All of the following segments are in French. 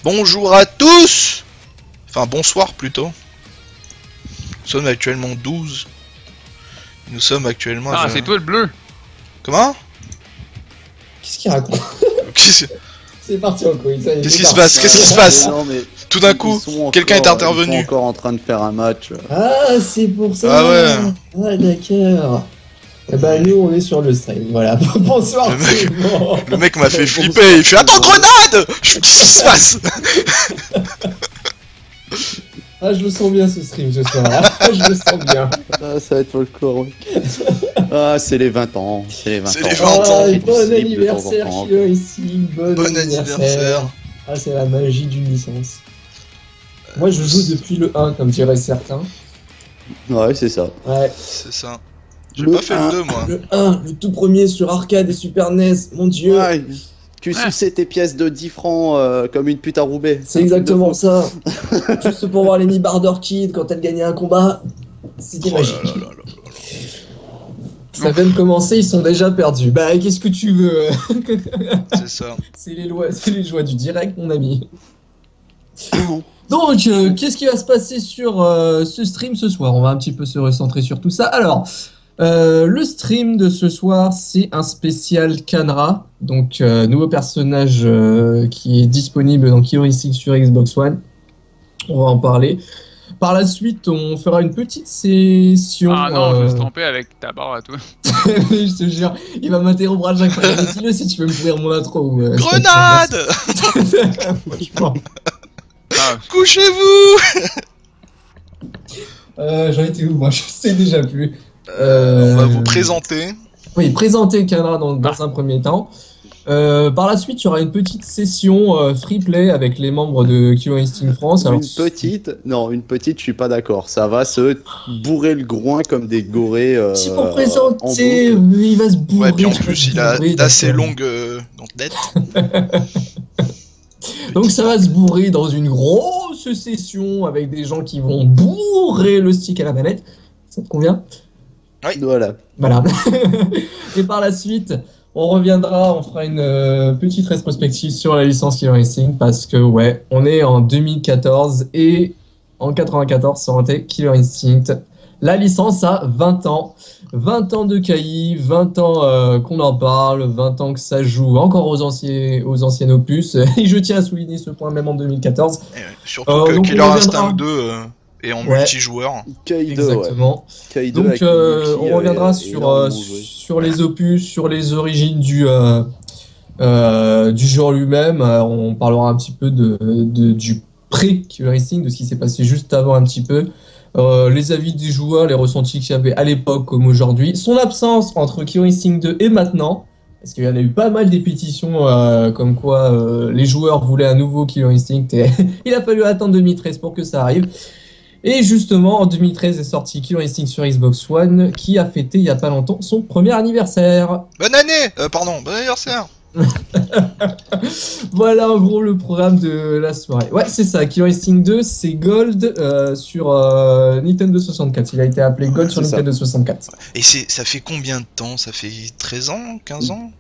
Bonjour à tous. Enfin bonsoir plutôt. Nous sommes actuellement 12. Nous sommes actuellement... Ah, c'est toi le bleu. Comment? Qu'est-ce qu'il raconte? C'est parti en couille. Qu'est-ce qui se passe? Qu'est-ce qui se passe? Tout d'un coup, quelqu'un est intervenu. Ils sont encore en train de faire un match. Ah, c'est pour ça. Ah ouais. Ah, d'accord. Eh ben, nous, on est sur le stream. Voilà. Bonsoir. Le mec m'a fait flipper. Il fait attends, grenade. Qu'est-ce qui se passe? Ah, je le sens bien ce stream ce soir. Ah, je le sens bien. Ah, ça va être folklore. Ah, c'est les 20 ans. C'est les 20 ans. C'est les 20 ans. Ah, bon anniversaire, Kilo ici. Bon anniversaire. Ah, c'est la magie d'une licence. Moi, je joue depuis le 1, comme diraient certains. Ouais, c'est ça. Ouais. C'est ça. J'ai pas fait le 2, moi. Le 1, le tout premier sur arcade et Super NES, mon dieu. Ouais, tu suçais tes pièces de 10 francs comme une pute à Roubaix. C'est exactement ça. Juste pour voir Lenny Barder Kid quand elle gagnait un combat. C'était magique. Ça vient de commencer, ils sont déjà perdus. Bah, qu'est-ce que tu veux? C'est ça. C'est les joies du direct, mon ami. Donc, qu'est-ce qui va se passer sur ce stream ce soir? On va un petit peu se recentrer sur tout ça. Alors, le stream de ce soir, c'est un spécial Kanra. Donc, nouveau personnage qui est disponible dans Killer Instinct sur Xbox One. On va en parler. Par la suite, on fera une petite session... Ah non, je me suis trompé avec ta barre à toi. Je te jure, il va m'interrompre à chaque fois. Dis-le si tu veux me pourrir mon intro. Grenade. Franchement. Ah. Couchez-vous. J'en étais où? Moi, je sais déjà plus. On va vous présenter. Oui, présenter Kanra dans un premier temps. Par la suite, il y aura une petite session free play avec les membres de Killer Instinct France. Alors, une petite, je suis pas d'accord. Ça va se bourrer le groin comme des gorées. si pour présenter, il va se bourrer. Ouais, puis en plus, il a d'assez longues gantelettes. Donc ça va se bourrer dans une grosse session avec des gens qui vont bourrer le stick à la manette. Ça te convient? Oui. Voilà. Et par la suite, on reviendra, on fera une petite rétrospective sur la licence Killer Instinct parce que ouais, on est en 2014 et en 94 sortait Killer Instinct. La licence a 20 ans. 20 ans de KI, 20 ans qu'on en parle, 20 ans que ça joue encore aux anciennes opus. Et je tiens à souligner ce point même en 2014. Surtout que Killer Instinct 2 est en multijoueur. KI2, exactement. Ouais. KI2 donc on reviendra sur les opus, sur les origines du jeu lui-même. On parlera un petit peu du pré-Killer Instinct, de ce qui s'est passé juste avant un petit peu. Les avis des joueurs, les ressentis qu'il y avait à l'époque comme aujourd'hui, son absence entre Killer Instinct 2 et maintenant, parce qu'il y en a eu pas mal des pétitions comme quoi les joueurs voulaient un nouveau Killer Instinct et il a fallu attendre 2013 pour que ça arrive. Et justement, en 2013 est sorti Killer Instinct sur Xbox One qui a fêté il y a pas longtemps son premier anniversaire. Bonne année, bon anniversaire. Voilà en gros le programme de la soirée. Ouais, c'est ça, Killer Instinct 2, c'est Gold sur Nintendo 64. Il a été appelé Gold sur Nintendo 64. Et ça fait combien de temps? Ça fait 13 ans? 15 ans?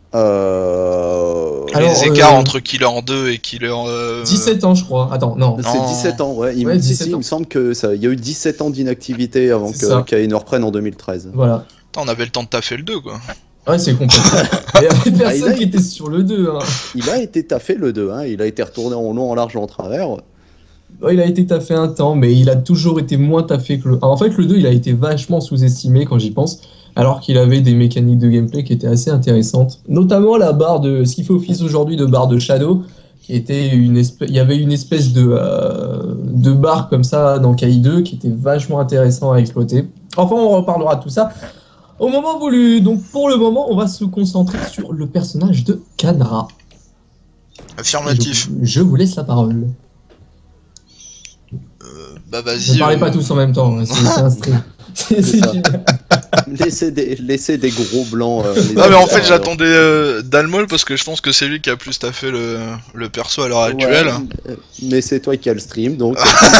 Les écarts entre Killer 2 et Killer... 17 ans je crois. Attends, non. C'est 17 ans, ouais. Il me semble que il y a eu 17 ans d'inactivité avant qu'il ne reprenne en 2013. Voilà. On avait le temps de taffer le 2 quoi. Ouais, c'est compliqué. Il y avait personne qui était sur le 2. Hein. Il a été taffé le 2, hein. Il a été retourné en long, en large, en travers. Ouais, il a été taffé un temps, mais il a toujours été moins taffé que le 1. En fait, le 2, il a été vachement sous-estimé quand j'y pense, alors qu'il avait des mécaniques de gameplay qui étaient assez intéressantes. Notamment la barre de ce qui fait office aujourd'hui de barre de Shadow, qui était il y avait une espèce de barre comme ça dans KI2 qui était vachement intéressant à exploiter. Enfin, on reparlera de tout ça au moment voulu. Donc pour le moment, on va se concentrer sur le personnage de Kanra. Affirmatif. Je vous laisse la parole. Bah vas-y. Ne parlez pas tous en même temps, c'est un stream. Laissez des gros blancs. Non mais en fait j'attendais Dalmol parce que je pense que c'est lui qui a plus taffé le perso à l'heure actuelle. Mais c'est toi qui as le stream donc.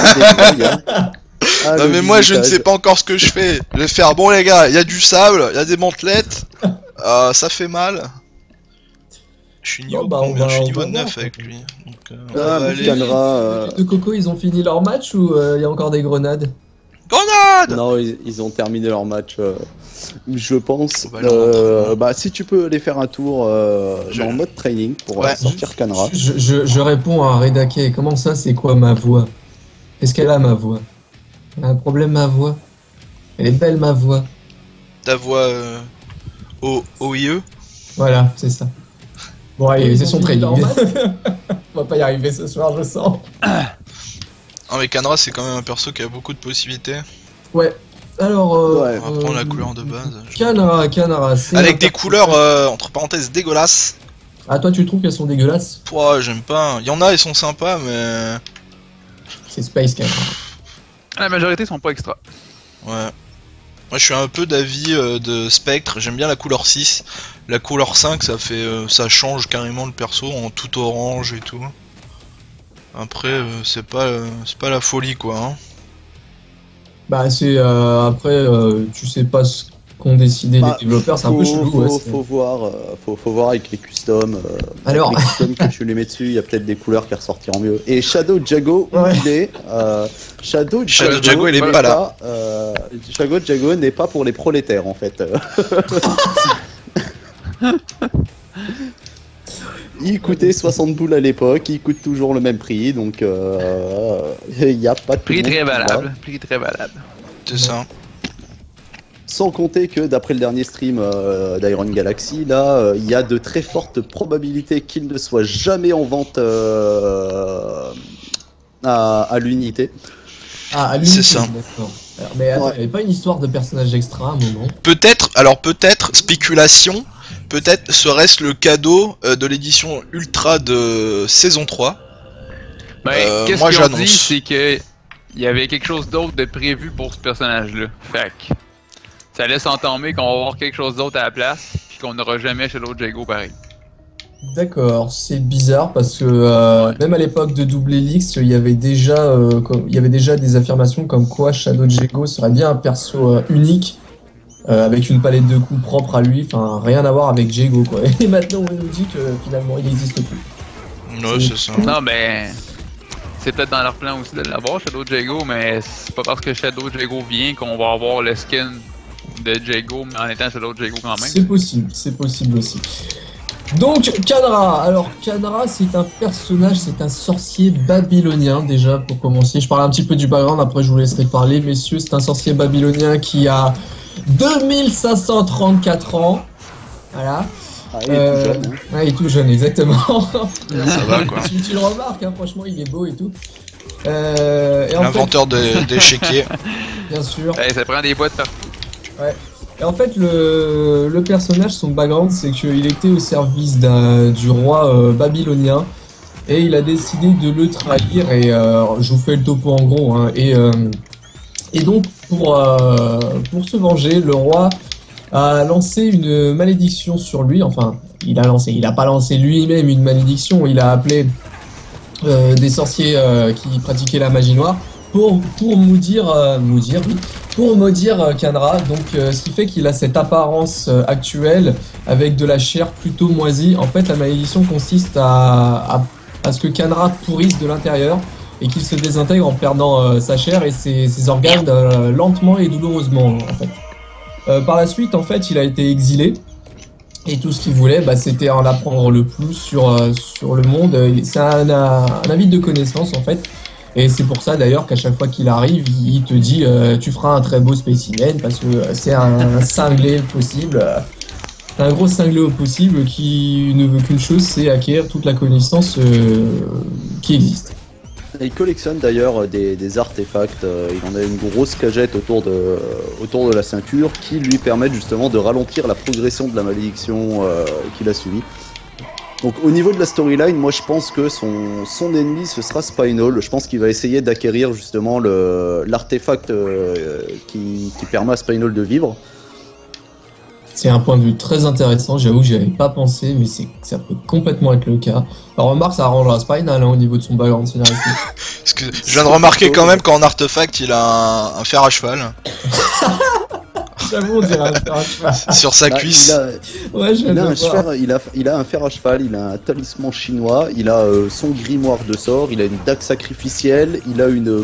Non mais moi je ne sais pas encore ce que je fais. Je vais faire bon les gars, il y a du sable, il y a des mantelettes, ça fait mal. Je suis niveau, je suis niveau 9 avec lui. Donc, Canra. De Coco, ils ont fini leur match ou il y a encore des grenades? Grenade! Non, ils ont terminé leur match, je pense. Si tu peux aller faire un tour en mode training pour sortir Canra. Je réponds à Redake. Comment ça, c'est quoi ma voix? Est-ce qu'elle a ma voix? Elle a un problème, ma voix? Elle est belle, ma voix. Ta voix OIE? Voilà, c'est ça. Bon, allez, c'est son training. On va pas y arriver ce soir, je sens. Non, mais Canra, c'est quand même un perso qui a beaucoup de possibilités. Ouais. Alors, on va prendre la couleur de base. Canra, c'est avec des couleurs, entre parenthèses, dégueulasses. Ah, toi, tu trouves qu'elles sont dégueulasses? Pouah, j'aime pas. Il y en a, ils sont sympas, mais... C'est Space Canra. La majorité sont pas extra. Ouais. Moi, je suis un peu d'avis de Spectre. J'aime bien la couleur 6. La couleur 5, ça change carrément le perso en tout orange et tout. Après, c'est pas la folie, quoi. Hein. Bah, c'est après, tu sais pas ce qu'ont décidé les développeurs, c'est un peu chelou. Faut voir avec les customs. Alors, les customs que tu les mets dessus, il y a peut-être des couleurs qui ressortiront mieux. Et Shadow Jago, il est. Shadow Jago, il est pas là. Shadow Jago n'est pas pour les prolétaires, en fait. Il coûtait 60 boules à l'époque, il coûte toujours le même prix, donc il n'y a pas de prix très valable. C'est ça. Sans compter que d'après le dernier stream d'Iron Galaxy, là, il y a de très fortes probabilités qu'il ne soit jamais en vente à l'unité. Ah, à l'unité, c'est ça. D'accord. Alors, mais attends, il n'y avait pas une histoire de personnage extra à un moment? Peut-être, spéculation, peut-être serait-ce le cadeau de l'édition Ultra de saison 3. Qu'est-ce moi qu'ils ont dit, j'annonce. c'est que il y avait quelque chose d'autre de prévu pour ce personnage-là. Fait que ça laisse entendre qu'on va avoir quelque chose d'autre à la place, puis qu'on n'aura jamais chez l'autre Jago pareil. D'accord, c'est bizarre parce que même à l'époque de Double Helix, il y avait déjà des affirmations comme quoi Shadow Jago serait bien un perso unique avec une palette de coups propre à lui, enfin rien à voir avec Jago quoi. Et maintenant on nous dit que finalement il n'existe plus. Ouais, c'est ça. Non, c'est peut-être dans leur plan aussi de l'avoir Shadow Jago, mais c'est pas parce que Shadow Jago vient qu'on va avoir le skin de Jago, mais en étant Shadow Jago quand même. C'est possible aussi. Donc Canra, alors Canra c'est un personnage, c'est un sorcier babylonien déjà pour commencer. Je parle un petit peu du background, après je vous laisserai parler messieurs. C'est un sorcier babylonien qui a 2534 ans, voilà. Ah, il est tout jeune. Hein. Ouais, il est tout jeune, exactement. Ça va quoi. Tu le remarques, hein, franchement il est beau et tout. L'inventeur d'échiquier. Bien sûr. Ça prend des boîtes partout. Ouais. Et en fait, le personnage, son background, c'est qu'il était au service du roi babylonien et il a décidé de le trahir. Et je vous fais le topo en gros. Hein, et donc, pour se venger, le roi a lancé une malédiction sur lui. Enfin, il a pas lancé lui-même une malédiction. Il a appelé des sorciers qui pratiquaient la magie noire pour maudire Canra, donc ce qui fait qu'il a cette apparence actuelle avec de la chair plutôt moisie. En fait, la malédiction consiste à ce que Canra pourrisse de l'intérieur et qu'il se désintègre en perdant sa chair et ses organes lentement et douloureusement. En fait. Par la suite, en fait, il a été exilé et tout ce qu'il voulait, c'était en apprendre le plus sur le monde. C'est un avide de connaissances en fait. Et c'est pour ça d'ailleurs qu'à chaque fois qu'il arrive, il te dit tu feras un très beau spécimen parce que c'est un cinglé possible, un gros cinglé au possible qui ne veut qu'une chose, c'est acquérir toute la connaissance qui existe. Il collectionne d'ailleurs des artefacts, il en a une grosse cagette autour de la ceinture qui lui permettent justement de ralentir la progression de la malédiction qu'il a subie. Donc au niveau de la storyline, moi je pense que son ennemi ce sera Spinal. Je pense qu'il va essayer d'acquérir justement l'artefact qui permet à Spinal de vivre. C'est un point de vue très intéressant, j'avoue que j'y avais pas pensé, mais ça peut complètement être le cas. Alors remarque, ça arrangera Spinal au niveau de son background scénaristique. Parce que je viens de remarquer quand même qu'en artefact il a un fer à cheval. J'avoue, on dirait un fer à cheval. Sur sa Bah, cuisse. Ouais, je viens il a de un le voir. il a un fer à cheval, il a un talisman chinois, il a son grimoire de sort, il a une dague sacrificielle, il a une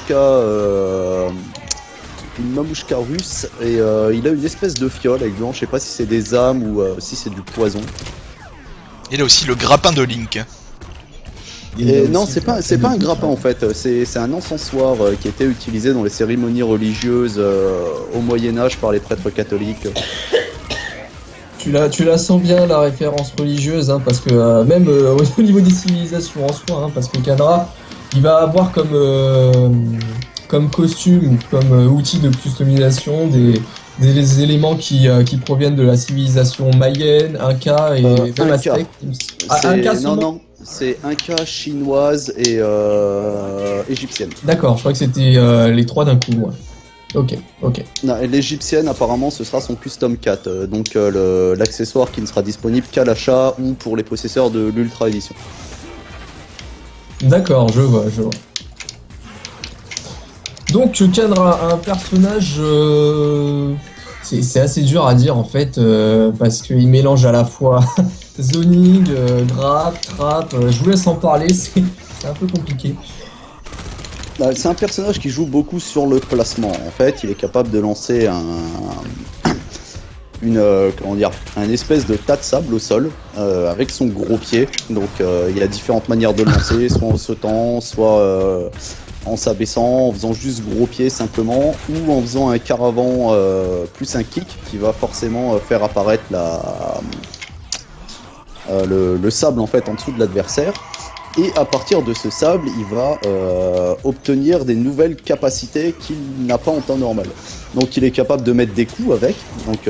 mamouchka russe et il a une espèce de fiole avec dedans, je sais pas si c'est des âmes ou si c'est du poison. Il a aussi le grappin de Link. Et non, c'est pas un grappin en fait, c'est un encensoir qui était utilisé dans les cérémonies religieuses au Moyen-Âge par les prêtres catholiques. Tu la sens bien la référence religieuse, hein, parce que même au niveau des civilisations en soi, hein, parce que Kandra, il va avoir comme costume, comme outil de customisation des éléments qui proviennent de la civilisation mayenne, Inca et même Inca. aztèque. Inca seulement. Non, c'est Inca, chinoise et égyptienne. D'accord, je crois que c'était les trois d'un coup. Ouais. Ok. Non, et l'égyptienne, apparemment, ce sera son custom 4, donc l'accessoire qui ne sera disponible qu'à l'achat ou pour les possesseurs de l'Ultra Edition. D'accord, je vois. Donc Kandra, un personnage, c'est assez dur à dire en fait, parce qu'il mélange à la fois zoning, grab, trap. Je vous laisse en parler, c'est un peu compliqué. C'est un personnage qui joue beaucoup sur le placement. En fait, il est capable de lancer un espèce de tas de sable au sol avec son gros pied. Donc il y a différentes manières de le lancer, soit en sautant, soit en s'abaissant, en faisant juste gros pied simplement, ou en faisant un caravan plus un kick qui va forcément faire apparaître le sable en fait en dessous de l'adversaire. Et à partir de ce sable, il va obtenir des nouvelles capacités qu'il n'a pas en temps normal. Donc il est capable de mettre des coups avec. Donc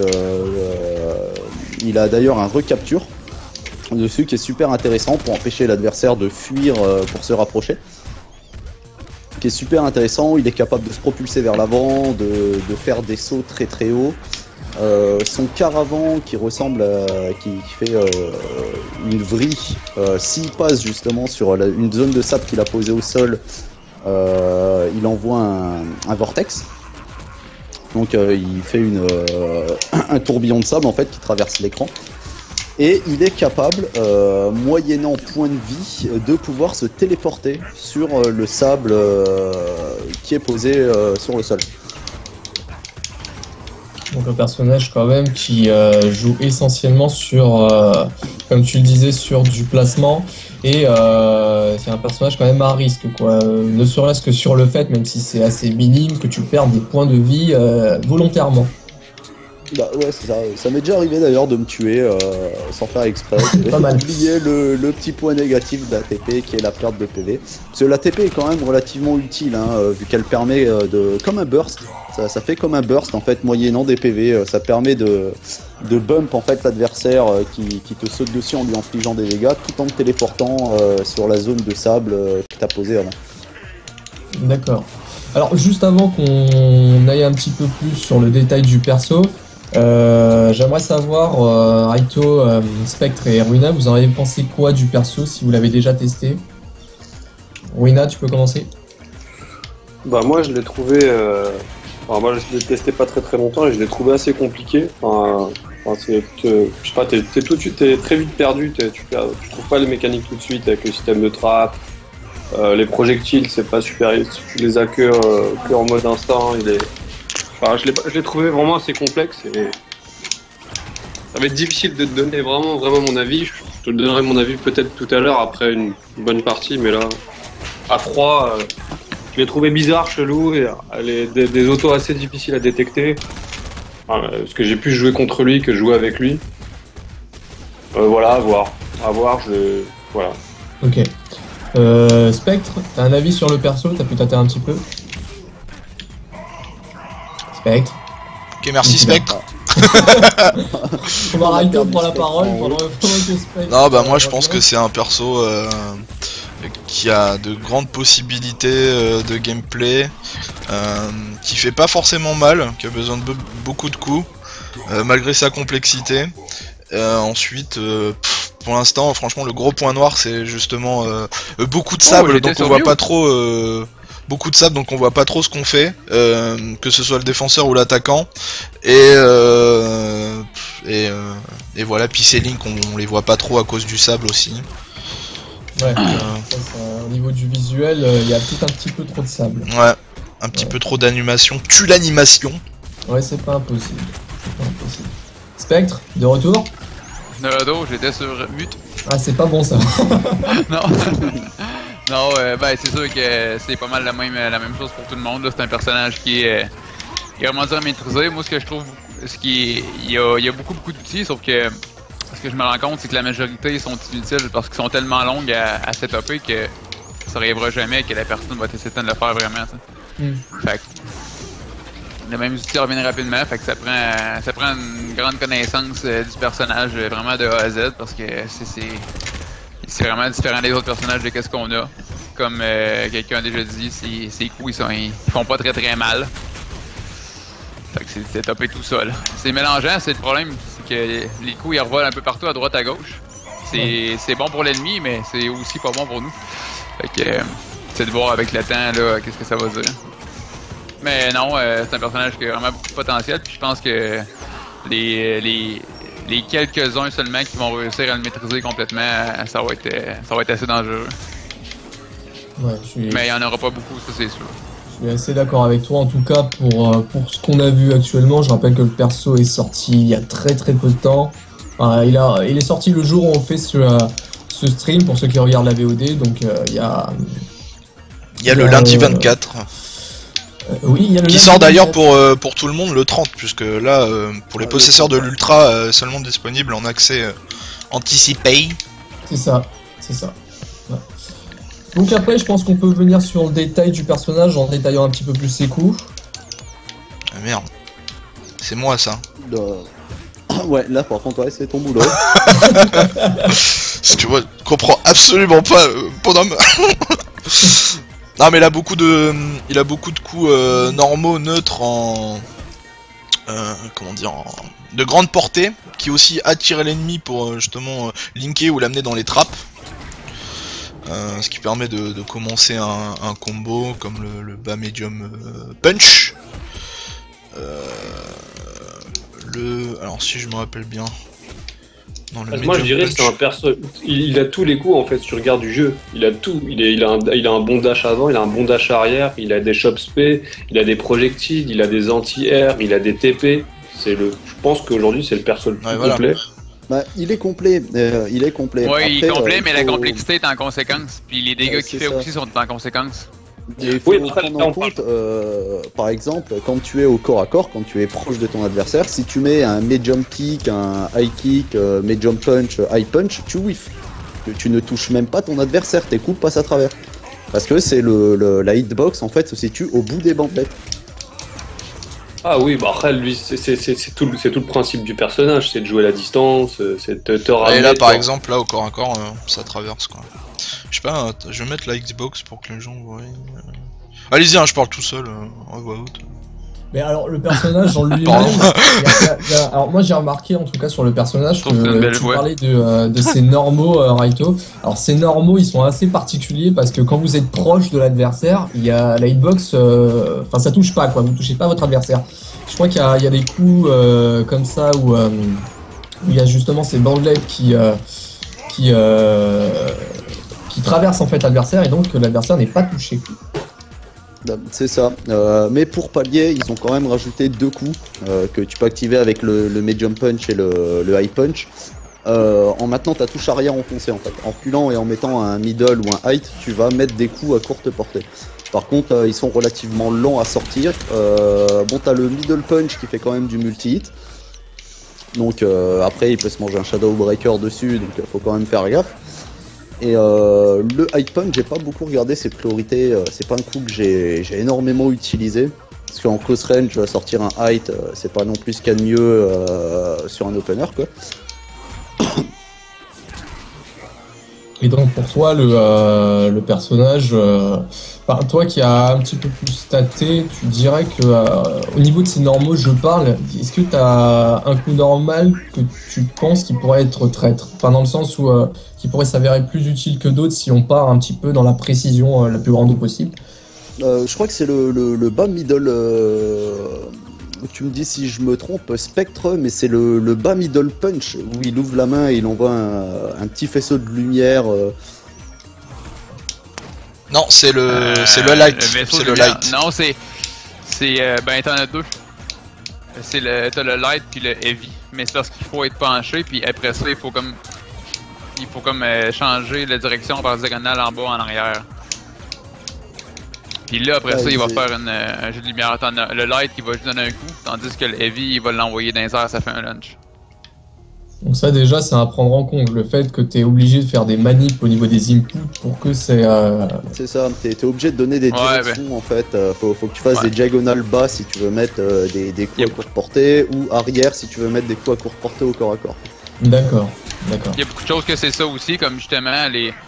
il a d'ailleurs un recapture dessus qui est super intéressant pour empêcher l'adversaire de fuir pour se rapprocher. Qui est super intéressant, il est capable de se propulser vers l'avant, de faire des sauts très très hauts. Son caravan qui ressemble qui fait une vrille, s'il passe justement sur une zone de sable qu'il a posée au sol, il envoie un vortex. Donc il fait un tourbillon de sable en fait qui traverse l'écran. Et il est capable, moyennant point de vie, de pouvoir se téléporter sur le sable qui est posé sur le sol. Donc un personnage quand même qui joue essentiellement sur, comme tu le disais, sur du placement. Et c'est un personnage quand même à risque, quoi. Ne serait-ce que sur le fait, même si c'est assez minime, que tu perds des points de vie volontairement. Bah ouais, c'est ça. Ça m'est déjà arrivé d'ailleurs de me tuer sans faire exprès. Pas mal. Oublier le petit point négatif d'ATP qui est la perte de PV. Parce que l'ATP est quand même relativement utile, hein, vu qu'elle permet comme un burst. Ça fait comme un burst en fait, moyennant des PV. Ça permet de bump en fait l'adversaire qui te saute dessus en lui infligeant des dégâts tout en te téléportant sur la zone de sable que t'as posée avant. D'accord. Alors juste avant qu'on aille un petit peu plus sur le détail du perso, j'aimerais savoir, Raito, Spectre et Ruina, vous en avez pensé quoi du perso si vous l'avez déjà testé? Ruina, tu peux commencer? Bah moi je l'ai trouvé, moi je l'ai testé pas très longtemps et je l'ai trouvé assez compliqué. Je sais pas, t'es tout de suite, t'es très vite perdu, tu trouves pas les mécaniques tout de suite avec le système de trap. Les projectiles c'est pas super, tu les as que en mode instant. Je l'ai trouvé vraiment assez complexe et ça va être difficile de te donner vraiment mon avis. Je te donnerai mon avis peut-être tout à l'heure après une bonne partie, mais là, à froid, je l'ai trouvé bizarre, chelou et des autos assez difficiles à détecter. Parce que j'ai plus joué contre lui que jouer avec lui. Voilà, à voir, voilà. Ok. Spectre, t'as un avis sur le perso? T'as pu tâter un petit peu? Spectre. Ok, merci Spectre. On va Raito prendre la parole pendant que Spectre. Non, bah moi je pense que c'est un perso qui a de grandes possibilités de gameplay, qui fait pas forcément mal, qui a besoin de beaucoup de coups, malgré sa complexité. Ensuite, pour l'instant, franchement, le gros point noir, c'est justement beaucoup de sable, donc on voit pas trop beaucoup de sable, donc on voit pas trop ce qu'on fait, que ce soit le défenseur ou l'attaquant. Et voilà, puis ces Link, on les voit pas trop à cause du sable aussi. Ouais, au niveau du visuel, il y a peut-être un petit peu trop de sable. Ouais, un petit peu trop d'animation. Tue l'animation. Ouais, c'est pas impossible. Spectre, de retour? J'étais sur mute. Ah, c'est pas bon ça. Non. Non, ben c'est sûr que c'est pas mal la même chose pour tout le monde. C'est un personnage qui est vraiment dur à maîtriser. Moi, ce que je trouve, il y a beaucoup d'outils, sauf que ce que je me rends compte, c'est que la majorité sont inutiles parce qu'ils sont tellement longues à setuper que ça n'arrivera jamais que la personne va essayer de le faire vraiment. Fait que le même outil revient rapidement, fait que ça prend une grande connaissance du personnage vraiment de A à Z parce que c'est vraiment différent des autres personnages de qu'est-ce qu'on a. Comme quelqu'un a déjà dit, ses coups ils font pas très mal. Fait que c'est topé tout ça là. C'est mélangeant, c'est le problème, c'est que les coups ils revolent un peu partout à droite à gauche. C'est bon pour l'ennemi, mais c'est aussi pas bon pour nous. Fait que c'est de voir avec le temps là qu'est-ce que ça va dire. Mais non, c'est un personnage qui a vraiment beaucoup de potentiel, puis je pense que les quelques-uns seulement qui vont réussir à le maîtriser complètement, ça va être assez dangereux. Ouais, mais il n'y en aura pas beaucoup, ça c'est sûr. Je suis assez d'accord avec toi, en tout cas pour ce qu'on a vu actuellement. Je rappelle que le perso est sorti il y a très peu de temps. Enfin, il est sorti le jour où on fait ce stream, pour ceux qui regardent la VOD, donc il y a le lundi 24. Oui, il y a le qui sort d'ailleurs pour tout le monde le 30, puisque là, pour les possesseurs de l'Ultra, seulement disponible en accès anticipé. C'est ça. Ouais. Donc après, je pense qu'on peut venir sur le détail du personnage en détaillant un petit peu plus ses coups. Ah merde, c'est moi ça. Ouais, là par contre, ouais, c'est ton boulot. Parce que moi, je comprends absolument pas, bonhomme. Non mais il a beaucoup de coups normaux, neutres, de grande portée, qui aussi attirent l'ennemi pour justement linker ou l'amener dans les trappes. Ce qui permet de commencer un combo comme le bas medium punch. Alors si je me rappelle bien. Moi je dirais que c'est un perso. Il a tous les coups en fait, si tu regardes du jeu. Il a tout. Il a un bon dash avant, il a un bon dash arrière, il a des chop spé, il a des projectiles, il a des anti-air, il a des TP. Je pense qu'aujourd'hui c'est le perso le plus complet. Bah, il est complet. Ouais, il est complet, mais la complexité est en conséquence. Puis les dégâts qu'il fait aussi sont en conséquence. Il faut prendre en compte, par exemple, quand tu es au corps à corps, quand tu es proche de ton adversaire, si tu mets un medium kick, un high kick, medium punch, high punch, tu whiffes. Tu ne touches même pas ton adversaire, tes coups passent à travers. Parce que c'est la hitbox en fait se situe au bout des bandelettes. Ah oui, bah après lui c'est tout le principe du personnage, c'est de jouer à la distance, c'est de te ramener. Et là par exemple, là au corps à corps, ça traverse quoi. Je sais pas, je vais mettre la Xbox pour que les gens voient. Allez-y, je parle tout seul, en voix haute. Mais alors le personnage en lui-même, alors moi j'ai remarqué en tout cas sur le personnage que tu parlais de ses normaux, Raito. Alors ces normaux ils sont assez particuliers parce que quand vous êtes proche de l'adversaire, il y a la hitbox, enfin ça touche pas quoi, vous touchez pas votre adversaire. Je crois qu'il y a des coups comme ça où il y a justement ces bandelettes qui traversent en fait l'adversaire et donc l'adversaire n'est pas touché. C'est ça, mais pour pallier, ils ont quand même rajouté deux coups que tu peux activer avec le medium punch et le high punch. En maintenant ta touche arrière enfoncée en fait, en reculant et en mettant un middle ou un height, tu vas mettre des coups à courte portée. Par contre, ils sont relativement lents à sortir. Bon, t'as le middle punch qui fait quand même du multi-hit. Donc après, il peut se manger un Shadow Breaker dessus, donc faut quand même faire gaffe. Et le high punch, j'ai pas beaucoup regardé ses priorités, c'est pas un coup que j'ai énormément utilisé. Parce qu'en close range, sortir un height, c'est pas non plus ce qu'il y a de mieux sur un opener quoi. Et donc pour toi, le personnage, toi qui as un petit peu plus staté, tu dirais que au niveau de ses normaux, je parle, est-ce que tu as un coup normal que tu penses qui pourrait être traître? Enfin dans le sens où qui pourrait s'avérer plus utile que d'autres si on part un petit peu dans la précision la plus grande possible. Je crois que c'est le bas middle. Tu me dis si je me trompe, Spectre, mais c'est le bas middle punch où il ouvre la main et il envoie un petit faisceau de lumière. Non, c'est le light. C'est le light. Non, c'est ben t'en as deux. T'as le light puis le heavy. Mais c'est parce qu'il faut être penché puis après ça il faut comme changer la direction par diagonale en bas en arrière. Puis là après ça il va faire un jeu de lumière. T'en as le light qui va juste donner un coup, tandis que le heavy il va l'envoyer dans les airs, ça fait un lunge. Donc ça déjà c'est à prendre en compte, le fait que tu es obligé de faire des manips au niveau des inputs pour que c'est... C'est ça, t'es obligé de donner des directions en fait, faut que tu fasses des diagonales bas si tu veux mettre des coups à courte portée, ou arrière si tu veux mettre des coups à courte portée au corps à corps. D'accord. Il y a beaucoup de choses que c'est ça aussi, comme justement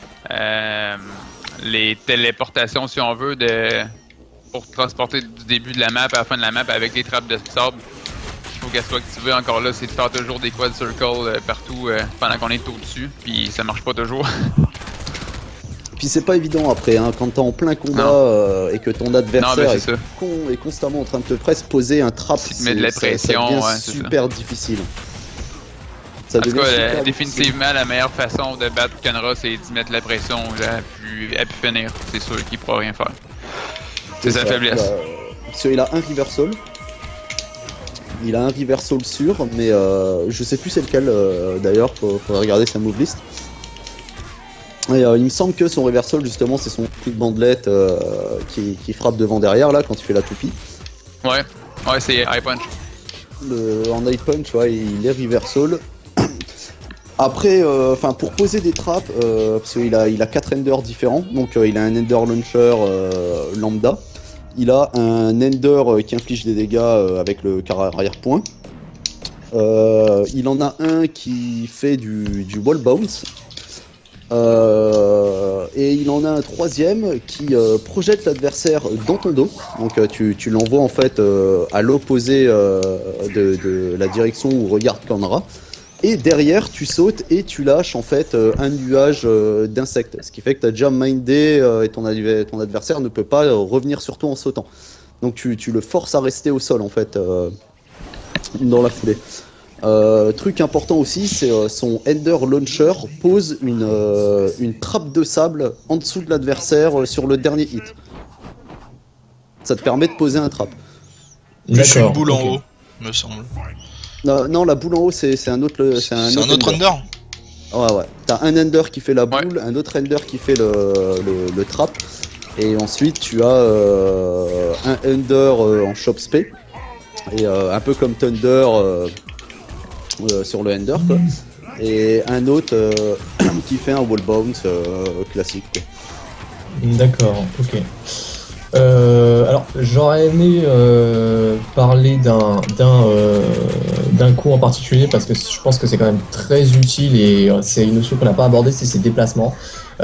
les téléportations si on veut pour transporter du début de la map à la fin de la map avec les trappes de sable. Il faut qu'elle soit activée encore là, c'est de faire toujours des quad circles partout pendant qu'on est au-dessus, puis ça marche pas toujours. Puis c'est pas évident après, hein, quand t'es en plein combat et que ton adversaire est constamment en train de te poser un trap, met de la pression, ça devient super difficile. Ça en tout cas, définitivement la meilleure façon de battre Kenra, c'est d'y mettre la pression à pu finir. C'est sûr qu'il pourra rien faire. C'est sa faiblesse. Parce qu'il a un reversal. Il a un reversal sûr, mais je sais plus c'est lequel d'ailleurs, faudrait regarder sa move list. Et, il me semble que son reversal justement c'est son coup de bandelette qui frappe devant derrière là quand il fait la toupie. Ouais, c'est high punch. En high punch, ouais, il est reversal. Après, pour poser des trappes, parce qu'il a 4 enders différents, donc il a un ender launcher lambda. Il a un ender qui inflige des dégâts avec le arrière-point. Il en a un qui fait du wall bounce. Et il en a un troisième qui projette l'adversaire dans ton dos. Donc tu l'envoies en fait à l'opposé de la direction où regarde Kenra. Et derrière tu sautes et tu lâches en fait un nuage d'insectes. Ce qui fait que tu as déjà mindé et ton adversaire ne peut pas revenir sur toi en sautant. Donc tu le forces à rester au sol en fait dans la foulée. Truc important aussi, c'est son Ender Launcher pose une trappe de sable en dessous de l'adversaire sur le dernier hit. Ça te permet de poser un trap. Juste une boule en haut, me semble. Non, la boule en haut, c'est un autre. C'est un autre Ender. Ouais. T'as un Ender qui fait la boule, un autre Ender qui fait le trap, et ensuite tu as un Ender en Shop Spé, et un peu comme Thunder. Sur le Ender quoi. Et un autre qui fait un wall bounce classique quoi. D'accord, ok. Alors j'aurais aimé parler d'un coup en particulier parce que je pense que c'est quand même très utile et c'est une notion qu'on n'a pas abordée, c'est ses déplacements.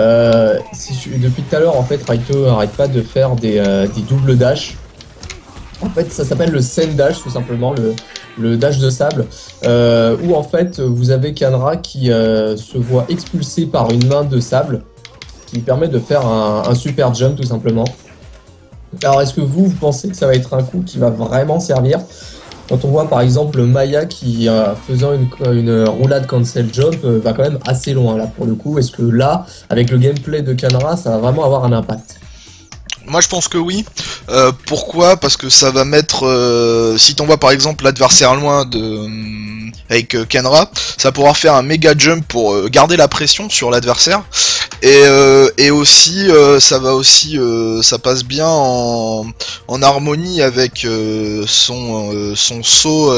Depuis tout à l'heure en fait Raito arrête pas de faire des doubles dash. En fait ça s'appelle le sand dash tout simplement, le dash de sable, où en fait vous avez Kenra qui se voit expulsé par une main de sable qui lui permet de faire un super jump tout simplement. Alors est-ce que vous pensez que ça va être un coup qui va vraiment servir quand on voit par exemple Maya qui faisant une roulade cancel jump va quand même assez loin là pour le coup? Est-ce que là avec le gameplay de Kenra ça va vraiment avoir un impact? Moi je pense que oui. Pourquoi? Parce que ça va mettre, si t'envoies par exemple l'adversaire loin avec Kenra, ça pourra faire un méga jump pour garder la pression sur l'adversaire. Et aussi ça passe bien en harmonie avec son saut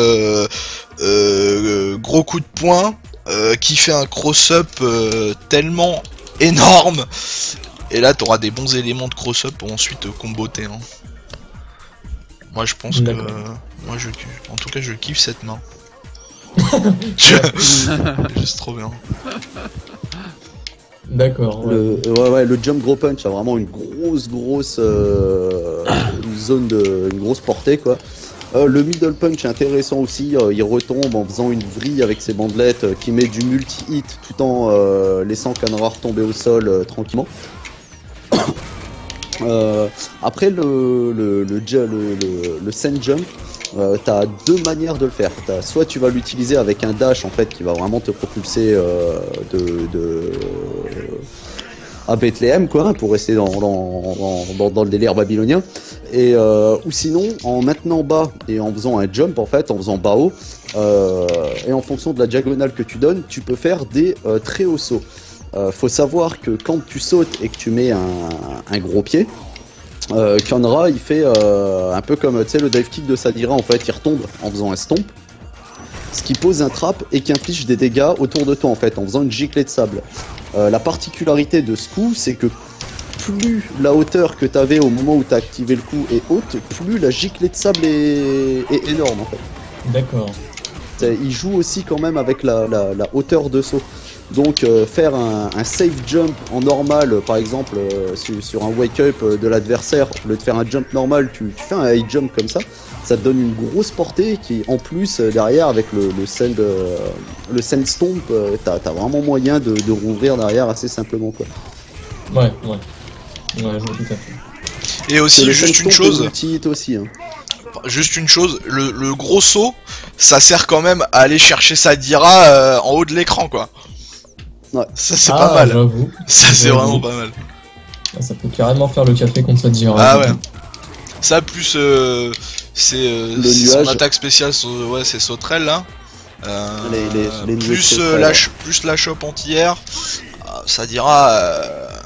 gros coup de poing qui fait un cross-up tellement énorme. Et là, t'auras des bons éléments de cross-up pour ensuite comboter. Hein. Moi, je pense que... en tout cas, je kiffe cette main. Juste trop bien. D'accord. Ouais. Le jump gros punch a vraiment une grosse zone une grosse portée, quoi. Le middle punch est intéressant aussi, il retombe en faisant une vrille avec ses bandelettes qui met du multi-hit tout en laissant Kenra retomber au sol tranquillement. Après le Sand Jump, t'as deux manières de le faire. Soit tu vas l'utiliser avec un dash en fait qui va vraiment te propulser à Bethléem quoi, pour rester dans le délire babylonien. Et ou sinon en maintenant bas et en faisant un jump en fait, en faisant bas haut, et en fonction de la diagonale que tu donnes, tu peux faire des très hauts sauts. Faut savoir que quand tu sautes et que tu mets un gros pied, Kanra il fait un peu comme tu sais le dive kick de Sadira en fait, il retombe en faisant un stomp, ce qui pose un trap et qui inflige des dégâts autour de toi en fait en faisant une giclée de sable. La particularité de ce coup c'est que plus la hauteur que tu avais au moment où tu as activé le coup est haute, plus la giclée de sable est énorme en fait. D'accord. Il joue aussi quand même avec la hauteur de saut. Donc faire un safe jump en normal, par exemple sur un wake up de l'adversaire, au lieu de faire un jump normal, tu fais un high jump comme ça te donne une grosse portée qui en plus derrière avec le sand stomp, t'as vraiment moyen de rouvrir derrière assez simplement quoi. Ouais, je vois tout à fait. Et aussi juste une chose, aussi, hein. Juste une chose, le gros saut, ça sert quand même à aller chercher Sadira en haut de l'écran quoi. Ouais. Ça c'est pas mal. J'avoue. Ça c'est vraiment pas mal. Ça peut carrément faire le café contre Sadira. Ah ouais. Ça plus c'est son attaque spéciale, c'est sauterelle là. Les plus la chope anti-air, Sadira.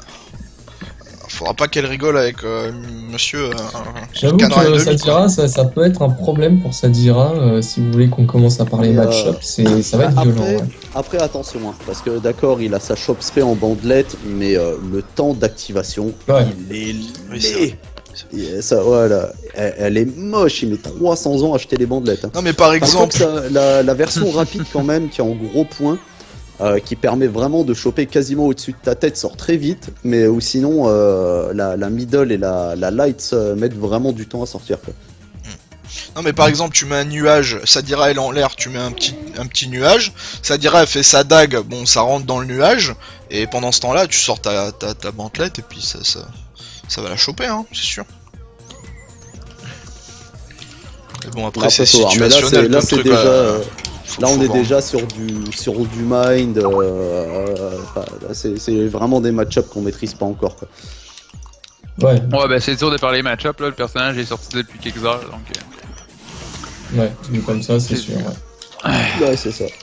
Faudra pas qu'elle rigole avec monsieur. J'avoue que Sadira, ça peut être un problème pour Sadira. Si vous voulez qu'on commence à parler match-up, ça va être violent. Ouais. Après, attention, hein, parce que d'accord, il a sa chope spray en bandelette, mais le temps d'activation, il est laid. Ça, voilà, elle est moche, il met 300 ans à acheter les bandelettes. Hein. Non, mais par exemple. La version rapide, quand même, qui est en gros point. Qui permet vraiment de choper quasiment au-dessus de ta tête, sort très vite, mais ou sinon la middle et la light mettent vraiment du temps à sortir quoi. Non mais par exemple tu mets un nuage, Sadira elle est en l'air, tu mets un petit nuage, Sadira elle fait sa dague, bon ça rentre dans le nuage, et pendant ce temps là tu sors ta bantelette et puis ça va la choper hein, c'est sûr. Mais bon après c'est situationnel là, comme truc. Là on est déjà sur du mind, c'est vraiment des match-up qu'on maîtrise pas encore quoi. Ouais bah c'est dur de parler match-up là, le personnage est sorti depuis quelques heures donc... Ouais, mais comme ça c'est sûr ouais c'est ça.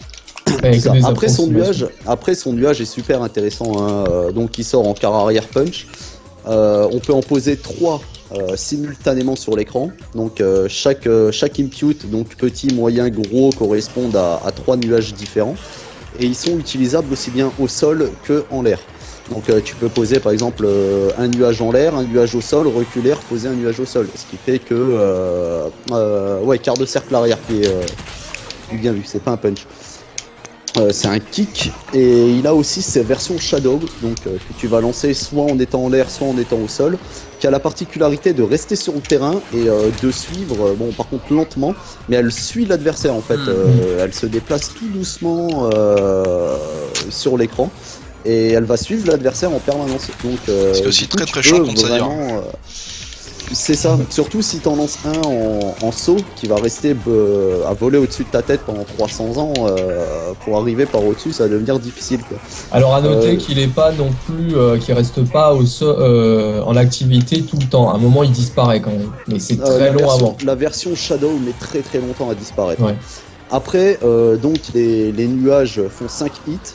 Après son nuage est super intéressant hein. Donc il sort en quart arrière punch, on peut en poser 3 simultanément sur l'écran, donc chaque impute, donc petit, moyen, gros, correspondent à 3 nuages différents et ils sont utilisables aussi bien au sol que en l'air. Donc tu peux poser par exemple un nuage en l'air, un nuage au sol, reculer, poser un nuage au sol, ce qui fait que quart de cercle arrière qui est bien vu, c'est pas un punch. C'est un kick et il a aussi ses versions Shadow, donc que tu vas lancer soit en étant en l'air, soit en étant au sol, qui a la particularité de rester sur le terrain et de suivre, bon par contre lentement, mais elle suit l'adversaire en fait, elle se déplace tout doucement sur l'écran et elle va suivre l'adversaire en permanence. Donc c'est aussi très chaud contre Sadira. C'est ça, surtout si t'en lances un en saut qui va rester à voler au-dessus de ta tête pendant 300 ans, pour arriver par au-dessus, ça va devenir difficile quoi. Alors à noter qu'il est pas non plus, qu'il reste pas en activité tout le temps. À un moment il disparaît quand même, mais c'est très long avant. La version Shadow met très très longtemps à disparaître. Ouais. Après, donc les nuages font 5 hits,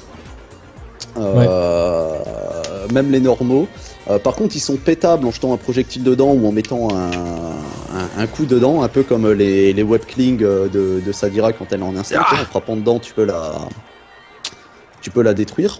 même les normaux. Par contre, ils sont pétables en jetant un projectile dedans ou en mettant un coup dedans, un peu comme les webclings de Sadira quand elle est en instinct. En frappant dedans, tu peux la détruire.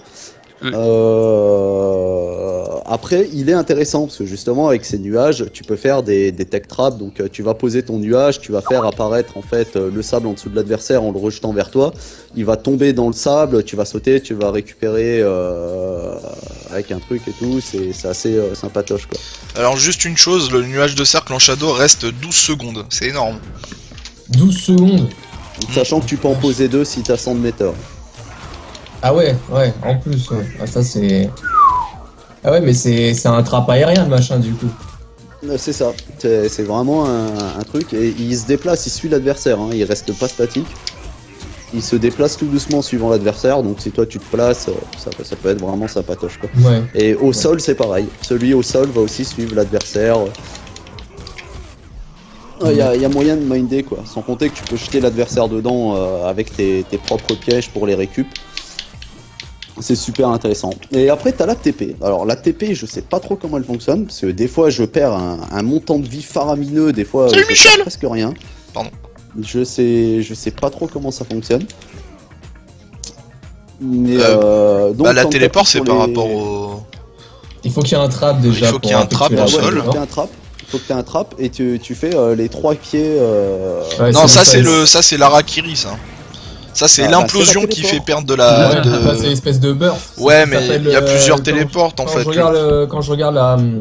Après, il est intéressant parce que justement, avec ces nuages, tu peux faire des tech traps. Donc, tu vas poser ton nuage, tu vas faire apparaître en fait le sable en dessous de l'adversaire en le rejetant vers toi. Il va tomber dans le sable, tu vas sauter, tu vas récupérer avec un truc et tout. C'est assez sympatoche quoi. Alors, juste une chose, le nuage de cercle en shadow reste 12 secondes. C'est énorme. 12 secondes. Sachant que tu peux en poser 2 si t'as 100 de meter. Ah ouais, en plus, ouais. Ah, ça c'est... Ah ouais, mais c'est un trap aérien le machin du coup. C'est ça, c'est vraiment un truc, et il se déplace, il suit l'adversaire, hein. Il reste pas statique. Il se déplace tout doucement suivant l'adversaire, donc si toi tu te places, ça peut être vraiment sympatoche quoi. Ouais. Et au sol c'est pareil, celui au sol va aussi suivre l'adversaire. Il y a moyen de minder quoi, sans compter que tu peux jeter l'adversaire dedans avec tes propres pièges pour les récup. C'est super intéressant. Et après t'as la TP. Alors la TP je sais pas trop comment elle fonctionne, parce que des fois je perds un montant de vie faramineux, des fois Salut je Michel perds presque rien. Pardon. Je sais pas trop comment ça fonctionne. Mais donc la quand téléport t'appuies c'est sur par les- rapport au... Il faut qu'il y ait un trap déjà. Il faut qu'il y ait un trap effectuer au la sol. boîte, Il faut que d'accord. t'aies un trap. Il faut que t'aies un trap et tu fais les 3 pieds. Ouais, Non, ça c'est le. ça c'est l'Harakiri ça. Ça c'est Ah, l'implosion bah, c'est la qui fait téléport. perdre de la... Ouais, de- ça, c'est l'espèce de burst. Ouais, Ça mais s'appelle, il y a plusieurs quand- téléportes en quand fait. Quand je regarde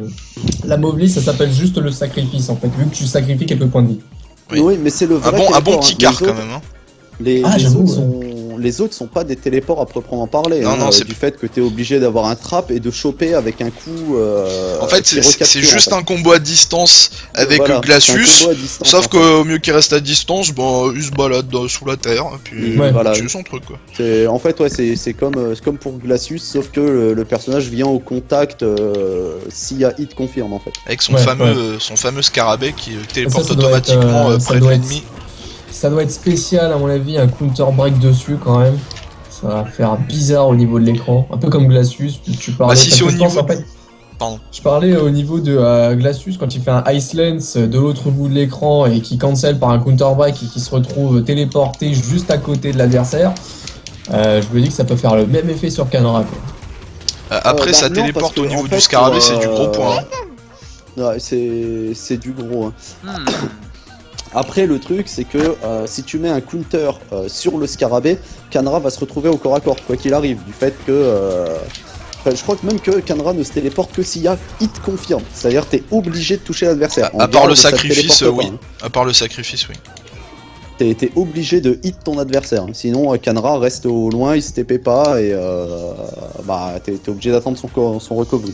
la Mowgli, ça s'appelle juste le sacrifice en fait, vu que tu sacrifies quelques points de vie. Oui. Oui, mais c'est le vrai Un bon téléport, petit hein. quart Les quand autres- même. Hein. Ah, j'avoue, Les autres sont pas des téléports à proprement parler. Non, hein, non, c'est- du fait que t'es obligé d'avoir un trap et de choper avec un coup. En fait, qui c'est recapture, juste en fait. un combo à distance avec Voilà, Glacius. c'est un combo à distance, Sauf en fait. qu'au mieux qu'il reste à distance, bon, il se balade sous la terre, et puis Ouais. Voilà. c'est son truc quoi. En fait, ouais, c'est comme pour Glacius, sauf que le personnage vient au contact s'il y a hit confirme en fait. Avec son Ouais, fameux scarabée qui téléporte Ça doit être, automatiquement ça près de doit être- l'ennemi. Ça doit être spécial à mon avis, un counter break dessus quand même. Ça va faire bizarre au niveau de l'écran, un peu comme Glacius. Tu parlais. Bah, si parce c'est que au je pense, niveau en fait, Pardon. je parlais au niveau de Glacius quand il fait un Ice Lance de l'autre bout de l'écran et qui cancel par un counter break et qui se retrouve téléporté juste à côté de l'adversaire. Je me dis que ça peut faire le même effet sur Kanra. Quoi. Après, ça non, téléporte parce que, au niveau en du fait, scarabée, pour, c'est du gros point. Hein. Ouais, c'est du gros. Hein. Hmm. Après, le truc, c'est que si tu mets un counter sur le scarabée, Kanra va se retrouver au corps à corps, quoi qu'il arrive, du fait que. Je crois que même que Kanra ne se téléporte que s'il y a hit confirme. C'est-à-dire t'es obligé de toucher l'adversaire. À En part dehors le de ça, te sacrifice, téléporte oui. pas, hein. À part le sacrifice, oui. T'es obligé de hit ton adversaire. Hein. Sinon, Kanra reste au loin, il se TP pas et bah t'es obligé d'attendre son recovery.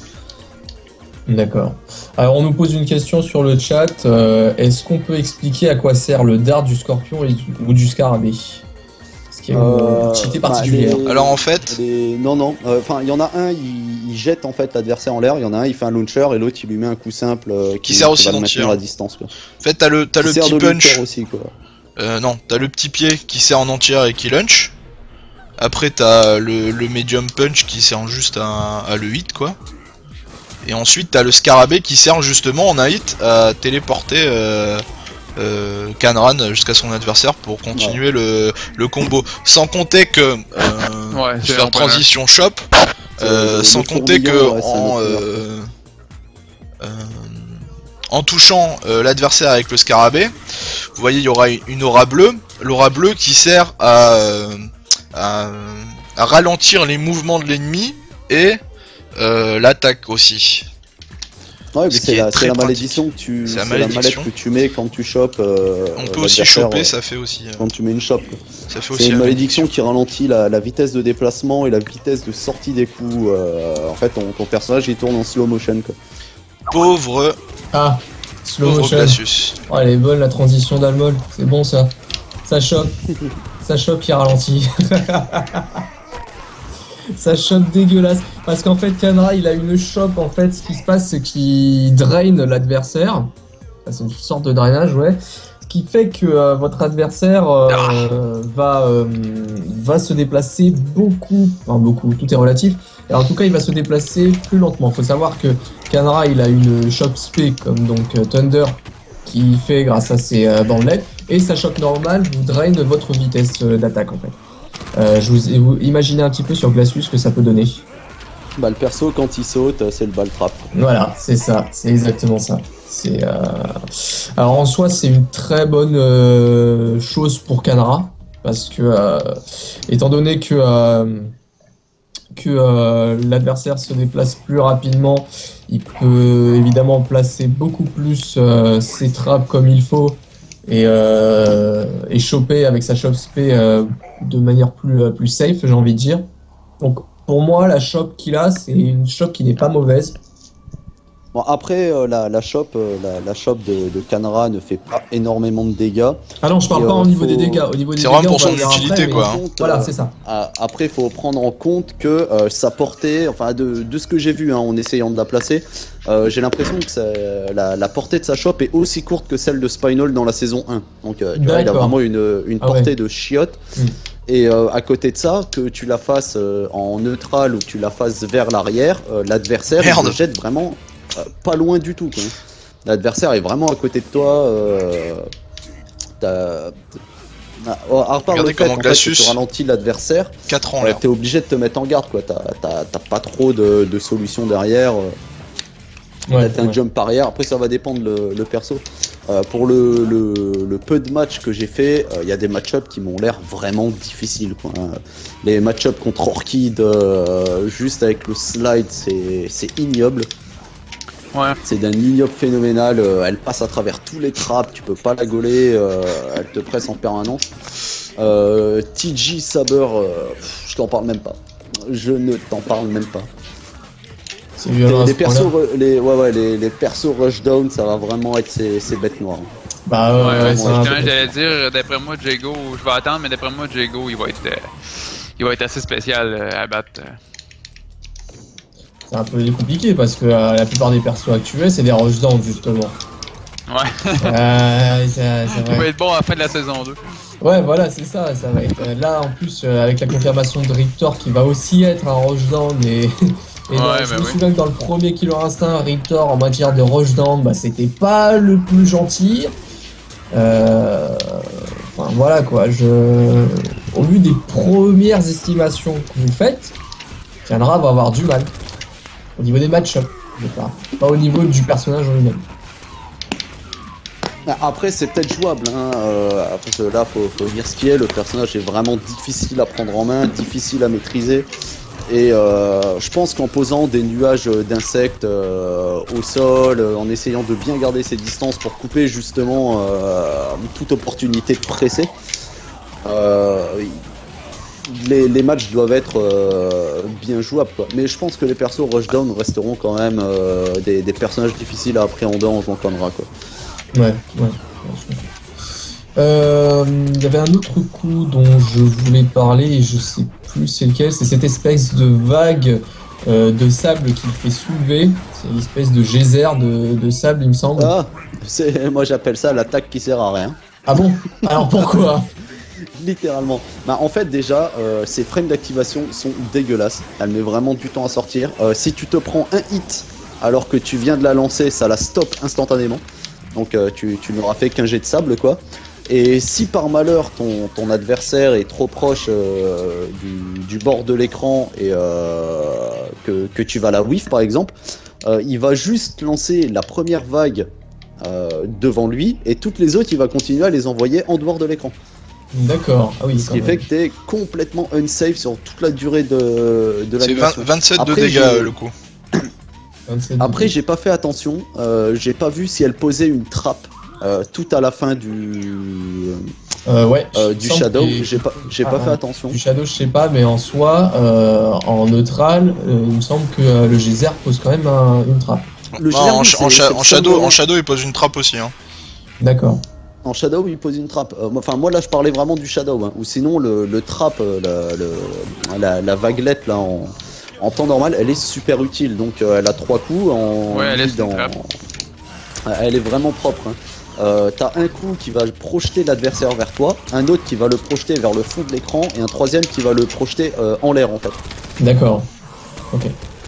D'accord. Alors on nous pose une question sur le chat. Est-ce qu'on peut expliquer à quoi sert le dard du scorpion ou du scarabée? Est-ce qu'il y a une utilité particulière? Alors en fait, Non. Enfin, il y en a un, il jette en fait l'adversaire en l'air. Il y en a un, il fait un launcher et l'autre, il lui met un coup simple Qui sert aussi va le d'anti, maintenir hein. à distance. Quoi. en fait, t'as le Qui sert petit de punch. looter aussi, quoi. Non, t'as le petit pied qui sert en entière et qui lunch. Après, t'as le medium punch qui sert juste à le hit, quoi. Et ensuite, t'as le scarabée qui sert justement en un hit à téléporter Kanran jusqu'à son adversaire pour continuer le combo. Sans compter que, Ouais, c'est faire un transition shop, Le sans compter que tourbillon, ouais, c'est un autre en touchant l'adversaire avec le scarabée, vous voyez il y aura une aura bleue, l'aura bleue qui sert à ralentir les mouvements de l'ennemi et l'attaque aussi. Ouais, mais Ce qui c'est est la, très c'est la pratique. malédiction que tu, C'est la c'est la mallette malédiction. que tu mets quand tu chopes. On peut aussi l'adversaire, choper, ça fait aussi quand tu mets une chope. ça fait C'est aussi une la malédiction qui ralentit la vitesse de déplacement et la vitesse de sortie des coups. En fait, ton personnage il tourne en slow motion. Quoi. pauvre Ah, slow pauvre motion. Glacius. Oh, elle est bonne la transition d'Almol, c'est bon ça. Ça chope. Ça chope qui ralentit. Ça chope dégueulasse. Parce qu'en fait, Kanra il a une chope. En fait, ce qui se passe, c'est qu'il draine l'adversaire. Enfin, c'est une sorte de drainage, ouais. Ce qui fait que votre adversaire va se déplacer beaucoup. Enfin, beaucoup, tout est relatif. Et en tout cas, il va se déplacer plus lentement. Il faut savoir que Kanra il a une chope spé comme donc Thunder qui fait grâce à ses bandelettes, et sa choc normale vous draine votre vitesse d'attaque en fait. Vous imaginez un petit peu sur Glacius ce que ça peut donner. Bah, le perso, quand il saute, c'est le ball trap. Voilà, c'est ça, c'est exactement ça. Alors en soi, c'est une très bonne chose pour Kanra, parce que étant donné que l'adversaire se déplace plus rapidement, il peut évidemment placer beaucoup plus ses traps comme il faut et choper avec sa chop spé de manière plus safe, j'ai envie de dire. Donc pour moi, la shop qu'il a, c'est une shop qui n'est pas mauvaise. Bon, après, la shop de Kanra ne fait pas énormément de dégâts. Ah non, je parle pas au niveau des dégâts. Au niveau des C'est dégâts, vraiment pour on va son le dire utilité, après, quoi. mais voilà, c'est ça. Après, il faut prendre en compte que sa portée, enfin de ce que j'ai vu en essayant de la placer, j'ai l'impression que la portée de sa shop est aussi courte que celle de Spinal dans la saison 1. Donc tu vois, il a vraiment une portée de chiotte. Et à côté de ça, que tu la fasses en neutral ou que tu la fasses vers l'arrière, l'adversaire il le jette vraiment pas loin du tout, quoi. L'adversaire est vraiment à côté de toi. À part le fait que tu ralentis l'adversaire, 4 ans, t'es obligé de te mettre en garde, quoi. T'as pas trop de solutions derrière. T'as un jump arrière. Après, ça va dépendre le perso. Pour le peu de matchs que j'ai fait, il y a des match-ups qui m'ont l'air vraiment difficiles, quoi. Les match-ups contre Orchid, juste avec le slide, c'est ignoble. Ouais. C'est d'un ignoble phénoménal. Elle passe à travers tous les traps, tu peux pas la gauler, elle te presse en permanence. TG Saber, je t'en parle même pas. Je ne t'en parle même pas. C'est violent. Les persos rushdown, ça va vraiment être ces bêtes noires. Bah ouais, j'allais dire, d'après moi, Jago, je vais attendre, mais d'après moi, Jago, il va être assez spécial à battre. C'est un peu compliqué parce que la plupart des persos actuels, c'est des rushdown, justement. Ouais. Il va être bon à la fin de la saison 2. Ouais, voilà, c'est ça. Ça va être là, en plus, avec la confirmation de Riptor qui va aussi être un rushdown et. Je me souviens que dans le premier Killer Instinct, Riptor en matière de rushdown, bah, c'était pas le plus gentil. Enfin voilà quoi, au vu des premières estimations que vous faites, Kanra va avoir du mal. Au niveau des match-ups, pas au niveau du personnage en lui-même. Après c'est peut-être jouable, hein. Parce que là faut dire ce qui est, le personnage est vraiment difficile à prendre en main, difficile à maîtriser. Et je pense qu'en posant des nuages d'insectes au sol, en essayant de bien garder ses distances pour couper justement toute opportunité de presser, les matchs doivent être bien jouables, quoi. Mais je pense que les persos rushdown resteront quand même des personnages difficiles à appréhender en jouant Kanra, quoi. Ouais. Il y avait un autre coup dont je voulais parler et je sais plus c'est lequel, c'est cette espèce de vague de sable qui fait soulever, c'est une espèce de geyser de sable il me semble. Moi j'appelle ça l'attaque qui sert à rien. Ah bon? Alors pourquoi? Littéralement. Bah en fait déjà ces frames d'activation sont dégueulasses, elle met vraiment du temps à sortir. Si tu te prends un hit alors que tu viens de la lancer, ça la stoppe instantanément. Donc tu n'auras fait qu'un jet de sable, quoi. Et si par malheur ton adversaire est trop proche du bord de l'écran et que tu vas la whiff par exemple, il va juste lancer la première vague devant lui et toutes les autres il va continuer à les envoyer en dehors de l'écran. D'accord, ah oui. Ce qui fait que t'es complètement unsafe sur toute la durée de l'animation. C'est 27 de dégâts le coup. Après j'ai pas fait attention, j'ai pas vu si elle posait une trappe tout à la fin du Shadow, j'ai pas fait attention. Du Shadow je sais pas, mais en soi, en neutral, il me semble que le geyser pose quand même une trappe. En Shadow il pose une trappe aussi, hein. D'accord. En Shadow il pose une trappe. Enfin moi là je parlais vraiment du Shadow, hein. Ou sinon le trap, la vaguelette là en temps normal elle est super utile, donc elle a 3 coups elle est vraiment propre, hein. T'as un coup qui va projeter l'adversaire vers toi, un autre qui va le projeter vers le fond de l'écran et un troisième qui va le projeter en l'air en fait. D'accord. Ok.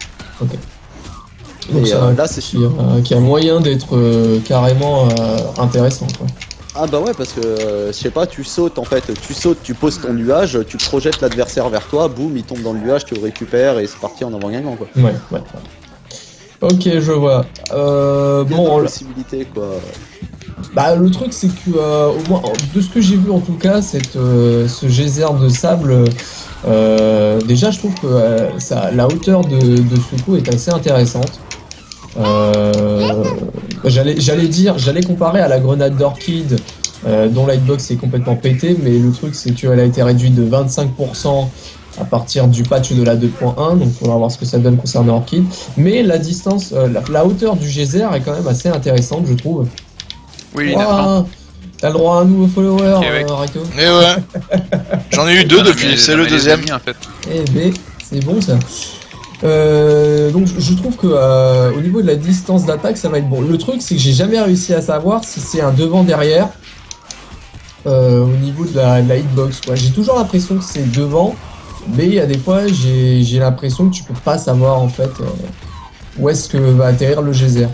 Donc là c'est sûr qu'il y a moyen d'être carrément intéressant, quoi. Ah bah ouais, parce que je sais pas, tu sautes, tu poses ton nuage, tu projettes l'adversaire vers toi, boum, il tombe dans le nuage, tu le récupères et c'est parti en avant gagnant, quoi. Ouais. Ok, je vois. Possibilité, quoi. Bah le truc c'est que au moins de ce que j'ai vu en tout cas, ce geyser de sable, déjà je trouve que la hauteur de ce coup est assez intéressante. J'allais comparer à la grenade d'Orchid dont la hitbox est complètement pétée, mais le truc c'est qu'elle a été réduite de 25% à partir du patch de la 2.1, donc on va voir ce que ça donne concernant Orchid. Mais la distance, la hauteur du geyser est quand même assez intéressante, je trouve. Oui, Ouah, t'as le droit à un nouveau follower, Ok, ouais. Raito. Mais ouais. J'en ai eu deux depuis, c'est le deuxième. En fait. Eh ben, c'est bon ça. Donc je trouve que au niveau de la distance d'attaque, ça va être bon. Le truc, c'est que j'ai jamais réussi à savoir si c'est un devant-derrière au niveau de la hitbox. J'ai toujours l'impression que c'est devant. Mais il y a des fois, j'ai l'impression que tu peux pas savoir en fait où est-ce que va atterrir le geyser.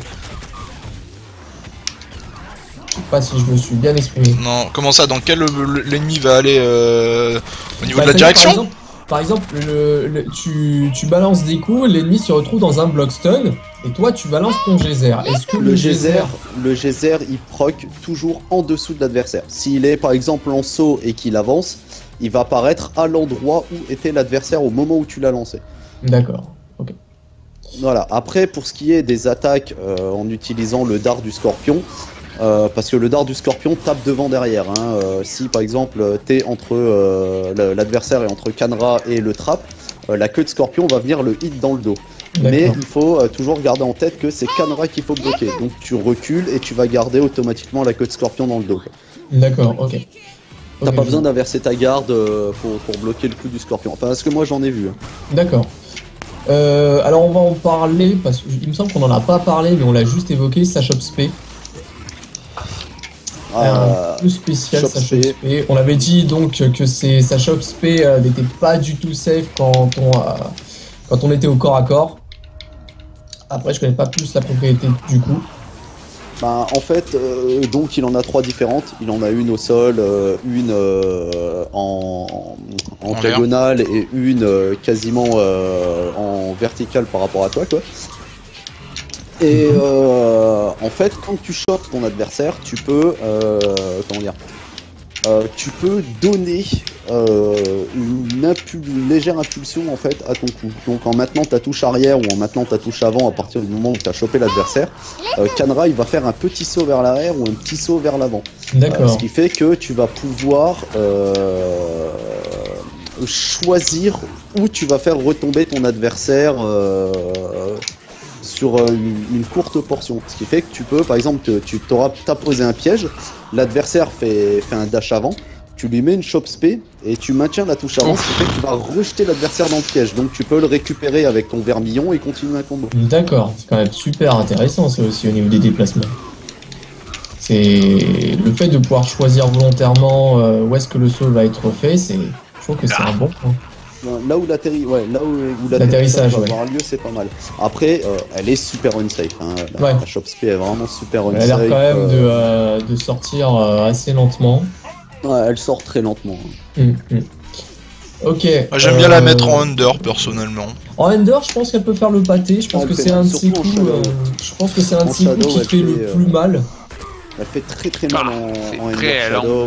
Je sais pas si je me suis bien exprimé. Non, comment ça, dans quel l'ennemi va aller au niveau de la Bah, direction? Par exemple, tu balances des coups, l'ennemi se retrouve dans un block stun, et toi tu balances ton geyser. Est-ce que Le geyser, il proc toujours en dessous de l'adversaire. S'il est par exemple en saut et qu'il avance, il va apparaître à l'endroit où était l'adversaire au moment où tu l'as lancé. D'accord, ok. Voilà, après pour ce qui est des attaques en utilisant le dard du scorpion, parce que le dard du scorpion tape devant derrière. Si par exemple t'es entre l'adversaire est entre Kanra et le trap, la queue de scorpion va venir le hit dans le dos. Mais il faut toujours garder en tête que c'est Kanra qu'il faut bloquer. Donc tu recules et tu vas garder automatiquement la queue de scorpion dans le dos. D'accord, ok. T'as pas besoin d'inverser ta garde pour bloquer le coup du scorpion. Enfin, ce que moi j'en ai vu. D'accord. Alors on va en parler, parce qu'il me semble qu'on en a pas parlé, mais on l'a juste évoqué, Sachop Spé. Un peu spécial Sachop Spé. On avait dit donc que Sachop Spé n'était pas du tout safe quand on était au corps à corps. Après je connais pas plus la propriété du coup. Bah, en fait, donc il en a 3 différentes. Il en a une au sol, une en diagonale et une quasiment en verticale par rapport à toi, quoi. Et en fait, quand tu chopes ton adversaire, tu peux tu peux donner une légère impulsion en fait à ton coup. Donc en maintenant ta touche arrière ou en maintenant ta touche avant à partir du moment où tu as chopé l'adversaire, Kanra il va faire un petit saut vers l'arrière ou un petit saut vers l'avant. D'accord. Ce qui fait que tu vas pouvoir choisir où tu vas faire retomber ton adversaire sur une courte portion. Ce qui fait que tu peux, par exemple, t'as posé un piège, l'adversaire fait un dash avant, tu lui mets une chop spé et tu maintiens la touche avant, ce qui fait que tu vas rejeter l'adversaire dans le piège. Donc tu peux le récupérer avec ton vermillon et continuer un combo. D'accord, c'est quand même super intéressant ça aussi au niveau des déplacements. C'est le fait de pouvoir choisir volontairement où est-ce que le saut va être fait, je trouve que c'est un bon point. Là où l'atterrissage va avoir lieu, c'est pas mal. Après, elle est super unsafe. La chop spé est vraiment super unsafe. Elle a l'air quand même de sortir assez lentement. Ouais, elle sort très lentement. Ok. J'aime bien la mettre en under personnellement. En under, je pense qu'elle peut faire le pâté. Je pense que c'est un de ces coups. Je pense que c'est un de ces coups qui fait le plus mal. Elle fait très très mal en under shadow.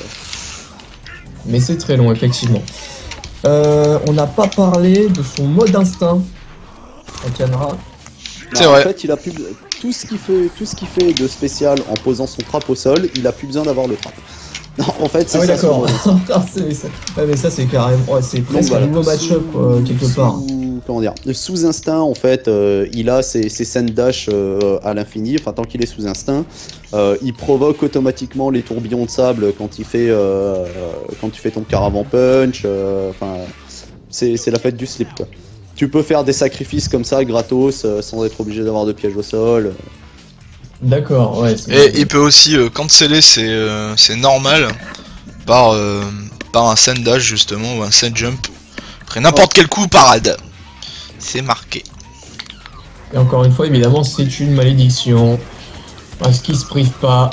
Mais c'est très long, effectivement. On n'a pas parlé de son mode instinct à Kanra. C'est vrai. En fait, il a plus tout ce qu'il fait de spécial en posant son trap au sol, il a plus besoin d'avoir le trap. Non, en fait, c'est ça. D'accord. Mais ça, c'est carrément, c'est presque un nouveau match-up quelque part. Comment dire, sous instinct, en fait, il a ses scènes dash à l'infini. Enfin, tant qu'il est sous instinct, il provoque automatiquement les tourbillons de sable quand tu fais ton caravan punch. Enfin, c'est la fête du slip, quoi. Tu peux faire des sacrifices comme ça gratos sans être obligé d'avoir de piège au sol. D'accord, ouais. Et il peut aussi canceller c'est normal par un send dash justement ou un send jump après n'importe quel coup parade. C'est marqué. Et encore une fois, évidemment, c'est une malédiction. Parce qu'il se prive pas.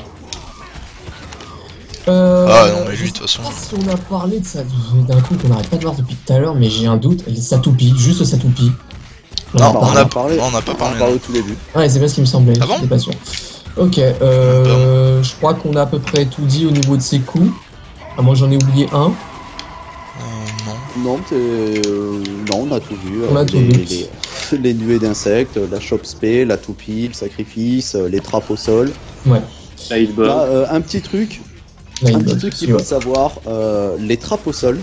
Ah non, mais lui, de toute façon. Si on a parlé de ça d'un coup qu'on n'arrête pas de voir depuis tout à l'heure, mais j'ai un doute. Ça toupie, juste ça toupie. Non, on n'a pas parlé au tout début. Ouais, c'est bien ce qui me semblait. Ah bon ? J'étais pas sûr. Ok, je crois qu'on a à peu près tout dit au niveau de ses coups. Ah, moi j'en ai oublié un. Non, on a tout vu. On a tout vu. Les nuées d'insectes, la chop spé, la toupie, le sacrifice, les trappes au sol. Ouais. Là, un petit truc. Un petit truc qu'il faut savoir, les trappes au sol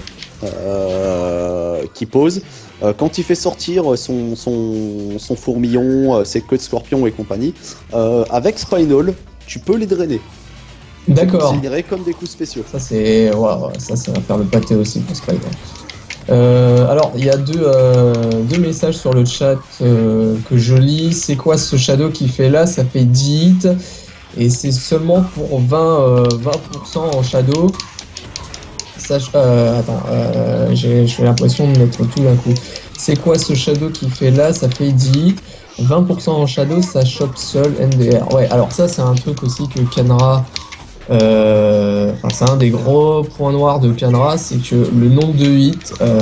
qui posent, quand il fait sortir son fourmillon, ses queues de scorpion et compagnie, avec Spinal, tu peux les drainer. D'accord. Considérés comme des coups spéciaux. Ça c'est, wow, ça va faire le pâté aussi pour Spinal. Alors, il y a deux messages sur le chat que je lis. C'est quoi ce shadow qui fait là? Ça fait 10 hits et c'est seulement pour 20% en shadow. Attends, j'ai l'impression de mettre tout d'un coup. C'est quoi ce shadow qui fait là? Ça fait 10 hits. 20% en shadow, ça chope seul NDR. Ouais, alors ça c'est un truc aussi que Canra... c'est un des gros points noirs de Canra, c'est que le nombre de hits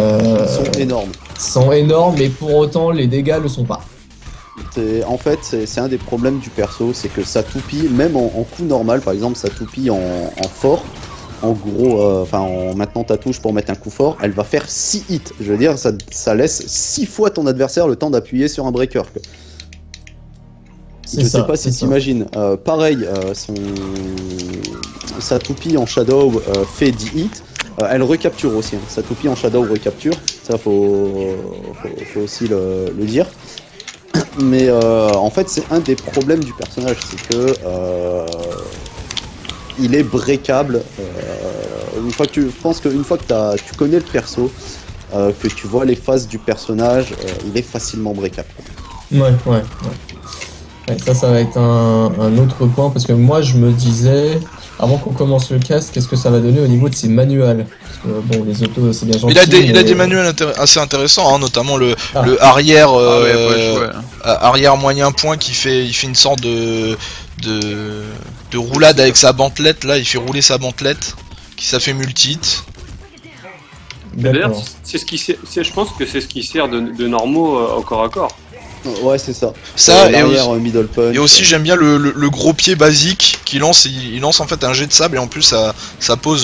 sont énormes, mais pour autant les dégâts le sont pas. En fait, c'est un des problèmes du perso, c'est que ça toupie, même en coup normal, par exemple, ça toupie en fort. En gros, en maintenant ta touche pour mettre un coup fort, elle va faire 6 hits. Je veux dire, ça laisse 6 fois ton adversaire le temps d'appuyer sur un breaker. Je sais pas si t'imagines. Pareil, sa toupie en shadow fait 10 hits. Elle recapture aussi. Hein. Sa toupie en shadow recapture. Ça, faut aussi le dire. Mais en fait, c'est un des problèmes du personnage. C'est que il est breakable. Je pense qu'une fois que tu connais le perso, que tu vois les phases du personnage, il est facilement breakable. Ouais. Ça va être un autre point, parce que moi je me disais, avant qu'on commence le cast, qu'est-ce que ça va donner au niveau de ses manuels? Parce que bon, les autos c'est bien gentil. Il a des manuels assez intéressants, hein, notamment le arrière, arrière moyen point il fait une sorte de roulade avec sa bantelette, là il fait rouler sa bantelette, ça fait multi-hit. D'ailleurs, je pense que c'est ce qui sert de normaux au corps à corps. Ouais, c'est ça. Ça et middle punch. Et aussi j'aime bien le gros pied basique qui lance, il lance en fait un jet de sable et en plus ça pose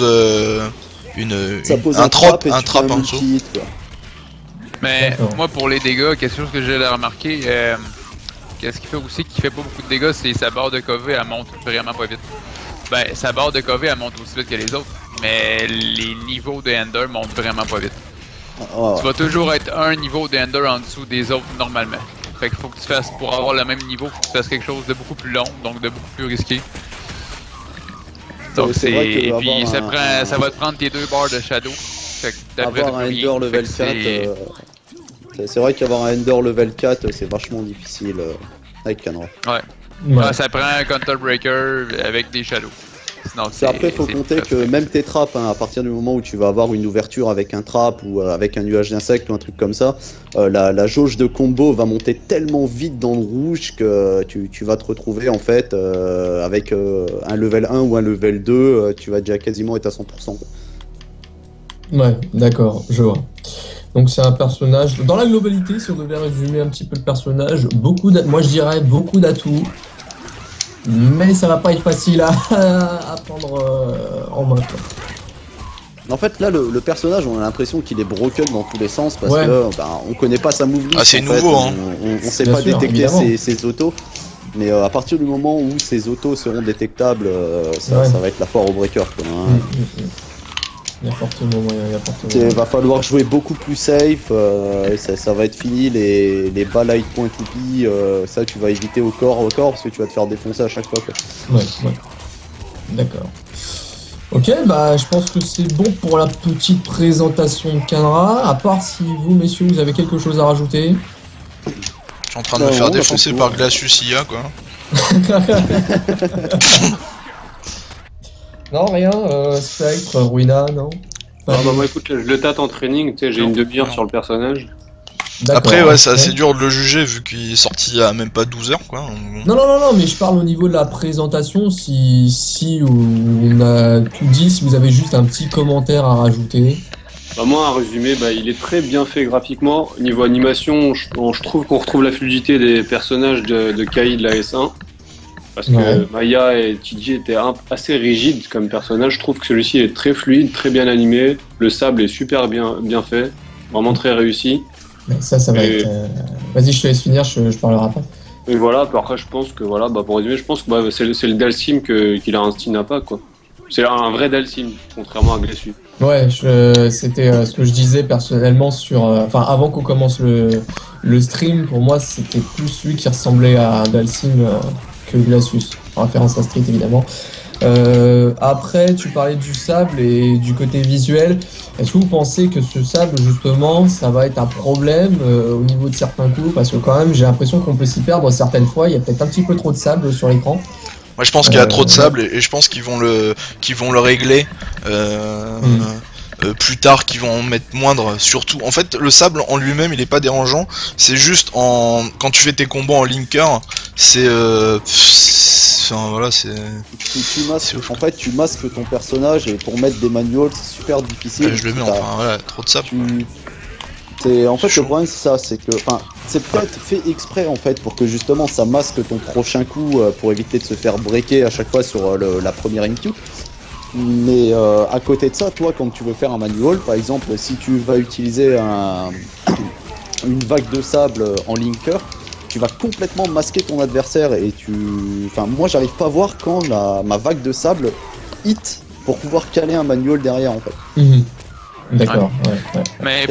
un trap en dessous. Mais moi pour les dégâts, quelque chose que j'ai remarqué, qu'est-ce qui fait aussi qu'il fait pas beaucoup de dégâts, c'est sa barre de KV, elle monte vraiment pas vite. Ben sa barre de KV elle monte aussi vite que les autres, mais les niveaux de Ender montent vraiment pas vite. Tu vas toujours être un niveau de Ender en dessous des autres normalement. Fait qu'il faut que tu fasses, pour avoir le même niveau, faut que tu fasses quelque chose de beaucoup plus long, donc de beaucoup plus risqué. Donc et puis ça va te prendre tes 2 barres de shadow. Fait que avoir un Ender level 4, c'est vrai qu'avoir un Ender level 4 c'est vachement difficile avec Canra. Ouais. Ça prend un Counter Breaker avec des shadows. Après, faut compter que même tes trappes, hein, à partir du moment où tu vas avoir une ouverture avec un trap ou avec un nuage d'insectes ou un truc comme ça, la jauge de combo va monter tellement vite dans le rouge que tu vas te retrouver en fait avec un level 1 ou un level 2, tu vas déjà quasiment être à 100%. Ouais, d'accord, je vois. Donc c'est un personnage, dans la globalité, si on devait résumer un petit peu le personnage, moi je dirais beaucoup d'atouts. Mais ça va pas être facile à prendre en main. En fait, là, le personnage, on a l'impression qu'il est broken dans tous les sens parce que on connaît pas sa move list. C'est nouveau, hein. On sait pas détecter ses autos. Mais à partir du moment où ses autos seront détectables, ça va être la foire au breaker. Quoi, hein. Il y a fortement moyen, Il va falloir jouer beaucoup plus safe, ça va être fini les bas light point toupie, ça tu vas éviter au corps parce que tu vas te faire défoncer à chaque fois quoi. Ouais. D'accord. Ok, bah je pense que c'est bon pour la petite présentation de Canra, à part si vous messieurs vous avez quelque chose à rajouter. Je suis en train de me faire défoncer par Glacius IA quoi. Non, rien, Spectre, Ruina, non. Moi écoute, je le tâte en training, tu sais, j'ai une demi-heure sur le personnage. Après, c'est assez dur de le juger vu qu'il est sorti il y a même pas 12 heures quoi. Non, mais je parle au niveau de la présentation, si on a tout dit, si vous avez juste un petit commentaire à rajouter. Moi, un résumé, il est très bien fait graphiquement. Niveau animation, je trouve qu'on retrouve la fluidité des personnages de Kai de la S1. Parce que Maya et TJ étaient assez rigides comme personnage. Je trouve que celui-ci est très fluide, très bien animé. Le sable est super bien fait, vraiment très réussi. Ça va être... Vas-y, je te laisse finir, je parlerai après. Et voilà, après je pense que, pour résumer, je pense que c'est le Dalsim qu'il a un style Nappa, quoi. C'est un vrai Dalsim, contrairement à Glacius. Ouais, c'était ce que je disais personnellement avant qu'on commence le stream. Pour moi, c'était plus lui qui ressemblait à Dalsim que Glacius, en référence à Street évidemment. Après, tu parlais du sable et du côté visuel. Est-ce que vous pensez que ce sable, justement, ça va être un problème au niveau de certains coups? Parce que quand même, j'ai l'impression qu'on peut s'y perdre certaines fois. Il y a peut-être un petit peu trop de sable sur l'écran. Moi je pense qu'il y a trop de sable et je pense qu'ils vont le régler plus tard, qu'ils vont en mettre moindre. Surtout, en fait, le sable en lui-même il est pas dérangeant. C'est juste quand tu fais tes combos en linker, c'est voilà, c'est. En fait, tu masques ton personnage et pour mettre des manuals c'est super difficile. Je le mets enfin voilà, trop de sable. En fait, le problème c'est ça, c'est que, c'est peut-être fait exprès en fait pour que justement ça masque ton prochain coup pour éviter de se faire breaker à chaque fois sur la première IQ. Mais à côté de ça, toi, quand tu veux faire un manual, par exemple, si tu vas utiliser une vague de sable en linker, tu vas complètement masquer ton adversaire et moi, j'arrive pas à voir quand ma vague de sable hit pour pouvoir caler un manual derrière en fait. D'accord. Ouais. Mais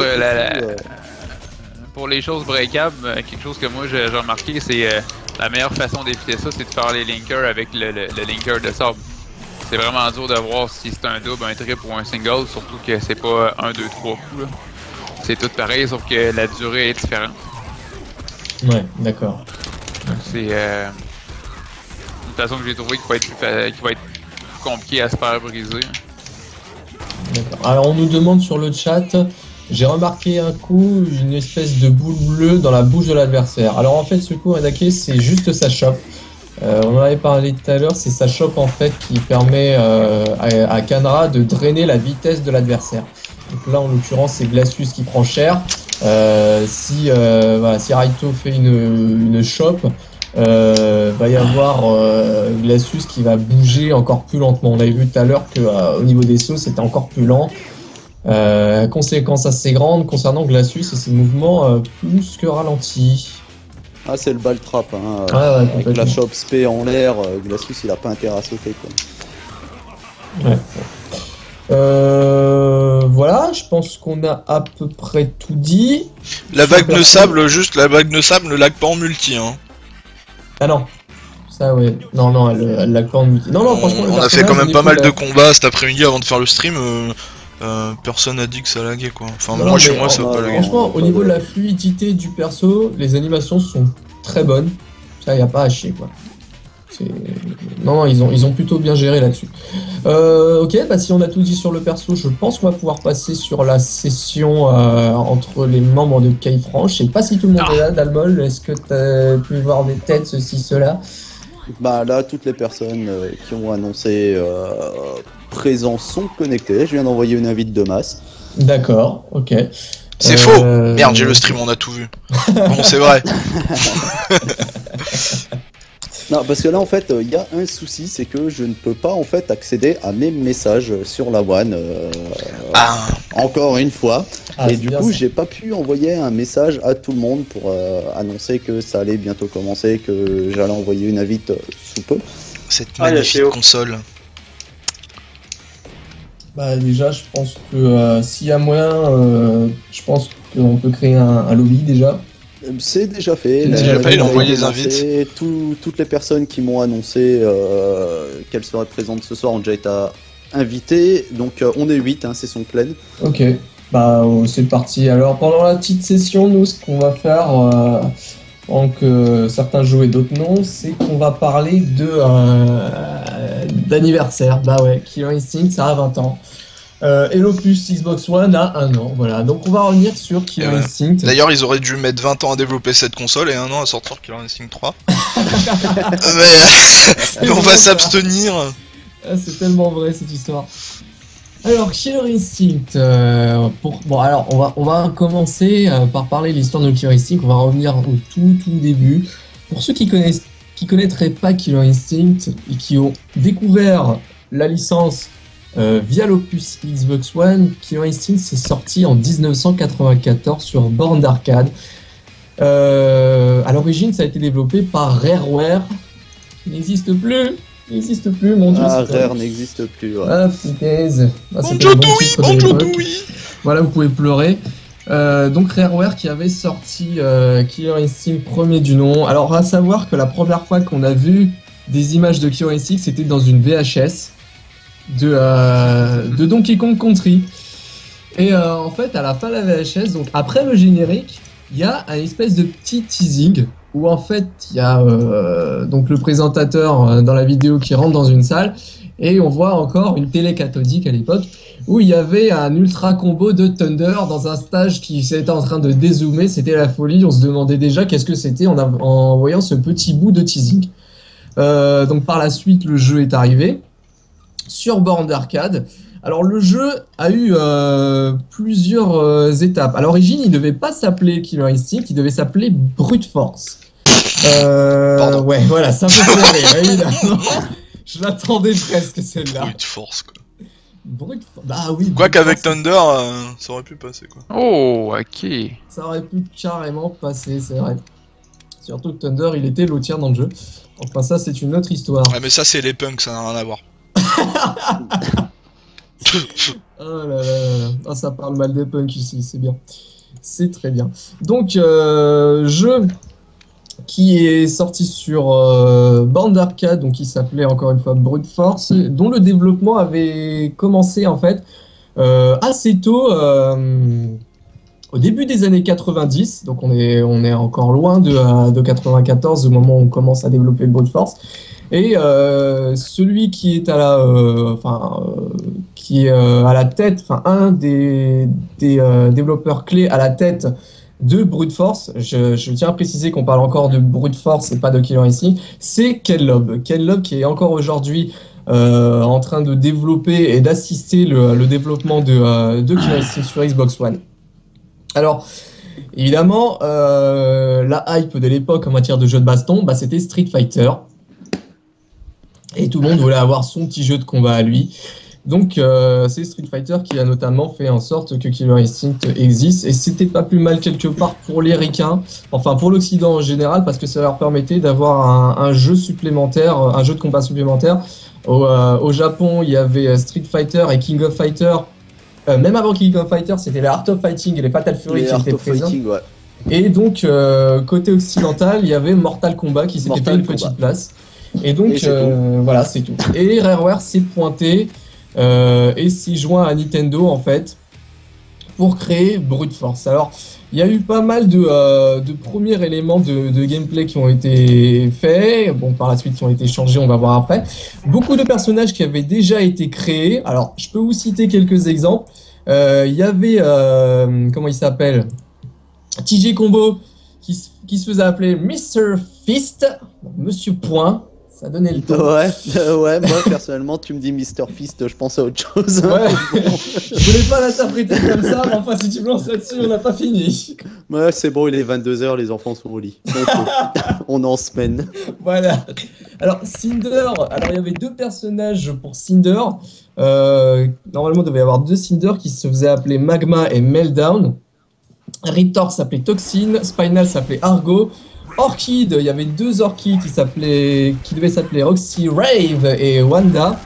pour les choses breakables, quelque chose que moi j'ai remarqué, c'est la meilleure façon d'éviter ça, c'est de faire les linkers avec le linker de sable. C'est vraiment dur de voir si c'est un double, un triple ou un single, surtout que c'est pas 1, 2, 3 coups. Là. C'est tout pareil, sauf que la durée est différente. Ouais, d'accord. C'est une façon que j'ai trouvé qui va être plus compliquée à se faire briser. D'accord. Alors on nous demande sur le chat, j'ai remarqué un coup, une espèce de boule bleue dans la bouche de l'adversaire. Alors en fait ce coup Hadake c'est juste sa chope. On en avait parlé tout à l'heure, c'est sa chope en fait qui permet à Kanra de drainer la vitesse de l'adversaire. Donc là en l'occurrence c'est Glacius qui prend cher. Si Raito fait une chope, va y avoir Glacius qui va bouger encore plus lentement. On avait vu tout à l'heure que au niveau des sauts c'était encore plus lent. Conséquence assez grande concernant Glacius et ses mouvements plus que ralentis. Ah, c'est le ball trap, hein. Ouais, avec la chope spé en l'air, Glacius il a pas intérêt à sauter quoi. Ouais. Voilà, je pense qu'on a à peu près tout dit. La vague de sable ne lag pas en multi, hein. Ah non. Ça ouais. Non, elle lag pas en multi. Non, franchement. On a fait quand même pas mal de combats cet après-midi avant de faire le stream. Personne n'a dit que ça laguait quoi. Enfin, moi chez moi ça va pas laguer. Franchement, au niveau de la fluidité du perso, les animations sont très bonnes. Ça, y a pas à chier quoi. Non, ils ont plutôt bien géré là-dessus. Ok, si on a tout dit sur le perso, je pense qu'on va pouvoir passer sur la session entre les membres de K-Franc. Je sais pas si tout le monde est là, Dalmol. Est-ce que tu as pu voir des têtes, ceci, cela? Bah là, toutes les personnes qui ont annoncé présents sont connectées. Je viens d'envoyer une invite de masse. D'accord, ok. C'est faux. Merde, j'ai le stream, on a tout vu. Bon, c'est vrai. Non, parce que là en fait, il y a un souci, c'est que je ne peux pas en fait accéder à mes messages sur la One. Encore une fois. Et du coup, j'ai pas pu envoyer un message à tout le monde pour annoncer que ça allait bientôt commencer, que j'allais envoyer une invite sous peu. Cette magnifique console. Bah déjà, je pense que s'il y a moyen, je pense qu'on peut créer un lobby déjà. C'est déjà fait. Il a envoyé les invites. Toutes les personnes qui m'ont annoncé qu'elles seraient présentes ce soir ont déjà été invitées. Donc on est 8, session pleine. Ok, c'est parti. Alors pendant la petite session, nous, ce qu'on va faire, pendant que certains jouent et d'autres non, c'est qu'on va parler d'anniversaire. Bah ouais, Killer Instinct, ça a 20 ans. Et l'Opus Xbox One a 1 an, voilà. Donc on va revenir sur Killer Instinct. D'ailleurs, ils auraient dû mettre 20 ans à développer cette console et 1 an à sortir Killer Instinct 3. mais on va s'abstenir. C'est tellement vrai cette histoire. Alors Killer Instinct, alors on va commencer par parler de l'histoire de Killer Instinct. On va revenir au tout début. Pour ceux qui connaîtraient pas Killer Instinct et qui ont découvert la licence via l'Opus Xbox One, Killer Instinct s'est sorti en 1994 sur borne d'arcade. À l'origine, ça a été développé par Rareware, qui n'existe plus. Il n'existe plus, mon dieu. Ah, c'est Rare n'existe plus. Ouais. Ah, punaise. Ah, c'était Banjo le bon Tooie, titre de Banjo l'époque. Tooie. Voilà, vous pouvez pleurer. Donc Rareware qui avait sorti Killer Instinct premier du nom. Alors à savoir que la première fois qu'on a vu des images de Killer Instinct, c'était dans une VHS de Donkey Kong Country. Et en fait, à la fin de la VHS, donc après le générique, il y a un espèce de petit teasing où en fait il y a donc le présentateur dans la vidéo qui rentre dans une salle et on voit encore une télé cathodique à l'époque où il y avait un ultra combo de Thunder dans un stage qui était en train de dézoomer, c'était la folie, on se demandait déjà qu'est-ce que c'était en voyant ce petit bout de teasing. Donc par la suite le jeu est arrivé sur borne d'arcade. Alors le jeu a eu plusieurs étapes. À l'origine il ne devait pas s'appeler Killer Instinct, il devait s'appeler Brute Force. Pardon. Ouais voilà, ça me fait rire, évidemment. Je l'attendais presque celle-là. Brute force quoi. Bah oui. Quoi Brute qu'avec Force, Thunder, ça aurait pu passer quoi. Oh, ok. ça aurait pu carrément passer, c'est vrai. Surtout que Thunder, il était lotier dans le jeu. Enfin, ça, c'est une autre histoire. Ouais mais ça c'est les punks, ça n'a rien à voir. Oh là là là là. Ah, ça parle mal des punks ici, c'est bien. C'est très bien. Donc, jeu qui est sorti sur borne d'arcade, donc qui s'appelait encore une fois Brute Force, dont le développement avait commencé en fait assez tôt, au début des années 90, donc on est encore loin de 94 au moment où on commence à développer Brute Force. Et celui qui est à la tête, enfin un des développeurs clés à la tête de Brute Force, je tiens à préciser qu'on parle encore de Brute Force et pas de Killer Instinct, c'est Ken Loeb. Ken Loeb qui est encore aujourd'hui en train de développer et d'assister le développement de Killer Instinct sur Xbox One. Alors, évidemment, la hype de l'époque en matière de jeux de baston, bah, c'était Street Fighter. Et tout le monde voulait avoir son petit jeu de combat à lui. Donc c'est Street Fighter qui a notamment fait en sorte que Killer Instinct existe. Et c'était pas plus mal quelque part pour les ricains, enfin pour l'Occident en général, parce que ça leur permettait d'avoir un jeu supplémentaire, un jeu de combat supplémentaire. Au Japon, il y avait Street Fighter et King of Fighter. Même avant King of Fighter, c'était les Art of Fighting et les Fatal Fury Les qui Art étaient of présents. Fighting, ouais. Et donc, côté occidental, il y avait Mortal Kombat qui s'était fait une petite place. Et donc, Et c'est voilà, c'est tout. Et Rareware s'est pointé et s'y joint à Nintendo, en fait, pour créer Brute Force. Alors, il y a eu pas mal de premiers éléments de gameplay qui ont été faits. Bon, par la suite, qui ont été changés, on va voir après. Beaucoup de personnages qui avaient déjà été créés. Alors, je peux vous citer quelques exemples. Il y avait, comment il s'appelle ? TJ Combo qui se faisait appeler Mr. Fist, Monsieur Point, ça donnait le ton. Ouais, moi personnellement, tu me dis Mr. Fist, je pense à autre chose. Ouais, je voulais pas l'interpréter comme ça, mais enfin, si tu me lances là-dessus, on n'a pas fini. Ouais, c'est bon, il est 22h, les enfants sont au lit. Donc, on est en semaine. Voilà. Alors, Cinder, alors il y avait deux personnages pour Cinder. Normalement, il devait y avoir deux Cinder qui se faisaient appeler Magma et Meltdown. Riptor s'appelait Toxin, Spinal s'appelait Argo, Orchid, il y avait deux Orchids qui devaient s'appeler Roxy Rave et Wanda,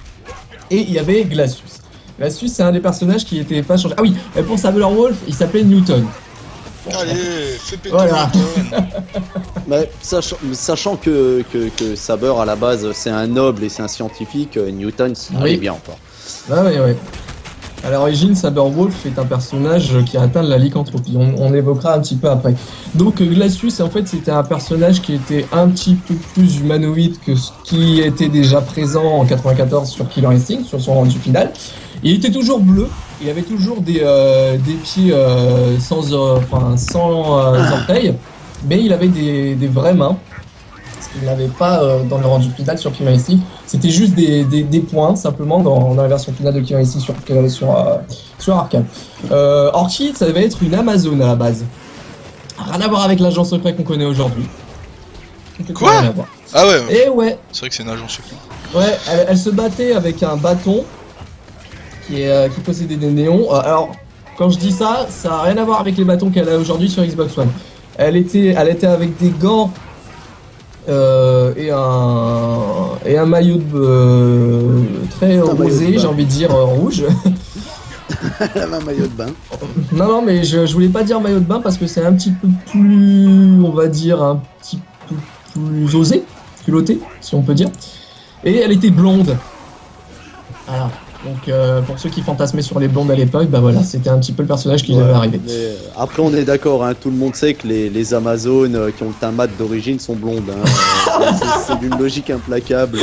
et il y avait Glacius. Glacius, c'est un des personnages qui n'était pas changé. Ah oui, pour Saberwolf, il s'appelait Newton. Allez, fais péter Voilà. Newton. Mais sachant que Saber à la base c'est un noble et c'est un scientifique, Newton ça allait bien encore. Ah oui, oui. À l'origine, Saberwolf est un personnage qui a atteint de la lycanthropie. On évoquera un petit peu après. Donc Glacius, en fait, c'était un personnage qui était un petit peu plus humanoïde que ce qui était déjà présent en 94 sur Killer Instinct, sur son rendu final. Il était toujours bleu. Il avait toujours des pieds sans orteils, mais il avait des vraies mains. Il n'avait pas dans le rendu final sur Killer Instinct, c'était juste des points simplement dans la version finale de Killer Instinct sur arcade. Orchid, ça devait être une Amazone à la base. Rien à voir avec l'agent secret qu'on connaît aujourd'hui. Quoi ? Ah ouais, Et ouais, c'est vrai que c'est une agence secrète. ouais, elle se battait avec un bâton qui possédait des néons. Alors, quand je dis ça, ça n'a rien à voir avec les bâtons qu'elle a aujourd'hui sur Xbox One. Elle était avec des gants et Et un maillot très rosé, j'ai envie de dire rouge. La main maillot de bain. Non, mais je voulais pas dire maillot de bain parce que c'est un petit peu plus, on va dire, un petit peu plus osé, culotté, si on peut dire. Et elle était blonde. Voilà. Donc pour ceux qui fantasmaient sur les blondes à l'époque, bah voilà, c'était un petit peu le personnage qui devait arriver. Après on est d'accord, hein, tout le monde sait que les Amazones qui ont le teint mat d'origine sont blondes. Hein. C'est d'une logique implacable.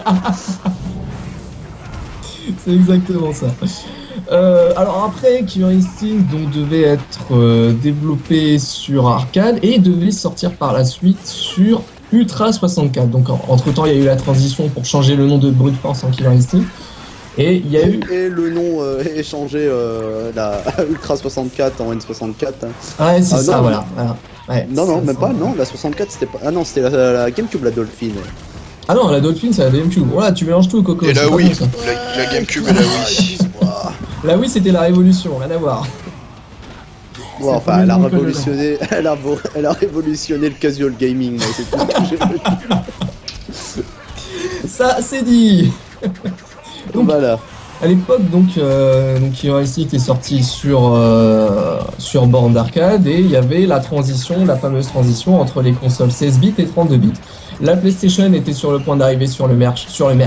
C'est exactement ça. Alors après, Killer Instinct donc, devait être développé sur arcade et devait sortir par la suite sur Ultra 64. Donc entre temps il y a eu la transition pour changer le nom de Brute Force en Killer Instinct. Et il y a eu... Et le nom est changé, la Ultra 64 en N64. Hein. Ouais, c'est ça, non, voilà. Ouais, non, même pas, non, la 64 c'était pas... Ah non, c'était la GameCube, la Dolphin. Ah non, la Dolphin c'est la GameCube. Voilà, tu mélanges tout, Coco. Et la Wii, bon, la GameCube et la Wii. La Wii c'était la révolution, rien à voir. Bon, enfin, elle a révolutionné, elle a révolutionné le casual gaming, mais c'est tout ce que j'ai vu. Ça, c'est dit. Donc, voilà. À l'époque, donc Killer Instinct est sorti sur borne d'arcade et il y avait la fameuse transition entre les consoles 16 bits et 32 bits. La PlayStation était sur le point d'arriver sur le marché.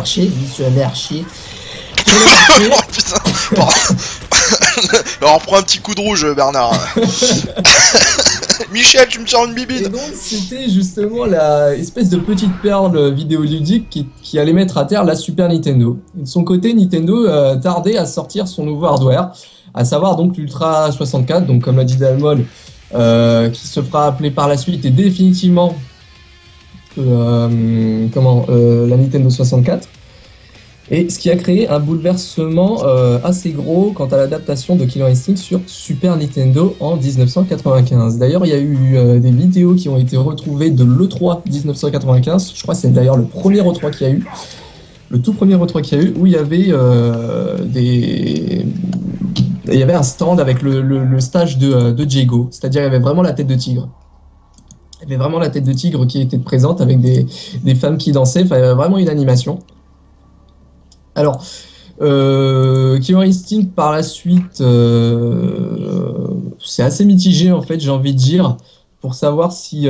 Oh putain. Alors prends un petit coup de rouge, Bernard. Michel, tu me sors une Et bibine. donc c'était justement la espèce de petite perle vidéoludique qui allait mettre à terre la Super Nintendo. Et de son côté, Nintendo tardait à sortir son nouveau hardware, à savoir donc l'Ultra 64, donc comme l'a dit Dalmol, qui se fera appeler par la suite et définitivement la Nintendo 64. Et ce qui a créé un bouleversement assez gros quant à l'adaptation de Killer Instinct sur Super Nintendo en 1995. D'ailleurs, il y a eu des vidéos qui ont été retrouvées de l'E3 1995. Je crois que c'est d'ailleurs le premier E3 qu'il y a eu. Le tout premier E3 qu'il y a eu, où il y avait il y avait un stand avec le stage de Diego. C'est-à-dire il y avait vraiment la tête de tigre. Il y avait vraiment la tête de tigre qui était présente avec des femmes qui dansaient. Enfin, il y avait vraiment une animation. Alors, Killer Instinct par la suite, c'est assez mitigé en fait, j'ai envie de dire, pour savoir si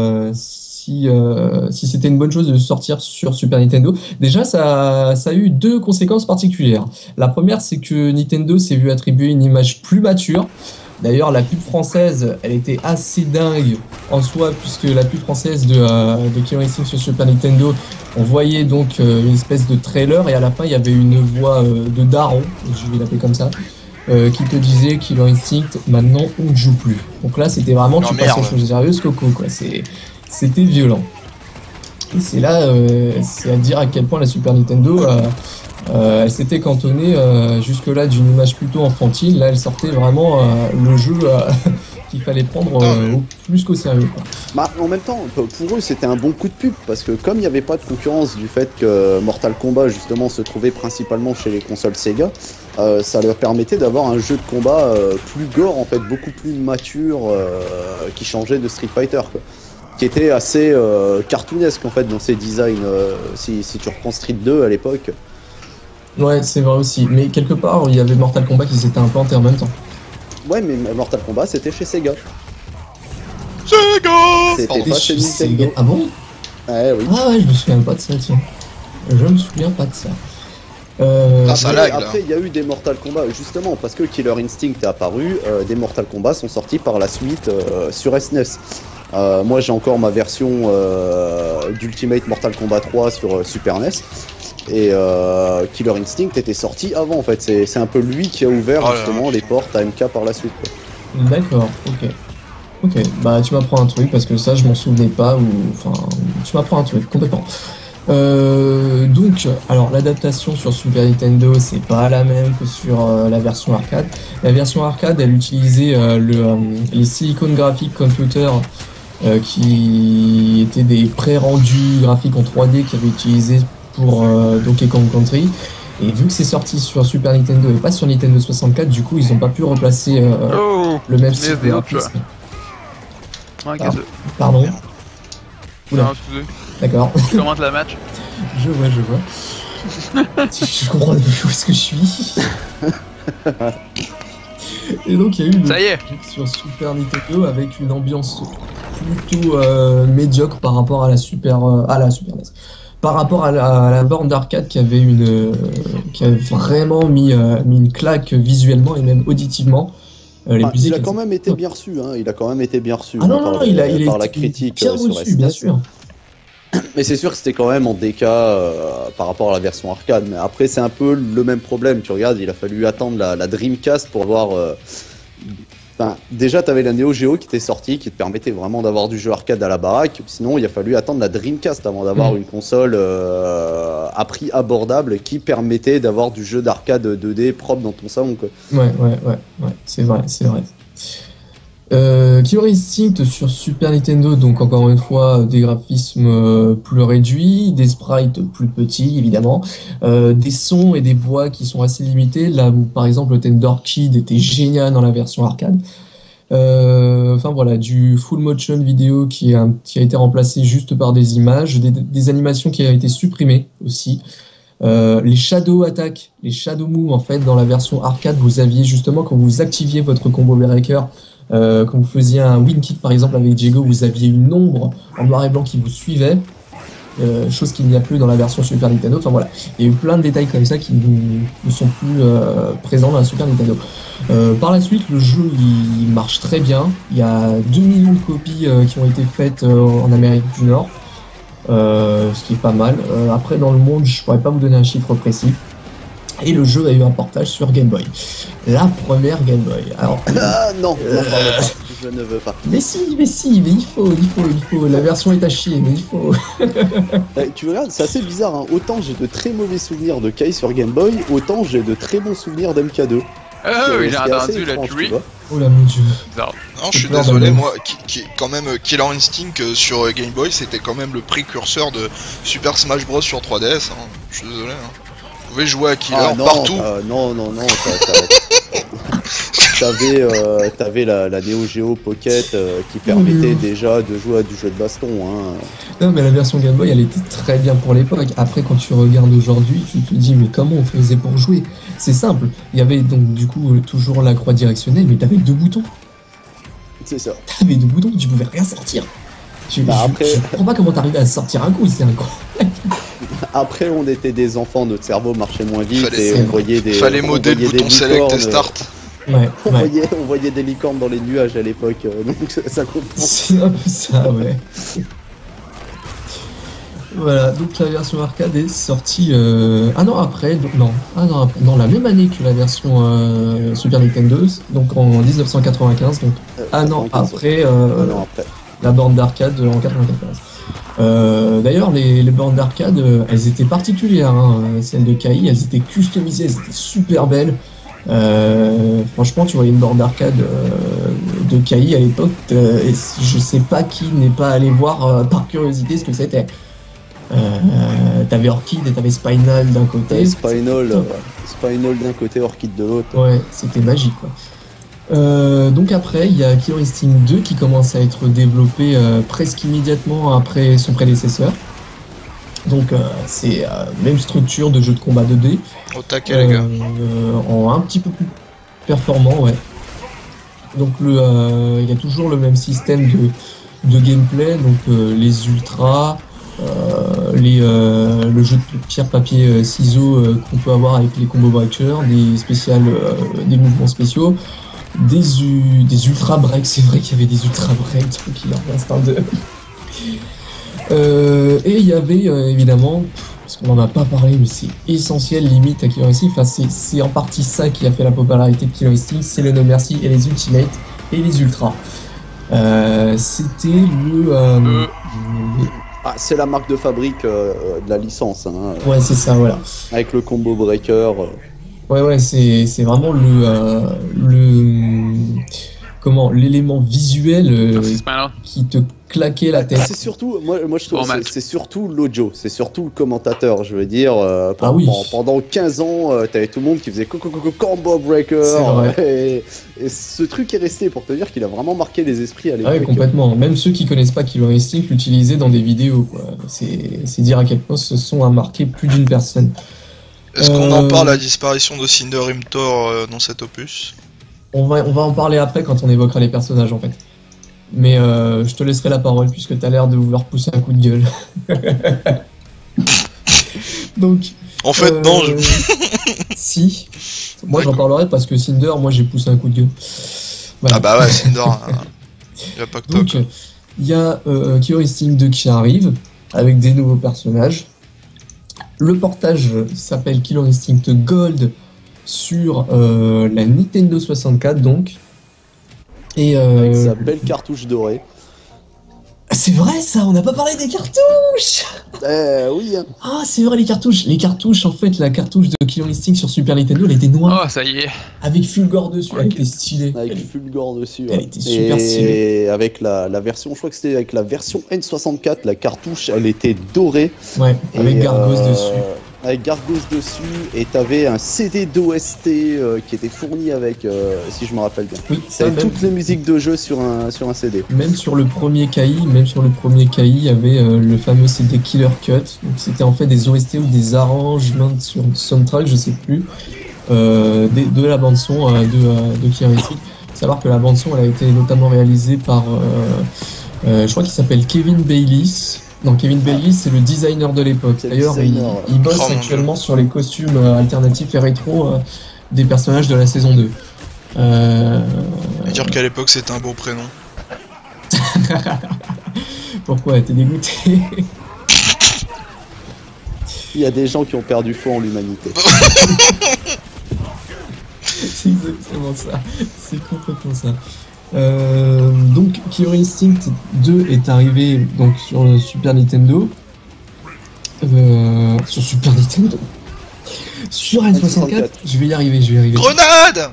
c'était une bonne chose de sortir sur Super Nintendo. Déjà, ça a eu deux conséquences particulières. La première, c'est que Nintendo s'est vu attribuer une image plus mature. D'ailleurs, la pub française, elle était assez dingue en soi, puisque la pub française de Killer Instinct sur Super Nintendo, on voyait donc une espèce de trailer, et à la fin, il y avait une voix de daron, je vais l'appeler comme ça, qui te disait Killer Instinct, maintenant, on ne joue plus. Donc là, c'était vraiment, tu passes aux choses sérieuses, Coco, quoi. C'était violent. Et c'est là, c'est à dire à quel point la Super Nintendo... elle s'était cantonnée jusque-là d'une image plutôt enfantine. Là, elle sortait vraiment le jeu qu'il fallait prendre plus qu'au sérieux, quoi. Bah, en même temps, pour eux, c'était un bon coup de pub parce que comme il n'y avait pas de concurrence du fait que Mortal Kombat justement se trouvait principalement chez les consoles Sega, ça leur permettait d'avoir un jeu de combat plus gore, en fait, beaucoup plus mature, qui changeait de Street Fighter, quoi. Qui était assez cartoonesque en fait dans ses designs. Si tu reprends Street 2 à l'époque. Ouais, c'est vrai aussi. Mais quelque part, il y avait Mortal Kombat qui s'était implanté en même temps. Ouais, mais Mortal Kombat, c'était chez Sega. Sega. C'était pas chez Nintendo. Ah bon? Ouais, oui. Ah ouais, je me souviens pas de ça, tiens. Je me souviens pas de ça. Ça lag, là. Après, il y a eu des Mortal Kombat, justement, parce que Killer Instinct est apparu, des Mortal Kombat sont sortis par la suite sur SNES. Moi, j'ai encore ma version d'Ultimate Mortal Kombat 3 sur Super NES. Et Killer Instinct était sorti avant, en fait. C'est un peu lui qui a ouvert justement les portes à MK par la suite, quoi. D'accord, ok, bah tu m'apprends un truc parce que ça je m'en souvenais pas, ou enfin tu m'apprends un truc complètement. Donc, alors l'adaptation sur Super Nintendo c'est pas la même que sur la version arcade. La version arcade elle utilisait les Silicon Graphics Computer qui étaient des pré-rendus graphiques en 3D qu'ils avaient utilisés pour Donkey Kong Country. Et vu que c'est sorti sur Super Nintendo et pas sur Nintendo 64, du coup ils n'ont pas pu replacer le même style de graphisme. Ouais, Pardon. Oula. Non, excusez. D'accord. Je commente le match. Je vois. Je comprends où est-ce que je suis. Et donc il y a eu le Ça y est. sur Super Nintendo avec une ambiance plutôt médiocre par rapport à la Super NES. Par rapport à la borne d'arcade qui avait vraiment mis une claque visuellement et même auditivement. Il a quand même été bien reçu, hein. Il a quand même été bien reçu par la critique bien sur reçu, SNES. bien sûr. Mais c'est sûr que c'était quand même en DK par rapport à la version arcade. Mais après, c'est un peu le même problème. Tu regardes, il a fallu attendre la Dreamcast pour avoir. Déjà, t'avais la Neo Geo qui était sortie, qui te permettait vraiment d'avoir du jeu arcade à la baraque. Sinon, il a fallu attendre la Dreamcast avant d'avoir une console à prix abordable qui permettait d'avoir du jeu d'arcade 2D propre dans ton salon, quoi. Ouais, c'est vrai. Killer Instinct sur Super Nintendo, donc encore une fois des graphismes plus réduits, des sprites plus petits évidemment, des sons et des voix qui sont assez limités, là où par exemple le thème d'Orchid était génial dans la version arcade. Enfin voilà, du full motion vidéo qui a été remplacé juste par des images, des animations qui ont été supprimées aussi. Les shadow attack, les shadow move en fait dans la version arcade, vous aviez justement quand vous activiez votre combo breaker, quand vous faisiez un win kick par exemple avec Diego, vous aviez une ombre en noir et blanc qui vous suivait, chose qu'il n'y a plus dans la version Super Nintendo. Enfin voilà, il y a eu plein de détails comme ça qui ne sont plus présents dans la Super Nintendo. Par la suite, le jeu il marche très bien. Il y a 2 millions de copies qui ont été faites en Amérique du Nord. Ce qui est pas mal. Après, dans le monde, je pourrais pas vous donner un chiffre précis. Et le jeu a eu un portage sur Game Boy. La première Game Boy. Alors, non, n'en parle pas. Je ne veux pas. Mais il faut. La version est à chier, mais il faut. Tu regardes, c'est assez bizarre, hein. Autant j'ai de très mauvais souvenirs de Kai sur Game Boy, autant j'ai de très bons souvenirs d'MK2. Oui, j'ai entendu le tree. Oh là mon dieu. Bizarre. Non, je suis désolé, moi, quand même, Killer Instinct sur Game Boy, c'était quand même le précurseur de Super Smash Bros sur 3DS. Hein. Je suis désolé. Hein. Vous pouvez jouer à Killer partout. Non. T'avais la Neo Geo Pocket qui permettait déjà de jouer à du jeu de baston. Hein. Non, mais la version Game Boy, elle était très bien pour l'époque. Après, quand tu regardes aujourd'hui, tu te dis, mais comment on faisait pour jouer? C'est simple. Il y avait donc du coup toujours la croix directionnelle, mais t'avais 2 boutons. C'est ça. T'avais 2 boutons, tu pouvais rien sortir. Je comprends pas comment t'arrivais à sortir un coup, c'est incroyable. Après, on était des enfants, notre cerveau marchait moins vite fallait modder le bouton select et start. Ouais, on voyait des licornes dans les nuages à l'époque, donc ça comprend. C'est un peu ça, ouais. Voilà, donc la version arcade est sortie un an après, dans la même année que la version Super Nintendo, donc en 1995, donc un an après la borne d'arcade en 1995. D'ailleurs, les bornes d'arcade, elles étaient particulières, hein, celles de Kai, elles étaient customisées, elles étaient super belles. Franchement, tu voyais une borne d'arcade de Kai à l'époque, et je sais pas qui n'est pas allé voir par curiosité ce que c'était. T'avais Orchid et t'avais Spinal d'un côté. Spinal d'un côté, Orchid de l'autre. Ouais, c'était magique quoi. Donc après, il y a Killer Instinct 2 qui commence à être développé presque immédiatement après son prédécesseur. Donc c'est même structure de jeu de combat 2D. Au taquet les gars. En un petit peu plus performant, ouais. Donc il y a toujours le même système de gameplay, donc les ultras, le jeu de pierre papier ciseaux qu'on peut avoir avec les combo breakers, des mouvements spéciaux, des ultra breaks. C'est vrai qu'il y avait des ultra breaks dans Killer Instinct 2. Et il y avait évidemment, parce qu'on n'en a pas parlé, mais c'est essentiel limite à Killer Instinct, enfin, c'est en partie ça qui a fait la popularité de Killer Instinct, c'est le No Mercy et les Ultimate et les Ultras. C'était c'est la marque de fabrique de la licence. Hein, ouais, c'est ça, voilà. Avec le combo breaker. Ouais, c'est vraiment comment l'élément visuel Merci, Spinal. qui te claquait la tête. C'est surtout, moi je trouve, Bon match. c'est surtout l'audio, c'est surtout le commentateur. Je veux dire, Ah oui. pendant 15 ans, t'avais tout le monde qui faisait Combo Breaker. C'est vrai. Et ce truc est resté pour te dire qu'il a vraiment marqué les esprits à Ah l'époque. oui, complètement. Même ceux qui connaissent pas Killer Instinct l'utilisaient dans des vidéos, quoi. C'est dire à quel point ce son a marqué plus d'une personne. Est-ce qu'on en parle à la disparition de Cinder Imtor dans cet opus? On va en parler après quand on évoquera les personnages, en fait. Mais je te laisserai la parole puisque t'as l'air de vouloir pousser un coup de gueule. Donc. En fait, non, Si. Moi j'en parlerai parce que Cinder, moi j'ai poussé un coup de gueule. Voilà. Ah bah ouais, Cinder, il a pas que toi. Donc, il y a Killer Instinct 2 qui arrive avec des nouveaux personnages. Le portage s'appelle Killer Instinct Gold sur la Nintendo 64 donc. Et Avec sa belle cartouche dorée. c'est vrai ça, on n'a pas parlé des cartouches. Oui. Hein. Ah c'est vrai les cartouches. Les cartouches en fait, la cartouche de Killer Instinct sur Super Nintendo, elle était noire Oh, ça y est. avec Fulgore dessus. Elle était stylée. Avec Fulgore dessus. Elle était super stylée. Et avec la version, je crois que c'était avec la version N64, la cartouche, elle était dorée. Ouais, avec Et, Gargos dessus. Avec Gargos dessus, et t'avais un CD d'OST qui était fourni avec, si je me rappelle bien. Oui, ça T'avais même. toutes les musiques de jeu sur un CD. Même sur le premier KI, il y avait le fameux CD Killer Cut. Donc c'était en fait des OST ou des arrangements sur soundtrack, je sais plus, de la bande son de Killer Instinct. Faut savoir que la bande son, elle a été notamment réalisée par, je crois qu'il s'appelle Kevin Bayliss. Non, Kevin Bayliss, c'est le designer de l'époque. C'est le D'ailleurs, designer, il bosse Oh, mon actuellement sur les costumes alternatifs et rétro des personnages de la saison 2. Et dire qu'à l'époque c'était un beau prénom. Pourquoi? T'es dégoûté? Il y a des gens qui ont perdu foi en l'humanité. C'est exactement ça. C'est complètement ça. Donc, Killer Instinct 2 est arrivé donc, sur le Super Nintendo. Sur Super Nintendo. Sur N64, je vais y arriver. Grenade!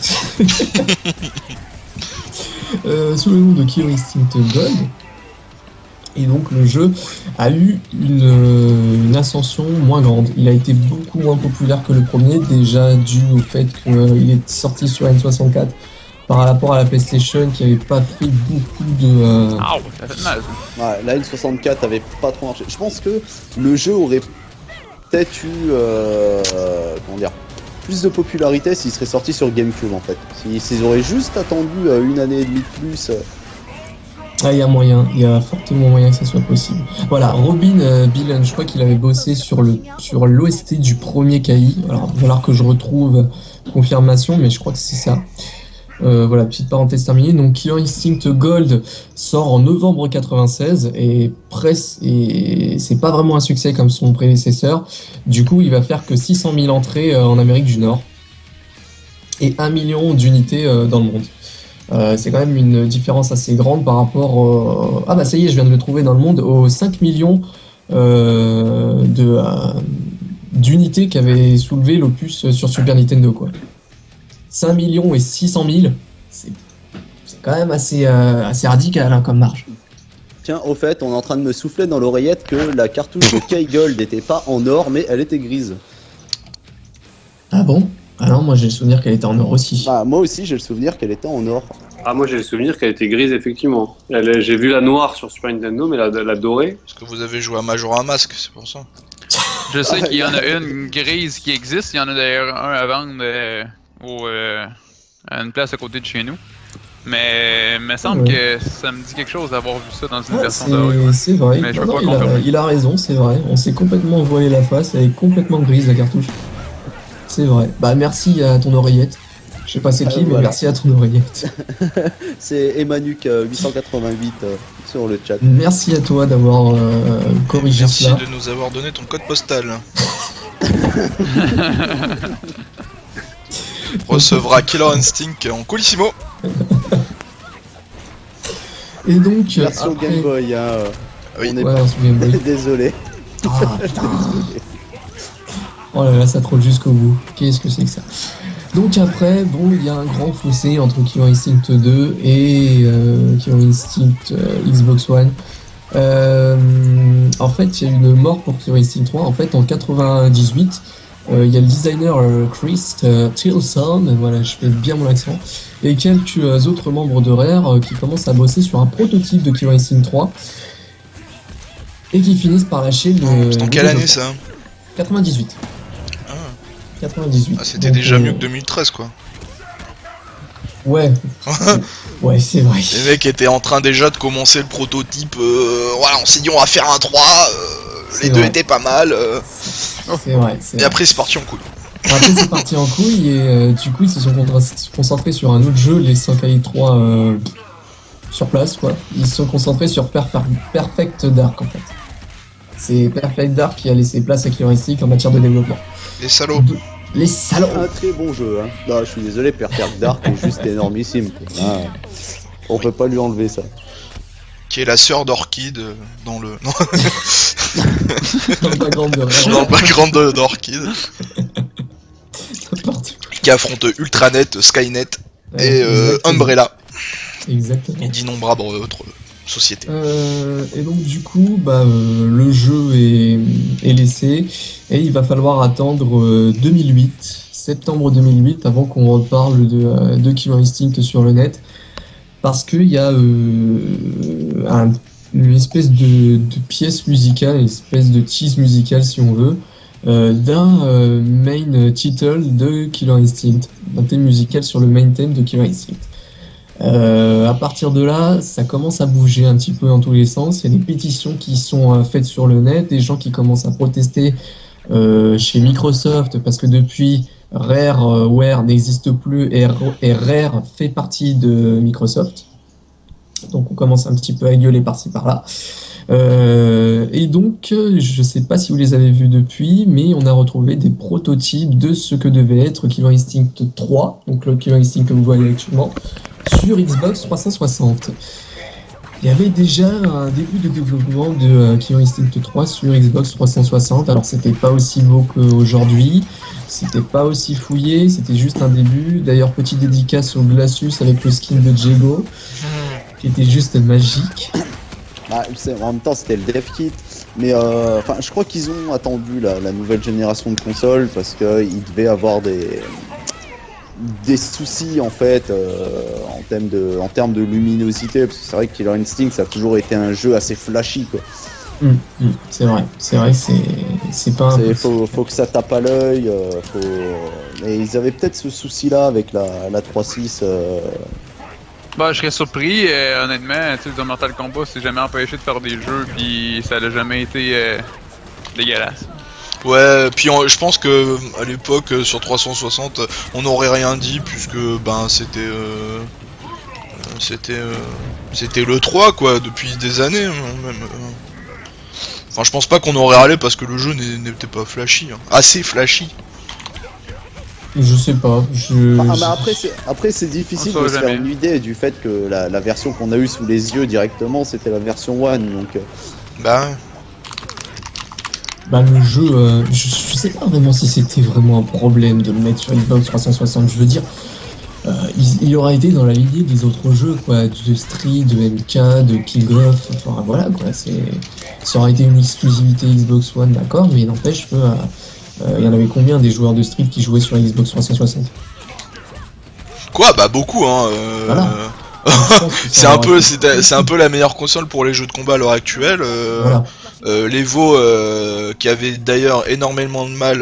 Sous le nom de Killer Instinct Gold. Et donc le jeu a eu une ascension moins grande. Il a été beaucoup moins populaire que le premier, déjà dû au fait qu'il est sorti sur N64 par rapport à la PlayStation qui avait pas pris beaucoup de... Ah, ça fait mal. Ça. Ouais, la N64 avait pas trop marché. Je pense que le jeu aurait peut-être eu comment dire, plus de popularité s'il serait sorti sur GameCube en fait. S'ils auraient juste attendu une année et demie de plus. Ah, il y a moyen, il y a fortement moyen que ça soit possible. Voilà, Robin Billen, je crois qu'il avait bossé sur l'OST du premier KI. Alors, il va falloir que je retrouve confirmation, mais je crois que c'est ça. Voilà, petite parenthèse terminée. Donc, Killer Instinct Gold sort en novembre 96 et c'est pas vraiment un succès comme son prédécesseur. Du coup, il va faire que 600 000 entrées en Amérique du Nord et 1 million d'unités dans le monde. C'est quand même une différence assez grande par rapport ah bah ça y est, je viens de le trouver dans le monde, aux 5 millions d'unités qu'avait soulevé l'opus sur Super Nintendo, quoi. 5 millions et 600 000, c'est quand même assez radical hein, comme marge. Tiens, au fait, on est en train de me souffler dans l'oreillette que la cartouche de K-Gold n'était pas en or, mais elle était grise. Ah bon? Ah non, moi j'ai le souvenir qu'elle était en or aussi. Bah, moi aussi, j'ai le souvenir qu'elle était en or. Ah, moi j'ai le souvenir qu'elle était grise, effectivement. J'ai vu la noire sur Super Nintendo, mais la dorée. Parce que vous avez joué à Majora Mask, c'est pour ça. Je sais qu'il y en a une grise qui existe, il y en a d'ailleurs un à vendre à une place à côté de chez nous. Mais il me semble que ça me dit quelque chose d'avoir vu ça dans une version dorée. C'est vrai, Mais je non, peux pas non, confirmer. il a raison, c'est vrai. On s'est complètement voilé la face, elle est complètement grise la cartouche. C'est vrai. Bah merci à ton oreillette. Je sais pas c'est qui, mais voilà. merci à ton oreillette. C'est Emmanuc 888 sur le chat. Merci à toi d'avoir corrigé Merci cela. de nous avoir donné ton code postal. Recevra Killer Instinct en colissimo. Et donc, Version après... Game Boy, hein. Oui. On est Ouais, on se souvient bien. désolé. Ah, putain. Oh là là, ça troll jusqu'au bout. Qu'est-ce que c'est que ça? Donc après, bon, il y a un grand fossé entre Killer Instinct 2 et Killer Instinct Xbox One. En fait, il y a une mort pour Killer Instinct 3. En fait, en 98, il y a le designer Chris Tilson, voilà, je fais bien mon accent, et quelques autres membres de Rare qui commencent à bosser sur un prototype de Killer Instinct 3 et qui finissent par lâcher le. C'était en quelle année ça? 98. Ah. 98. Ah, c'était Donc, déjà mieux que 2013 quoi. Ouais. Ouais, c'est vrai. Les mecs étaient en train déjà de commencer le prototype. Voilà, on s'est dit on va faire un 3. Les deux étaient pas mal. C'est vrai. Et après c'est parti en couille. Après c'est parti en couille et du coup ils se sont concentrés sur un autre jeu, les 5 3 sur place quoi. Ils se sont concentrés sur Perfect Dark en fait. C'est Perfect Dark qui a laissé place à Killer Instinct en matière de développement. Les salauds. Les salauds. Un très bon jeu, hein. Non, je suis désolé, Perfect Dark est juste énormissime. Ah, on peut pas lui enlever ça. Qui est la sœur d'Orchid dans le. Non. Dans le background de Rare. Dans le background d'Orchid. Qui affronte Ultranet, Skynet et Umbrella. Exactement. Et d'innombrables autres sociétés. Et donc du coup, le jeu est laissé et il va falloir attendre 2008, septembre 2008, avant qu'on reparle de Killer Instinct sur le net, parce qu'il y a une espèce de pièce musicale, une espèce de tease musicale si on veut, d'un main title de Killer Instinct, d'un thème musical sur le main theme de Killer Instinct. À partir de là, ça commence à bouger un petit peu dans tous les sens. Il y a des pétitions qui sont faites sur le net, des gens qui commencent à protester chez Microsoft parce que depuis Rareware n'existe plus et Rare fait partie de Microsoft. Donc on commence un petit peu à gueuler par-ci par-là. Et donc, je sais pas si vous les avez vus depuis, mais on a retrouvé des prototypes de ce que devait être Killer Instinct 3, donc le Killer Instinct que vous voyez actuellement, sur Xbox 360. Il y avait déjà un début de développement de Killer Instinct 3 sur Xbox 360, alors c'était pas aussi beau qu'aujourd'hui, c'était pas aussi fouillé, c'était juste un début. D'ailleurs, petite dédicace au Glacius avec le skin de Jego, qui était juste magique. Bah, en même temps, c'était le dev kit, mais je crois qu'ils ont attendu la nouvelle génération de consoles parce qu'ils devaient avoir des soucis en fait en termes de luminosité, parce que c'est vrai que Killer Instinct ça a toujours été un jeu assez flashy quoi. C'est vrai que c'est pas faut que ça tape à l'œil, mais ils avaient peut-être ce souci là avec la 3.6. Bah, je serais surpris, honnêtement, tu sais, dans Mortal Kombat, c'est jamais empêché de faire des jeux, puis ça n'a jamais été dégueulasse. Ouais, puis je pense que à l'époque sur 360, on n'aurait rien dit puisque c'était le 3 quoi depuis des années même. Enfin, je pense pas qu'on aurait râlé parce que le jeu n'était pas flashy, hein. Assez flashy. Je sais pas. Mais après c'est difficile de se faire une idée du fait que la version qu'on a eue sous les yeux directement c'était la version One, donc. Le jeu, je sais pas vraiment si c'était vraiment un problème de le mettre sur Xbox 360. Je veux dire, il aurait été dans la lignée des autres jeux, quoi, de Street, de MK, de Kilgoff, enfin voilà, quoi. Ça aurait été une exclusivité Xbox One, d'accord, mais il n'empêche que il y en avait combien des joueurs de Street qui jouaient sur Xbox 360? Quoi? Bah beaucoup, hein. Voilà. C'est un peu la meilleure console pour les jeux de combat à l'heure actuelle. Voilà. l'Evo qui avait d'ailleurs énormément de mal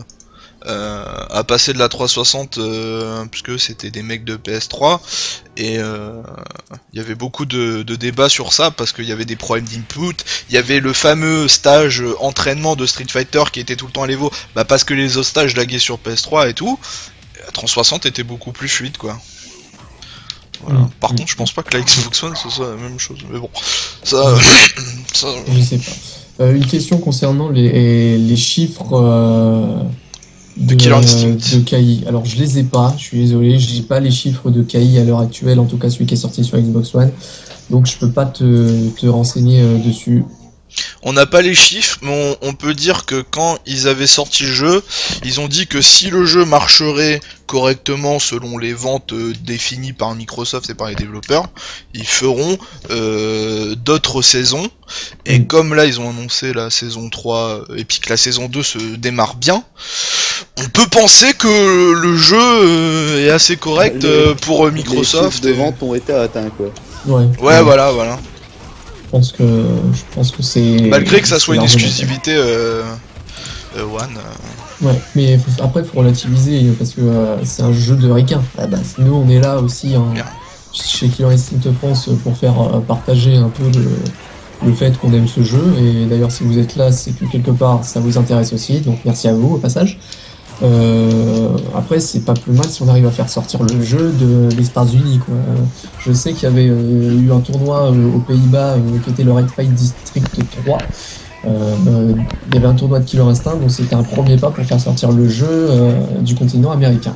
à passer de la 360 puisque c'était des mecs de PS3 et il y avait beaucoup de débats sur ça parce qu'il y avait des problèmes d'input, il y avait le fameux stage entraînement de Street Fighter qui était tout le temps à l'Evo, parce que les autres stages laguaient sur PS3 et tout, la 360 était beaucoup plus fluide quoi. Voilà. Par contre, je pense pas que la Xbox One ce soit la même chose, mais bon, ça. Je sais pas. Une question concernant les chiffres de KI. Alors, je les ai pas, je suis désolé, j'ai pas les chiffres de KI à l'heure actuelle, en tout cas celui qui est sorti sur Xbox One, donc je peux pas te renseigner dessus. On n'a pas les chiffres, mais on peut dire que quand ils avaient sorti le jeu, ils ont dit que si le jeu marcherait correctement selon les ventes définies par Microsoft et par les développeurs, ils feront d'autres saisons. Et comme là ils ont annoncé la saison 3 et puis que la saison 2 se démarre bien, on peut penser que le jeu est assez correct pour Microsoft. Les ventes ont été atteints, quoi. Ouais, voilà. Je pense que c'est... Malgré que ça soit une exclusivité One. Ouais, mais après faut relativiser parce que c'est un jeu de requin. Ah bah, nous on est là aussi chez Killer Instinct France pour faire partager un peu le fait qu'on aime ce jeu. Et d'ailleurs si vous êtes là, c'est que quelque part ça vous intéresse aussi. Donc merci à vous au passage. Après c'est pas plus mal si on arrive à faire sortir le jeu des États-Unis, quoi. Je sais qu'il y avait eu un tournoi aux Pays-Bas qui était le Red Fight District 3. Il y avait un tournoi de Killer Instinct, donc c'était un premier pas pour faire sortir le jeu du continent américain.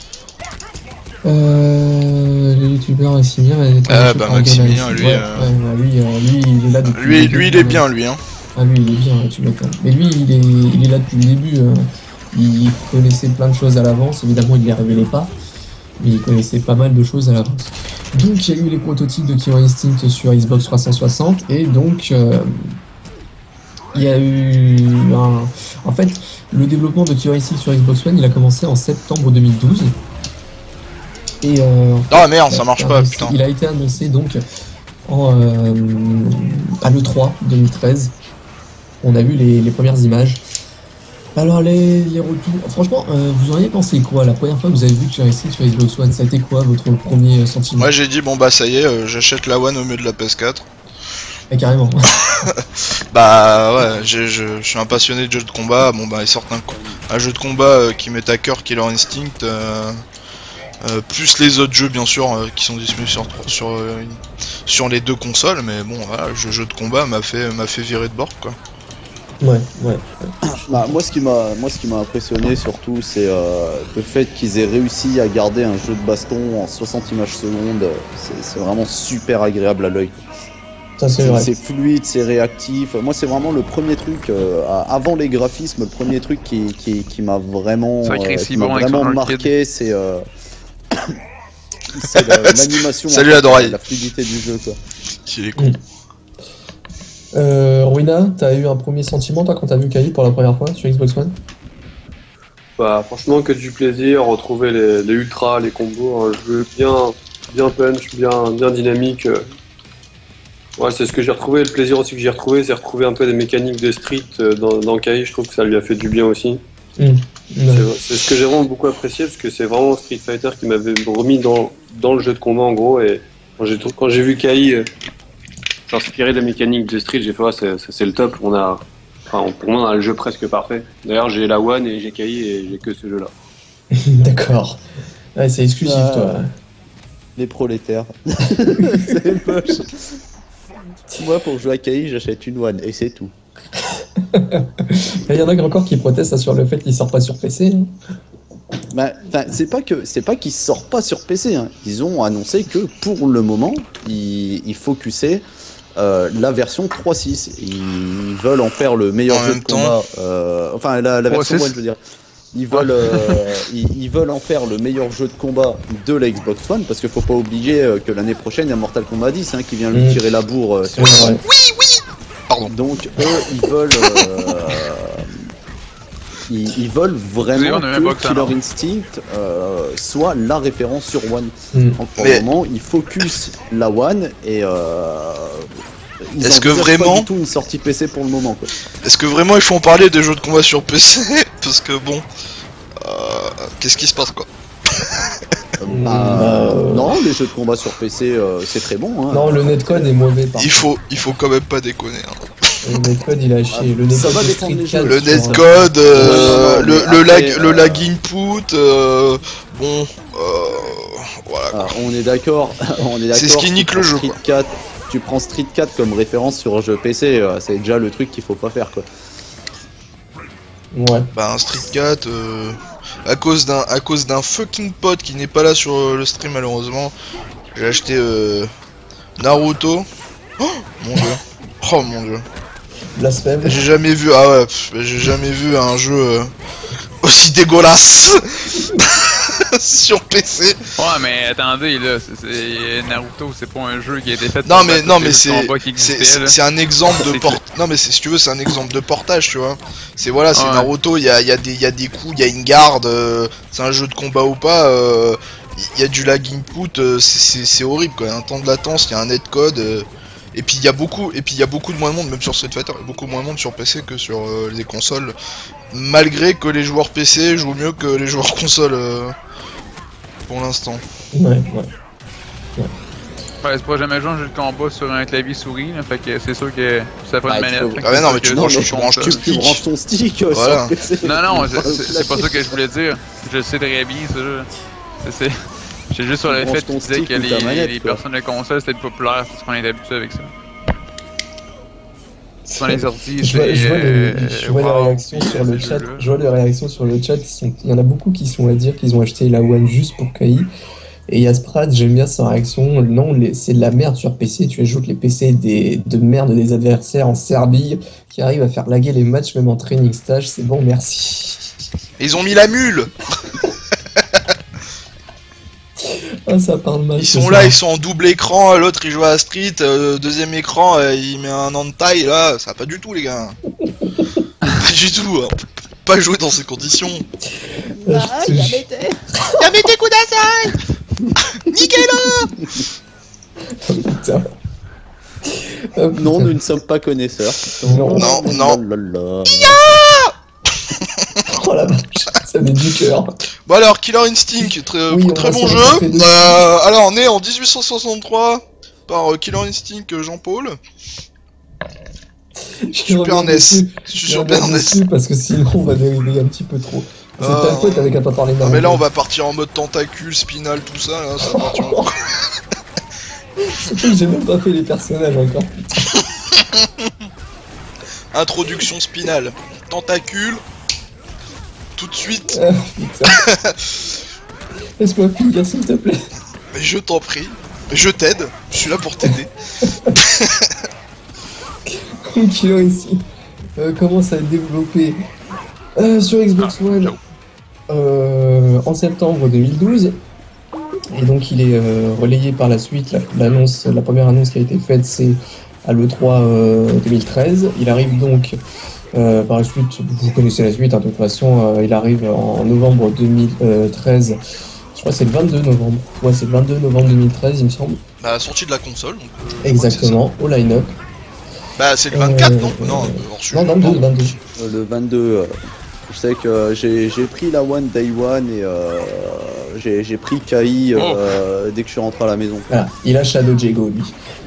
Les youtubeurs Maximilien, Maximilien, lui, il est là depuis lui il est bien, lui, hein. Ah lui il est bien, tu m'étonnes. Mais lui il est là depuis le début. Il connaissait plein de choses à l'avance, évidemment il ne les révélait pas, mais il connaissait pas mal de choses à l'avance. Donc il y a eu les prototypes de Killer Instinct sur Xbox 360, et donc il y a eu En fait, le développement de Killer Instinct sur Xbox One, il a commencé en septembre 2012. Et ah merde, ça marche pas, putain. Il a été annoncé donc à l'E3 2013. On a vu les premières images. Alors les retours, franchement, vous auriez pensé quoi la première fois que vous avez vu Killer Instinct sur Xbox One? Ça a été quoi votre premier sentiment? Moi j'ai dit bon bah ça y est, j'achète la One au milieu de la PS4. Ah, carrément. Bah ouais, je suis un passionné de jeux de combat. Bon bah ils sortent un jeu de combat qui met à cœur Killer Instinct, plus les autres jeux bien sûr qui sont disponibles sur les deux consoles. Mais bon voilà, le jeu de combat m'a fait virer de bord, quoi. Ouais. Bah, moi ce qui m'a impressionné surtout, c'est le fait qu'ils aient réussi à garder un jeu de baston en 60 images secondes. C'est vraiment super agréable à l'œil. Ça c'est vrai. C'est fluide, c'est réactif. Moi c'est vraiment le premier truc, avant les graphismes, le premier truc qui m'a vraiment, marqué, c'est l'animation, salut la Doraille. La fluidité du jeu, quoi. Qui est con. Ruina, t'as eu un premier sentiment toi quand t'as vu Kali pour la première fois sur Xbox One? Bah franchement que du plaisir, retrouver les ultras, les combos, un jeu bien punch, bien dynamique. Ouais, c'est ce que j'ai retrouvé. Le plaisir aussi que j'ai retrouvé, c'est retrouver un peu des mécaniques de Street dans Kai. Je trouve que ça lui a fait du bien aussi. C'est ce que j'ai vraiment beaucoup apprécié, parce que c'est vraiment Street Fighter qui m'avait remis dans le jeu de combat en gros. Et quand j'ai vu Kai s'inspirer des mécaniques de Street, j'ai fait ouais, c'est le top. Pour moi on a le jeu presque parfait. D'ailleurs j'ai la One et j'ai Kai et j'ai que ce jeu là. D'accord. Ouais, c'est exclusif toi. Les prolétaires. C'est moche. Moi pour jouer à Kai j'achète une One et c'est tout. Il y en a encore qui protestent sur le fait qu'il sort pas sur PC. Bah, c'est pas qu'ils sortent pas sur PC, hein. Ils ont annoncé que pour le moment ils focusaient la version 3.6. Ils veulent en faire le meilleur jeu de combat. Enfin la version One, je veux dire. Ils veulent en faire le meilleur jeu de combat de la Xbox One, parce qu'il faut pas oublier que l'année prochaine il y a Mortal Kombat 10 qui vient lui tirer la bourre sur Oui. Pardon. Donc eux ils veulent vraiment que Killer Instinct soit la référence sur One. Donc pour le moment ils focus la One et est-ce que vraiment pas du tout une sortie PC pour le moment, quoi. Est-ce que vraiment il faut en parler des jeux de combat sur PC? Parce que bon, qu'est-ce qui se passe, quoi? Non, les jeux de combat sur PC c'est très bon, hein. Non, le netcode est mauvais. Il faut quand même pas déconner, hein. Le netcode il a chié. Le netcode, ça va dépendre des jeux. Le netcode, le lag input, bon, voilà. On est d'accord. C'est ce qui nique le jeu, quoi. 4, tu prends Street 4 comme référence sur un jeu PC, c'est déjà le truc qu'il faut pas faire, quoi. Ouais. Bah un Street 4, à cause d'un fucking pote qui n'est pas là sur le stream malheureusement, j'ai acheté Naruto. Oh mon dieu. Blasphème. J'ai jamais vu, j'ai jamais vu un jeu aussi dégueulasse sur PC. Ouais, mais attendez, là, Naruto, c'est pas un jeu qui a été fait. Non, mais c'est c'est un exemple de C'est Non, mais si tu veux, c'est un exemple de portage, tu vois. C'est voilà, c'est Ouais. Naruto, il y a des coups, il y a une garde, c'est un jeu de combat ou pas, il y a du lag input, c'est horrible quoi. Un temps de latence, il y a un netcode. Et puis il y a beaucoup de moins de monde, même sur Street Fighter, il y a beaucoup moins de monde sur PC que sur les consoles. Malgré que les joueurs PC jouent mieux que les joueurs console pour l'instant. Ouais. Ouais, c'est pas jamais joué un jeu de combat sur un clavier souris, là, fait que c'est sûr que ça prend une Ah, tu manette. peux- fait que Ah, mais c'est non, sûr mais que tu ça branches- compte, tu branches ça. tout. Tu branches ton stick Voilà. sur PC. Non, c'est pas ça que je voulais dire. Je le sais très bien, ça. C'est juste sur le branches fait ton que tu disais stick que ou ta manette, les quoi. personnes de console c'était populaire parce qu'on est habitué avec ça. Sur les ordi, Je vois, c'est. je vois les wow, réactions sur le ces chat. jeux-là. Je vois les réactions sur le chat. Il y en a beaucoup qui sont à dire qu'ils ont acheté la One juste pour KI. Et il y a Sprat, j'aime bien sa réaction. Non, c'est de la merde sur PC. Tu ajoutes les PC de merde des adversaires en Serbie qui arrivent à faire laguer les matchs même en training stage. C'est bon, merci. Et ils ont mis la mule. Ah, ça parle mal. Ils ce sont soir. là, ils sont en double écran, l'autre il joue à Street, deuxième écran il met un hentai là, ça va pas du tout les gars. Pas du tout, hein. On peut pas jouer dans ces conditions. Ah, je te jure. Yamete Kudasai. Niquez-le. Putain. Non, nous ne sommes pas connaisseurs. Non. Non. Lalalala. Oh la vache, ça met du cœur. Bon alors, Killer Instinct, très, Oui, on très va bon se jeu. rattraper dessus. Alors, né en 1863 par Killer Instinct Jean-Paul. Super NES. Super NES. Parce que sinon on va dériver un petit peu trop. C'est ta faute avec un papa les Non mais là on va partir en mode tentacule, spinal, tout ça, là, ça va partir en... J'ai même pas fait les personnages encore. Introduction spinale, tentacule, tout de suite, Ah, putain. Laisse-moi finir s'il te plaît. mais je t'en prie, je t'aide, je suis là pour t'aider. Killer ici commence à être développé sur Xbox One en septembre 2012. Et donc il est relayé par la suite. La première annonce qui a été faite, c'est à l'E3 2013. Il arrive donc par la suite, vous connaissez la suite, hein, de toute façon, il arrive en novembre 2013. Je crois que c'est le 22 novembre. Ouais, c'est le 22 novembre 2013, il me semble. Bah sortie de la console, donc... Exactement, au line-up. Bah c'est le 24, non Non, hors sujet. Non, 22, 22. Le 22, je sais que j'ai pris la One Day One et j'ai pris KI dès que je suis rentré à la maison. Voilà, il a Shadow Jago, lui.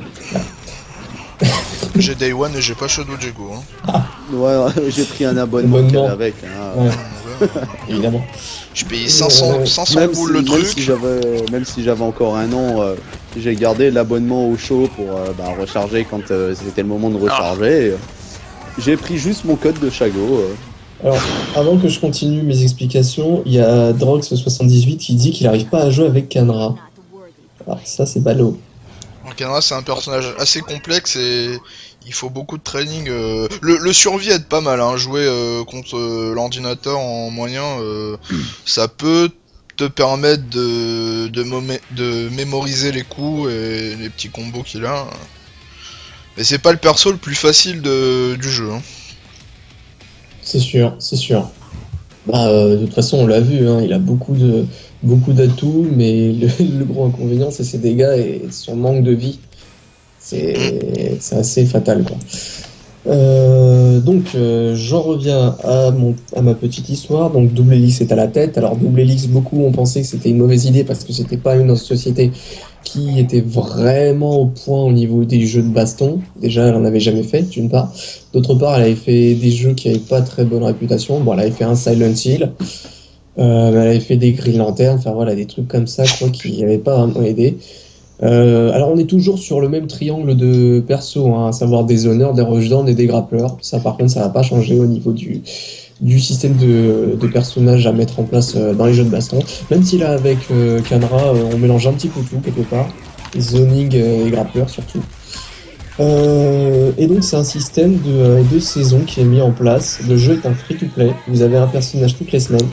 J'ai Day One et j'ai pas Shadow Jago. Hein. Ouais, j'ai pris un abonnement qu'il y avait avec. Hein. Ouais, Ouais. évidemment. J'ai payé 500 boules le truc. Même si j'avais encore un an, j'ai gardé l'abonnement au show pour recharger quand c'était le moment de recharger. J'ai pris juste mon code de Shago. Alors, avant que je continue mes explications, il y a Drox78 qui dit qu'il n'arrive pas à jouer avec Kanra. Alors ça, c'est ballot. Kanra c'est un personnage assez complexe et il faut beaucoup de training. Le survie aide pas mal, hein. Jouer contre l'ordinateur en moyen, ça peut te permettre de mémoriser les coups et les petits combos qu'il a. Mais c'est pas le perso le plus facile du jeu. Hein. C'est sûr, c'est sûr. De toute façon, on l'a vu, hein, il a beaucoup d'atouts, mais le gros inconvénient, c'est ses dégâts et son manque de vie. C'est assez fatal, quoi. Donc, j'en reviens à ma petite histoire. Donc, Double Helix est à la tête. Alors, Double Helix, beaucoup ont pensé que c'était une mauvaise idée parce que c'était pas une société qui était vraiment au point au niveau des jeux de baston. Déjà, elle en avait jamais fait, d'une part. D'autre part, elle avait fait des jeux qui avaient pas très bonne réputation. Bon, elle avait fait un Silent Hill. Elle avait fait des Green Lantern. Enfin, voilà, des trucs comme ça, quoi, qui n'avaient pas vraiment aidé. Alors on est toujours sur le même triangle de perso, hein, à savoir des honneurs, des rushdown et des grappleurs. Ça par contre ça va pas changer au niveau du système de personnages à mettre en place dans les jeux de baston. Même si là avec Kanra on mélange un petit peu tout quelque part, zoning et grappleurs surtout. Et donc c'est un système de saison qui est mis en place. Le jeu est un free-to-play. Vous avez un personnage toutes les semaines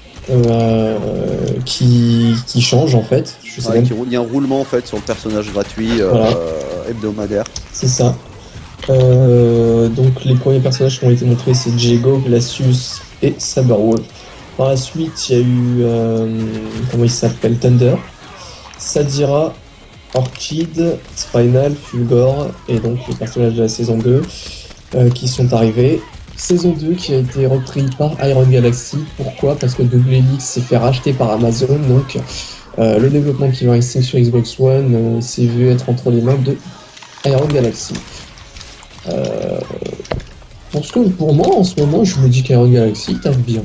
qui change en fait. Je sais Ouais, même- il y a un roulement en fait sur le personnage gratuit Voilà. hebdomadaire. C'est ça. Donc les premiers personnages qui ont été montrés c'est Diego, Glacius et Saberwolf. Par la suite il y a eu comment il s'appelle, Thunder, Sadira, Orchid, Spinal, Fulgor et donc les personnages de la saison 2 qui sont arrivés. Saison 2 qui a été repris par Iron Galaxy. Pourquoi? Parce que Double Helix s'est fait racheter par Amazon, donc le développement de Killer Instinct sur Xbox One s'est vu être entre les mains de Iron Galaxy. Pour moi, en ce moment, je me dis qu'Iron Galaxy tape bien.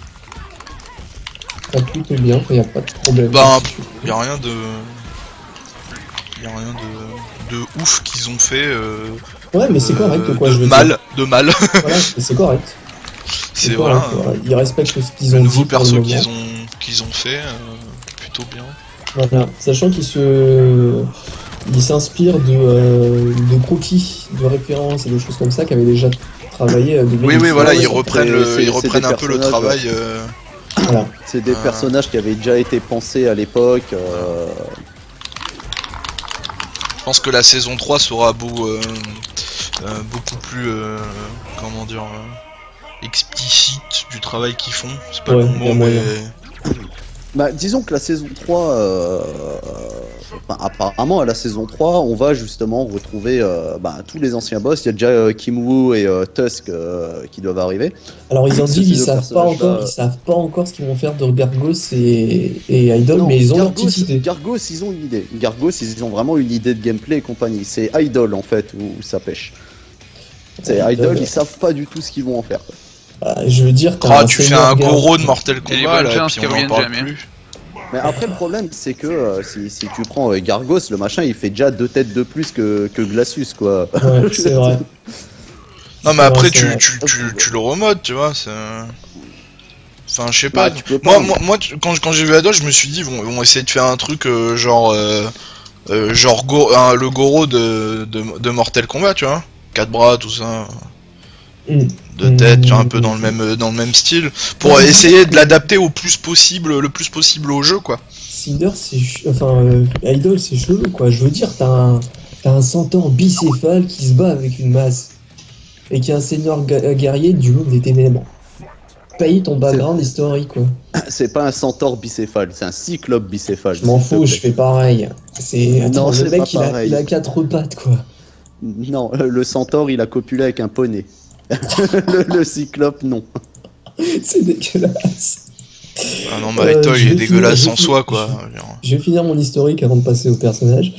Tape plutôt bien, il n'y a pas de problème. Bah, y a rien de ouf qu'ils ont fait. Ouais, mais c'est correct, quoi, je veux dire. De mal. Voilà, mais c'est correct. C'est correct, voilà. Ils respectent ce qu'ils Le ont nouveau dit pour le perso moment. qu'ils ont fait, plutôt bien. Voilà, sachant qu'ils s'inspirent de croquis, de références et de choses comme ça qu'avaient déjà travaillé. Oui, voilà, ils c'est reprennent des un peu le personnages, travail. Voilà. C'est des personnages qui avaient déjà été pensés à l'époque. Je pense que la saison 3 sera beaucoup plus, comment dire, explicite du travail qu'ils font. C'est pas Ouais, le bon il y a mot, moyen. mais Bah, disons que la saison 3, apparemment à la saison 3, on va justement retrouver tous les anciens boss. Il y a déjà Kim-Woo et Tusk qui doivent arriver. Alors ils ont dit Ces qu'ils deux savent pas personnages-là- encore, ils savent pas encore ce qu'ils vont faire de Gargos et Idol, Non, mais ils ont leur Gargos, petite idée. Gargos, ils ont une idée. Gargos, ils ont vraiment une idée de gameplay et compagnie. C'est Idol en fait où ça pêche. C'est Idol, ils savent pas du tout ce qu'ils vont en faire. Quoi. Bah, je veux dire, t'as tu fais senior un Gar- Goro de Mortal Et les Kombat bonnes là, chances puis qu'ils on en reviennent parle jamais. plus. Mais après, le problème, c'est que si tu prends Gargos, le machin, il fait déjà 2 têtes de plus que Glacius, quoi. Ouais, c'est vrai. Non mais C'est après vrai, c'est vrai. tu le remodes, tu vois, c'est... Enfin je sais pas, Bah, tu peux pas. quand j'ai vu Adol, je me suis dit ils vont essayer de faire un truc le Goro de Mortal Kombat, tu vois. 4 bras, tout ça, Mm. deux têtes, tu vois, un peu dans le même style, pour essayer de l'adapter le plus possible au jeu, quoi. Cinder, Idol, c'est chelou, quoi. Je veux dire, t'as un centaure bicéphale qui se bat avec une masse et qui est un seigneur guerrier du monde des ténèbres. Paye ton background historique, quoi. C'est pas un centaure bicéphale, c'est un cyclope bicéphale. Je m'en s'il te fous, plaît. je fais pareil. Attends, Non, le c'est mec, pas pareil. il a 4 pattes, quoi. Non, le centaure, il a copulé avec un poney. le cyclope, non. C'est dégueulasse. Ah non, mais Ito, je il est vais dégueulasse finir- en soi, quoi. Je vais finir mon historique avant de passer au personnage.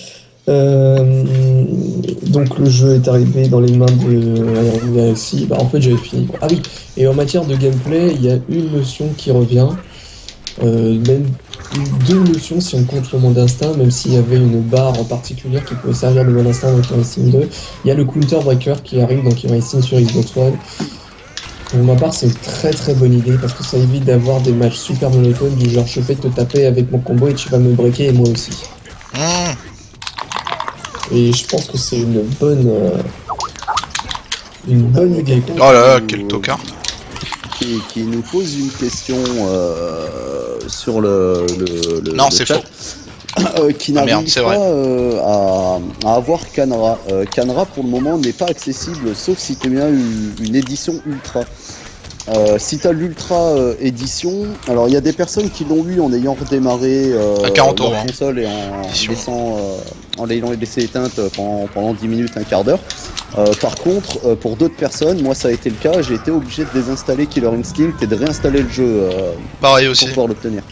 Donc le jeu est arrivé dans les mains de Iron Galaxy. Bah, en fait j'avais fini. Ah oui, et en matière de gameplay, il y a une notion qui revient. Même 2 notions si on compte le monde instinct, même s'il y avait une barre en particulier qui pouvait servir de monde instinct dans Killer Instinct 2. Il y a le Counter Breaker qui arrive dans Killer Instinct sur Xbox One. Pour ma part, c'est une très très bonne idée parce que ça évite d'avoir des matchs super monotones du genre je fais te taper avec mon combo et tu vas me breaker et moi aussi. Et je pense que c'est une bonne idée. Oh là là, quel tocard. Qui nous pose une question sur le Non, le c'est chat. Qui Ah, merde, n'arrive c'est pas vrai. à avoir Canra. Canra pour le moment n'est pas accessible sauf si tu as une édition ultra. Si tu as l'ultra édition, alors il y a des personnes qui l'ont eu en ayant redémarré À 40 leur €, hein. console et en l'ayant laissé éteinte pendant 10 minutes, un quart d'heure. Par contre, pour d'autres personnes, moi ça a été le cas, j'ai été obligé de désinstaller Killer Instinct et de réinstaller le jeu Pareil pour aussi. pouvoir l'obtenir.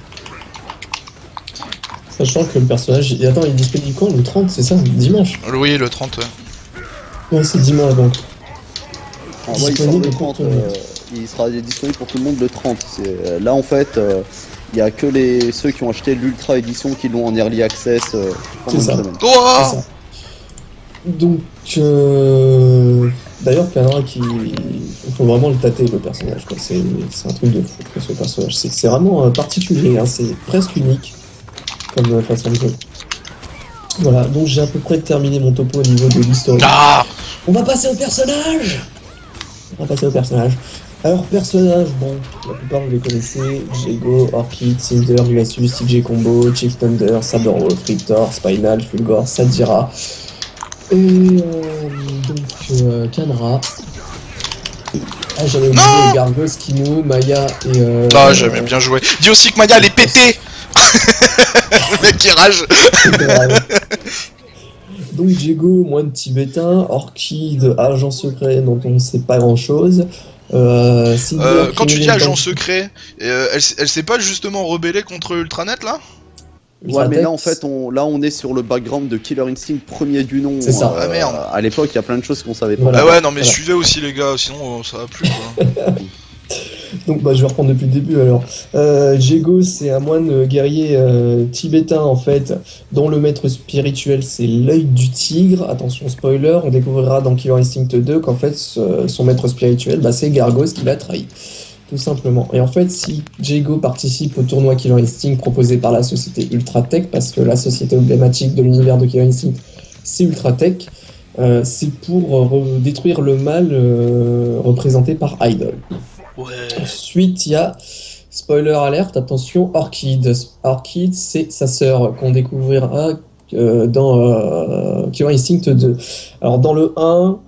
Sachant que le personnage. Attends, il est disponible quand? Le 30, c'est ça? Dimanche? Oui, le 30, ouais. Ouais, c'est dimanche donc. Ah, ouais, il sort Disponible le pour 30, tout le monde. il sera disponible pour tout le monde le 30. Là en fait, il y a que ceux qui ont acheté l'ultra édition qui l'ont en early access pendant une C'est ça. semaine. Oh C'est ça. Donc, d'ailleurs, Canra il faut vraiment le tâter le personnage, quoi. C'est un truc de fou, quoi, ce personnage. C'est vraiment particulier, hein. C'est presque unique comme façon de jouer. Voilà, donc j'ai à peu près terminé mon topo au niveau de l'historique. Ah On va passer au personnage. Alors, personnage, bon, la plupart vous les connaissez. Jago, Orchid, Cinder, Glacius, TJ Combo, Chief Thunder, Saberwolf, Riptor, Spinal, Fulgor, Sadira. Et donc Kanra. Ah, j'avais oublié Gargos, Kimo, Maya et Ah, j'avais bien joué. Dis aussi que Maya, elle est pétée. Le mec qui rage. Donc Jago, moine tibétain, Orchid, agent secret dont on ne sait pas grand chose. Quand tu dis agent secret, elle s'est pas justement rebellée contre Ultranet là? Ouais, mais là en fait, on est sur le background de Killer Instinct premier du nom. C'est ça. Ah merde. À l'époque, il y a plein de choses qu'on savait pas. Voilà. Ah ouais, non mais Voilà. suivez aussi les gars, sinon ça va plus quoi. Donc bah, je vais reprendre depuis le début alors. Jago, c'est un moine guerrier tibétain en fait, dont le maître spirituel c'est l'œil du tigre. Attention spoiler, on découvrira dans Killer Instinct 2 qu'en fait son maître spirituel c'est Gargos qui l'a trahi. Tout simplement. Et en fait, si Jago participe au tournoi Killer Instinct proposé par la société Ultratech, parce que la société emblématique de l'univers de Killer Instinct c'est Ultratech, c'est pour détruire le mal représenté par Idol. Ouais. Ensuite, il y a, spoiler alerte, attention, Orchid. Orchid, c'est sa sœur qu'on découvrira dans Killer Instinct 2. Alors, dans le 1,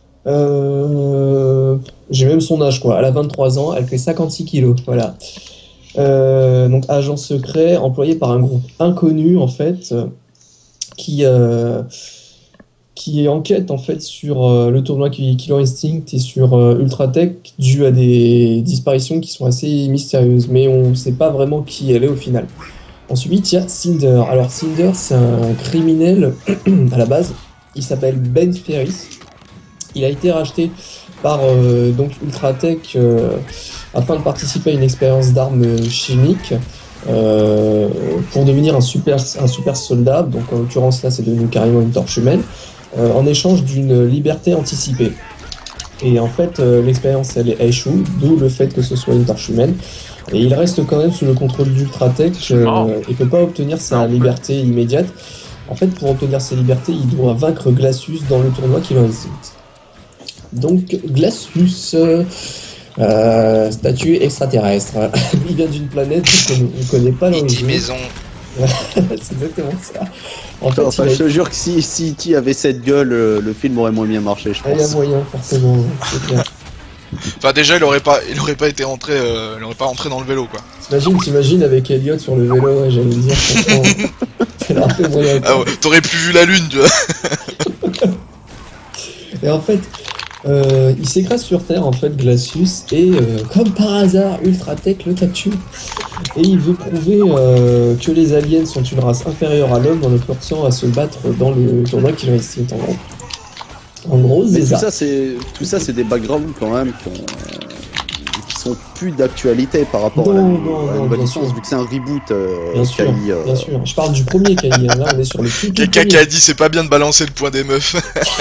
j'ai même son âge, quoi. Elle a 23 ans, elle fait 56 kilos, voilà. Donc, agent secret, employé par un groupe inconnu, en fait, qui enquête en fait sur le tournoi Killer Instinct et sur Ultratech dû à des disparitions qui sont assez mystérieuses, mais on ne sait pas vraiment qui elle est au final. Ensuite, il y a Cinder. Alors Cinder, c'est un criminel à la base. Il s'appelle Ben Ferris. Il a été racheté par donc Ultratech afin de participer à une expérience d'armes chimiques. Pour devenir un super soldat, donc en l'occurrence là c'est devenu carrément une torche humaine, en échange d'une liberté anticipée. Et en fait l'expérience elle échoue, d'où le fait que ce soit une torche humaine, et il reste quand même sous le contrôle d'Ultratech et peut pas obtenir sa liberté immédiate. En fait, pour obtenir sa liberté, il doit vaincre Glacius dans le tournoi Killer Instinct. Donc Glacius, statut extraterrestre. Il vient d'une planète qu'on ne connaît pas dans le jeu. Maison. C'est exactement ça. En fait, Enfin, je te jure que si E.T. avait cette gueule, le film aurait moins bien marché, je il y a pense. moyen, forcément, c'est clair. Enfin déjà il aurait pas été rentré, il aurait pas rentré dans le vélo quoi. T'imagines avec Elliot sur le vélo, ouais, j'allais dire, franchement, c'est un peu moyen. Ah ouais, t'aurais plus vu la lune tu vois. Et en fait, il s'écrase sur Terre, en fait, Glacius, et comme par hasard, Ultratech le capture. Et il veut prouver que les aliens sont une race inférieure à l'homme en le forçant à se battre dans le tournoi Killer Instinct, en gros. En gros, Mais c'est ça. tout ça, c'est des backgrounds quand même qui sont plus d'actualité par rapport à la nouvelle bien licence, sûr. vu que c'est un reboot. Bien sûr, KI, bien sûr. Je parle du premier Kali, hein. Là on est sur le tout Quelqu'un premier. qui a dit c'est pas bien de balancer le point des meufs.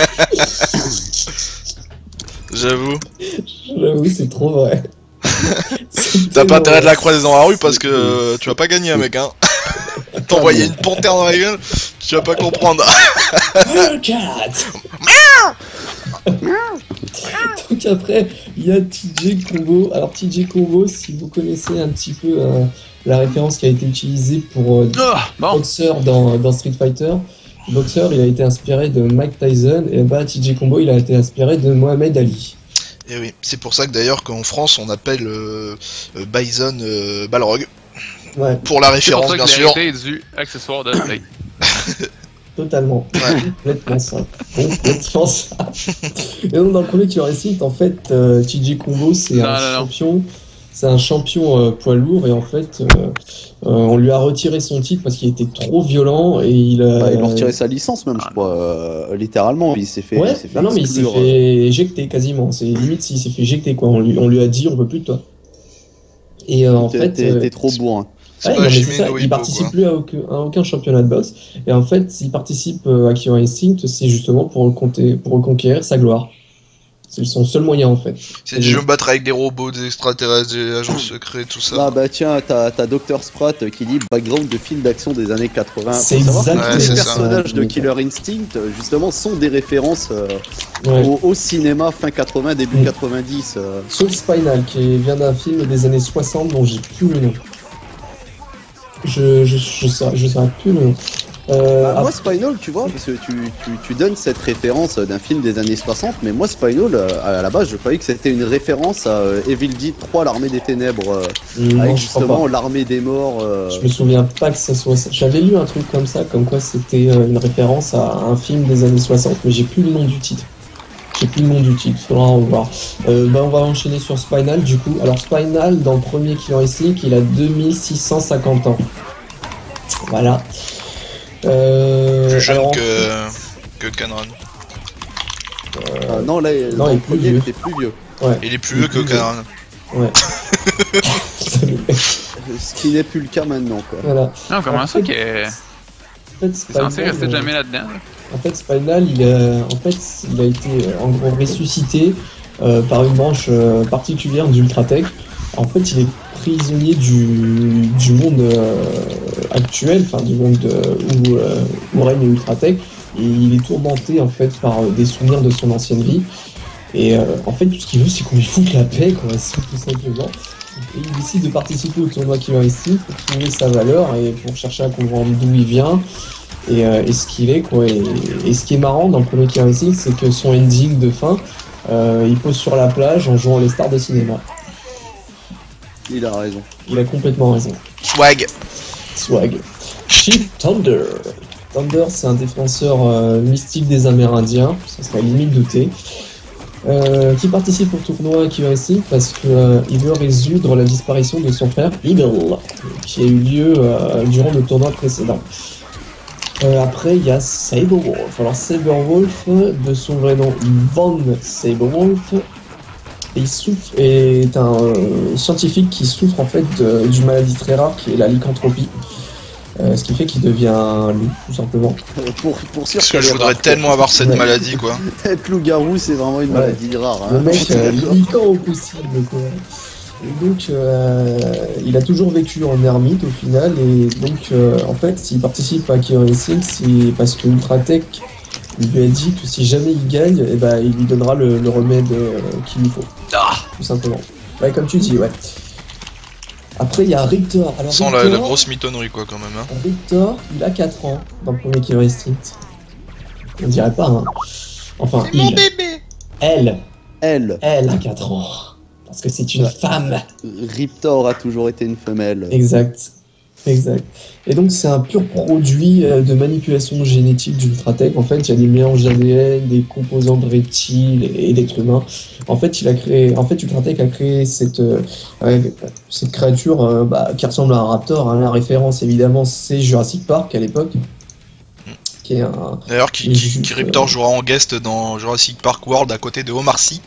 J'avoue. J'avoue, c'est trop vrai. T'as pas intérêt de la croiser dans la rue parce que tu vas pas gagner mec hein. T'envoyer une panthère dans la gueule, tu vas pas comprendre. Donc après, il y a TJ Combo. Alors TJ Combo, si vous connaissez un petit peu la référence qui a été utilisée pour Bon, Boxer dans Street Fighter, Boxer il a été inspiré de Mike Tyson, et bah TJ Combo il a été inspiré de Mohamed Ali. Et oui, c'est pour ça que d'ailleurs qu'en France on appelle Bison Balrog. Ouais, Pour la c'est pour référence ça bien que sûr. l'hérité du accessoire de Slade. totalement. Ouais. Complètement ça. Complètement ça. Et donc dans le premier Killer Instinct, en fait, TJ Combo c'est Non, un non, non. champion. C'est un champion poids lourd, et en fait on lui a retiré son titre parce qu'il était trop violent, et il a... Ils ont retiré sa licence même, je crois, littéralement. Il s'est fait. Ouais, il s'est fait non, mais il s'est exclure. fait éjecter quasiment. C'est limite s'il s'est fait éjecter quoi. On lui a dit on veut plus de toi. Et en fait, T'es trop bourrin. C'est ouais, pas non, mais Jimmy c'est ça, No il Hippo, participe quoi. plus à aucun championnat de boxe. Et en fait, s'il participe à Killer Instinct, c'est justement pour reconquérir sa gloire. C'est son seul moyen en fait. C'est je vais me battre avec des robots, des extraterrestres, des agents secrets, tout ça. Ah bah tiens, t'as Dr. Sprat qui dit background de film d'action des années 80. C'est Faut savoir que exactement Ouais, les c'est ça. personnages de Killer Instinct, justement, sont des références Ouais. au cinéma fin 80, début Mm. 90. Sauf Spinal qui vient d'un film des années 60 dont j'ai plus le nom. Je saurais plus le nom. Moi, Spinal, tu vois, parce que tu donnes cette référence d'un film des années 60, mais moi, Spinal, à la base, je croyais que c'était une référence à Evil Dead 3, l'armée des ténèbres, non, avec je crois justement pas. l'armée des morts. Je me souviens pas que ça soit ça. J'avais lu un truc comme ça, comme quoi c'était une référence à un film des années 60, mais j'ai plus le nom du titre. Faudra en voir. On va enchaîner sur Spinal du coup. Alors Spinal, dans le premier Killer Instinct, il a 2650 ans. Voilà. Plus jeune alors, que Canron. Non, là, non, dans il le est plus premier, vieux. il était plus vieux. Ouais. Il est plus vieux que Canron. Ouais. Ce qui n'est plus le cas maintenant, quoi. Voilà. Non, comment ça que En fait, c'est censé rester Spinal, jamais là-dedans? Là? En fait, Spinal, il a été en gros ressuscité par une branche particulière d'Ultratech. En fait, il est prisonnier du monde actuel, enfin du monde où règne Ultratech, et il est tourmenté en fait par des souvenirs de son ancienne vie. Et en fait, tout ce qu'il veut, c'est qu'on lui foute la paix, quoi, c'est tout simplement. Et il décide de participer au tournoi Killer Instinct pour trouver sa valeur et pour chercher à comprendre d'où il vient. Et ce qu'il est, quoi. Et ce qui est marrant dans le premier Killer Instinct, c'est que son ending de fin, il pose sur la plage en jouant les stars de cinéma. Il a raison. Il a complètement raison. Swag. Swag. Chief Thunder. Thunder, c'est un défenseur mystique des Amérindiens, ça serait limite douté, qui participe au tournoi Killer Instinct parce qu'il veut résoudre la disparition de son frère Eagle, qui a eu lieu durant le tournoi précédent. Après, il y a Saberwolf. Alors, Saberwolf, de son vrai nom, Von Saberwolf, est un scientifique qui souffre en fait d'une maladie très rare qui est la lycanthropie. Ce qui fait qu'il devient loup, tout simplement. Pour sûr Parce que je voudrais tellement avoir cette Ouais. maladie, quoi. Être loup-garou, c'est vraiment une Ouais. maladie rare. Le Hein. mec, lycan au possible, quoi. Et donc, il a toujours vécu en ermite au final, et donc, en fait, s'il participe à Killer Instinct, c'est parce que Ultratech lui a dit que si jamais il gagne, eh ben, il lui donnera le remède qu'il lui faut. Ah, Tout simplement. Ouais, comme tu dis, ouais. Après, il y a Rictor. Alors, sans Rictor, la grosse mitonnerie, quoi, quand même. Hein. Rictor, il a 4 ans dans le premier Killer Instinct. On dirait pas, hein. Enfin, C'est mon il. bébé. Elle a 4 ans. Parce que c'est une femme. Riptor a toujours été une femelle. Exact. Et donc, c'est un pur produit de manipulation génétique d'Ultratech. En fait, il y a des mélanges d'ADN, des composants de reptiles et d'êtres humains. En fait, Ultratech a créé cette créature qui ressemble à un raptor. Hein. La référence, évidemment, c'est Jurassic Park à l'époque. Qui est un. D'ailleurs, Et juste, qui Riptor jouera en guest dans Jurassic Park World à côté de Omar Sy.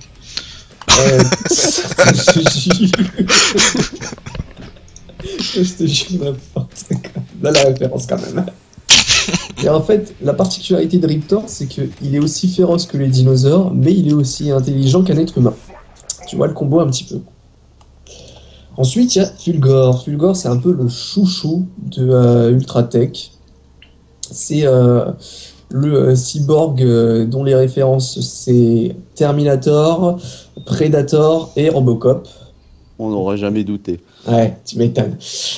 Je te jure n'importe quoi. Là, la référence quand même. Et en fait, la particularité de Riptor, c'est qu'il est aussi féroce que les dinosaures, mais il est aussi intelligent qu'un être humain. Tu vois le combo un petit peu. Ensuite, il y a Fulgor. Fulgor, c'est un peu le chouchou de Ultratech. C'est le cyborg dont les références, c'est Terminator, Predator et Robocop. On n'aurait jamais douté. Ouais, tu m'étonnes.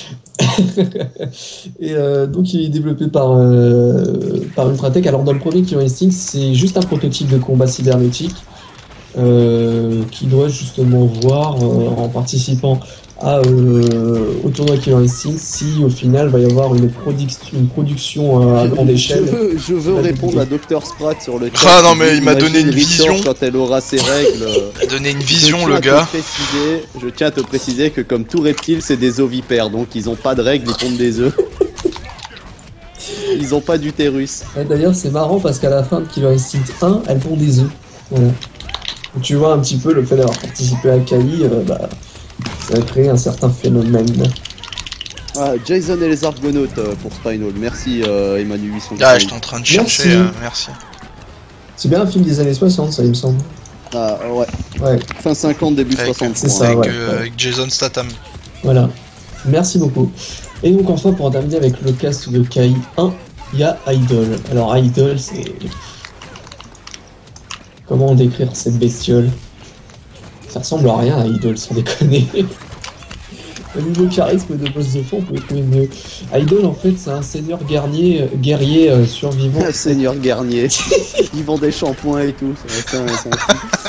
Et donc il est développé par Ultratech. Alors dans le premier Killer Instinct, c'est juste un prototype de combat cybernétique qui doit justement voir en participant au tournoi Killer Instinct si au final va y avoir une production à grande échelle. Je veux Pas répondre du à Dr. Sprat sur le chat. Ah non, mais il m'a Imagine donné une Riptor vision. quand elle aura ses règles. Il a donné une vision, Je tiens le à te gars. je tiens à te préciser que comme tout reptile, c'est des ovipères, donc ils ont pas de règles, ils pondent des œufs. Ils ont pas d'utérus. Ouais, d'ailleurs, c'est marrant parce qu'à la fin de Killer Instinct 1, elle pond des œufs. Voilà. Donc, tu vois un petit peu le fait d'avoir participé à Kali, ça a créé un certain phénomène. Ah, Jason et les Argonautes pour Spinal. Merci Emmanuel 800. Ah, j'étais en train de chercher, Merci. merci. C'est bien un film des années 60, ça, il me semble. Ah ouais, Ouais, fin 50, début Avec- 60. c'est ça. avec, ouais. avec Jason Statham. Voilà. Merci beaucoup. Et donc enfin pour terminer avec le cast de Kai 1, il y a Idol. Alors Idol c'est... Comment décrire cette bestiole? Ça ressemble à rien à Idol sans déconner. Au niveau charisme de boss de fond, on peut trouver mieux. Idol en fait c'est un seigneur guerrier survivant. Seigneur Garnier. Ils vendent des shampoings et tout. C'est un fou.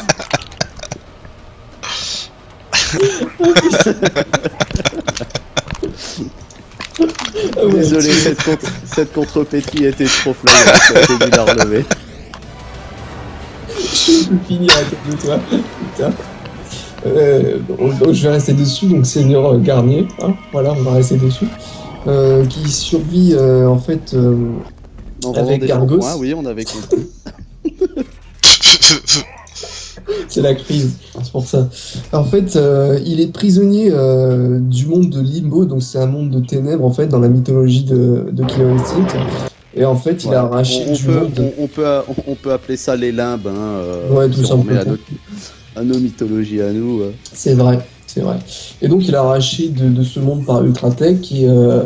Ah ouais, Désolé, cette contre-pétrie était trop flagrante, ça a été dû la relever. Je peux finir à côté de toi. Putain. Donc je vais rester dessus, donc Seigneur Garnier, hein, voilà, on va rester dessus. Qui survit en fait En Avec vendant des Gargos. shampoings, oui, on avait compris. c'est la crise, c'est pour ça. En fait, il est prisonnier du monde de Limbo, donc c'est un monde de ténèbres en fait dans la mythologie de Killer Instinct. Et en fait, il a arraché on du peut, monde. on peut appeler ça les limbes, hein, Ouais, tout si on remet simplement. à nos mythologies à nous. C'est vrai, c'est vrai. Et donc il a arraché de ce monde par Ultratech qui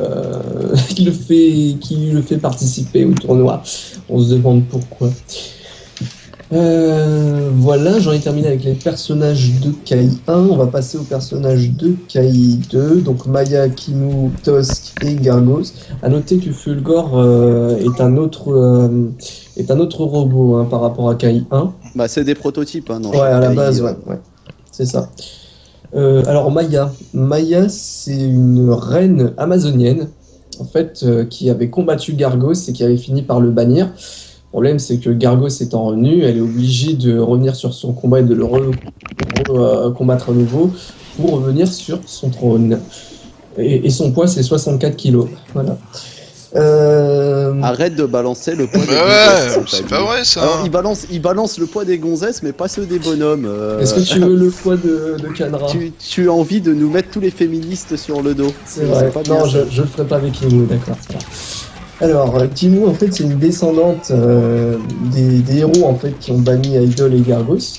le fait participer au tournoi. On se demande pourquoi. Voilà, j'en ai terminé avec les personnages de Kai 1. On va passer aux personnages de Kai 2. Donc Maya, Kimu, Tosk et Gargos. À noter que Fulgor est un autre robot hein, par rapport à Kai 1. Bah, c'est des prototypes, hein, non. Ouais, à la base, ouais. C'est ça. Alors Maya, c'est une reine amazonienne, en fait, qui avait combattu Gargos et qui avait fini par le bannir. Le problème, c'est que Gargos étant revenu, elle est obligée de revenir sur son combat et de le combattre à nouveau pour revenir sur son trône. Et son poids, c'est 64 kilos. Voilà. Arrête de balancer le poids des Bah gonzesses. ouais, c'est pas vrai ça. Alors, il balance le poids des gonzesses, mais pas ceux des bonhommes. Est-ce que tu veux le poids de Kanra? tu as envie de nous mettre tous les féministes sur le dos. C'est vrai. pas bien Non, ça. je le ferai pas avec Kimu, d'accord. Ça va. Alors, Kimu, en fait, c'est une descendante des héros en fait qui ont banni Idol et Gargos.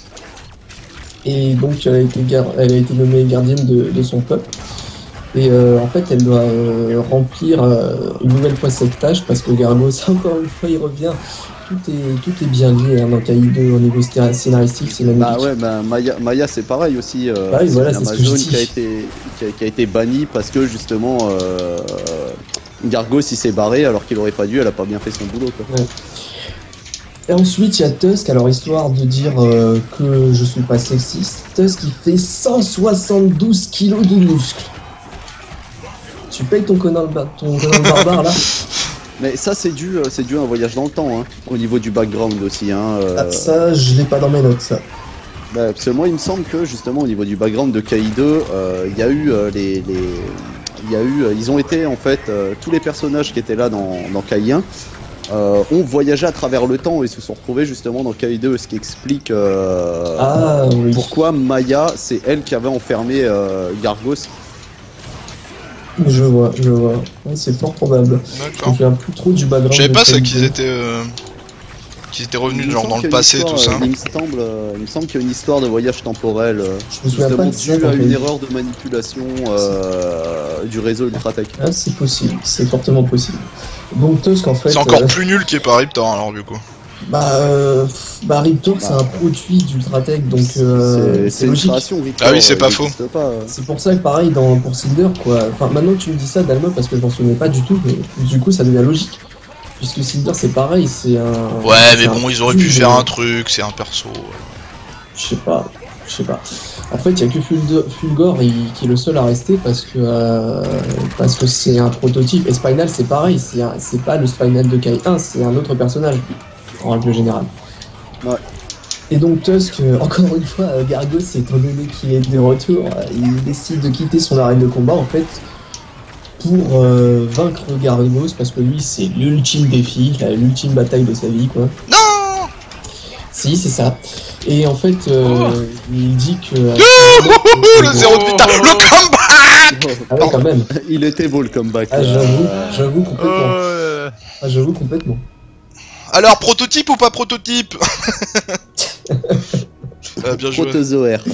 Et donc, elle a été nommée gardienne de son peuple. Et en fait, elle doit remplir une nouvelle fois cette tâche parce que Gargos, encore une fois, il revient. Tout est bien lié hein, dans KI2 au niveau scénaristique, c'est magnifique. Bah ouais, bah Maya c'est pareil aussi. Oui, voilà, c'est c'est ce une que je Amazone dis. qui a été bannie parce que justement Gargos il s'est barré alors qu'il aurait pas dû, elle a pas bien fait son boulot quoi. Ouais. Et ensuite, il y a Tusk, alors histoire de dire que je suis pas sexiste, Tusk il fait 172 kilos de muscles. Tu payes ton Conan barbare là? Mais ça c'est dû à un voyage dans le temps, hein, au niveau du background aussi. Hein, Ah, ça, je l'ai pas dans mes notes, ça. Bah, parce que moi il me semble que justement au niveau du background de KI2, il y a eu ils ont été en fait tous les personnages qui étaient là dans KI1 ont voyagé à travers le temps et se sont retrouvés justement dans KI2, ce qui explique Ah oui. pourquoi Maya c'est elle qui avait enfermé Gargos. Je vois. Ouais, c'est fort probable. Je me D'accord. souviens plus trop du background. Je savais de pas ça KI2. qu'ils étaient revenus genre dans le passé tout ça. Il me semble qu'il y a une histoire de voyage temporel Je me souviens pas justement de ça. due dans à une KI2. erreur de manipulation du réseau Ultratech. Ah, c'est possible, c'est fortement possible. Donc Tusk en fait. C'est encore plus nul qui est pas Riptor alors du coup. Riptor c'est un produit d'Ultratech donc c'est c'est une logique. création, Riptor, Ah oui, c'est pas il faux. existe pas. C'est pour ça que pareil pour Cinder quoi. Enfin maintenant que tu me dis ça Dalma parce que je m'en souvenais pas du tout, mais du coup ça devient logique. Puisque Cinder c'est pareil, c'est un. Ouais c'est mais un bon ils auraient pu produit, faire mais un truc, c'est un perso. Je sais pas. En fait, il y a que Fulgor qui est le seul à rester parce que c'est un prototype. Et Spinal, c'est pareil, c'est pas le Spinal de Kai1, c'est un autre personnage en règle générale. Ouais. Et donc Tusk, encore une fois, Gargos, étant donné qu'il est de retour, il décide de quitter son arène de combat en fait pour vaincre Gargos parce que lui c'est l'ultime défi, l'ultime bataille de sa vie quoi. Non. Si, c'est ça. Et en fait, il dit que... Le zéro de putain, le comeback. Ah ouais, quand même. Il était beau le comeback. Ah, j'avoue complètement. Ah, j'avoue complètement. Alors prototype ou pas prototype? Bien joué. Protozoaire.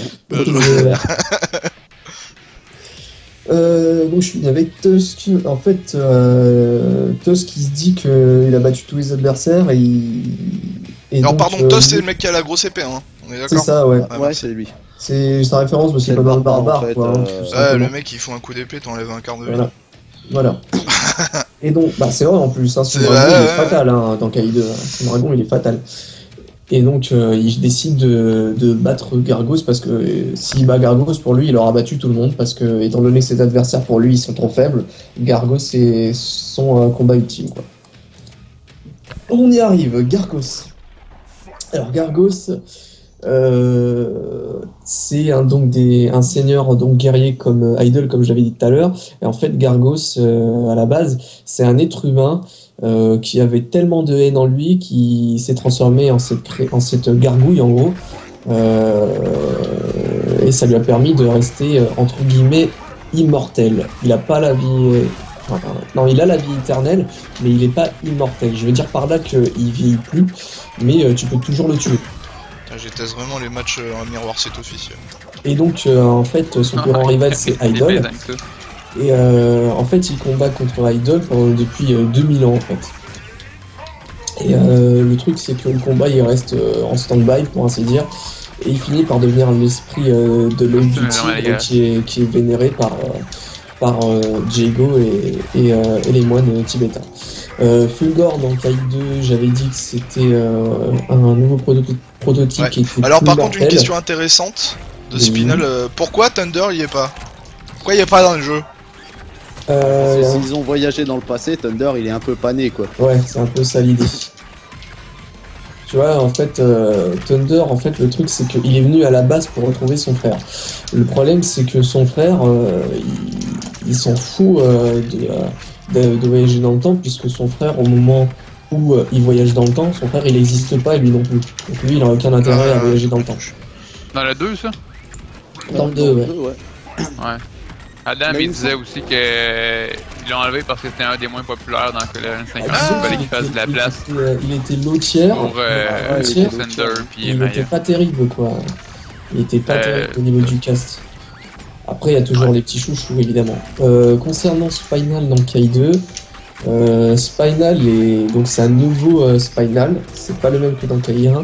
Donc je finis avec Tusk. En fait, Tusk il se dit qu'il a battu tous les adversaires et Alors donc, pardon, Tusk c'est le mec qui a la grosse épée, hein. On est c'est d'accord? ça, ouais. Ah, Ouais, merci. c'est lui. C'est sa référence, mais c'est C'est pas le dans le barbare, barbare, en fait, quoi. Tout Ouais, simplement. le mec il fout un coup d'épée, t'enlèves un quart de vie. Voilà. Et donc, bah c'est vrai en plus, hein, son C'est dragon vrai, il est ouais. fatal hein, dans KI2. Son dragon il est fatal. Et donc il décide de battre Gargos parce que s'il bat Gargos, pour lui il aura battu tout le monde parce que étant donné que ses adversaires pour lui ils sont trop faibles, Gargos c'est son combat ultime quoi. On y arrive, Gargos. Alors Gargos, c'est un seigneur donc guerrier comme Idol comme je l'avais dit tout à l'heure. Et en fait Gargos à la base c'est un être humain qui avait tellement de haine en lui qui s'est transformé en cette gargouille en gros. Et ça lui a permis de rester entre guillemets immortel. Il a pas la vie. Non, il a la vie éternelle, mais il est pas immortel. Je veux dire par là qu'il vieillit plus, mais tu peux toujours le tuer. Je teste vraiment les matchs en miroir, c'est officiel. Et donc en fait son plus grand rival c'est Idol. Et en fait, il combat contre Idol depuis 2000 ans en fait. Et le truc, c'est que le combat il reste en stand-by pour ainsi dire, et il finit par devenir l'esprit de l'œil du tigre qui est vénéré par Diego et les moines tibétains. Fulgor dans KI2, j'avais dit que c'était un nouveau prototype Ouais. qui était Alors plus par contre, une mortel. question intéressante de Oui. Spinal, pourquoi Thunder y est pas? Pourquoi il est pas dans le jeu? S'ils ont voyagé dans le passé, Thunder il est un peu pané quoi. Ouais, c'est un peu ça l'idée. Tu vois, en fait, Thunder, en fait, le truc, c'est qu'il est venu à la base pour retrouver son frère. Le problème, c'est que son frère, il s'en fout de voyager dans le temps, puisque son frère, au moment où il voyage dans le temps, son frère, il n'existe pas, et lui non plus. Donc lui, il n'a aucun intérêt à voyager dans le temps. Dans le 2, ça? Dans le 2, ouais. Ouais. Adam, Mais il il disait aussi qu'ils l'ont enlevé parce que c'était un des moins populaires dans Colin 50. Ah, Il fallait qu'il fasse de la place Il était low-tier. pour low-tier. Thunder puis Il était Maya. pas terrible, quoi. Il était pas terrible au niveau du cast. Après, il y a toujours les petits chouchous, évidemment. Concernant Spinal dans Kai2, Spinal, donc c'est un nouveau Spinal. C'est pas le même que dans Kai1.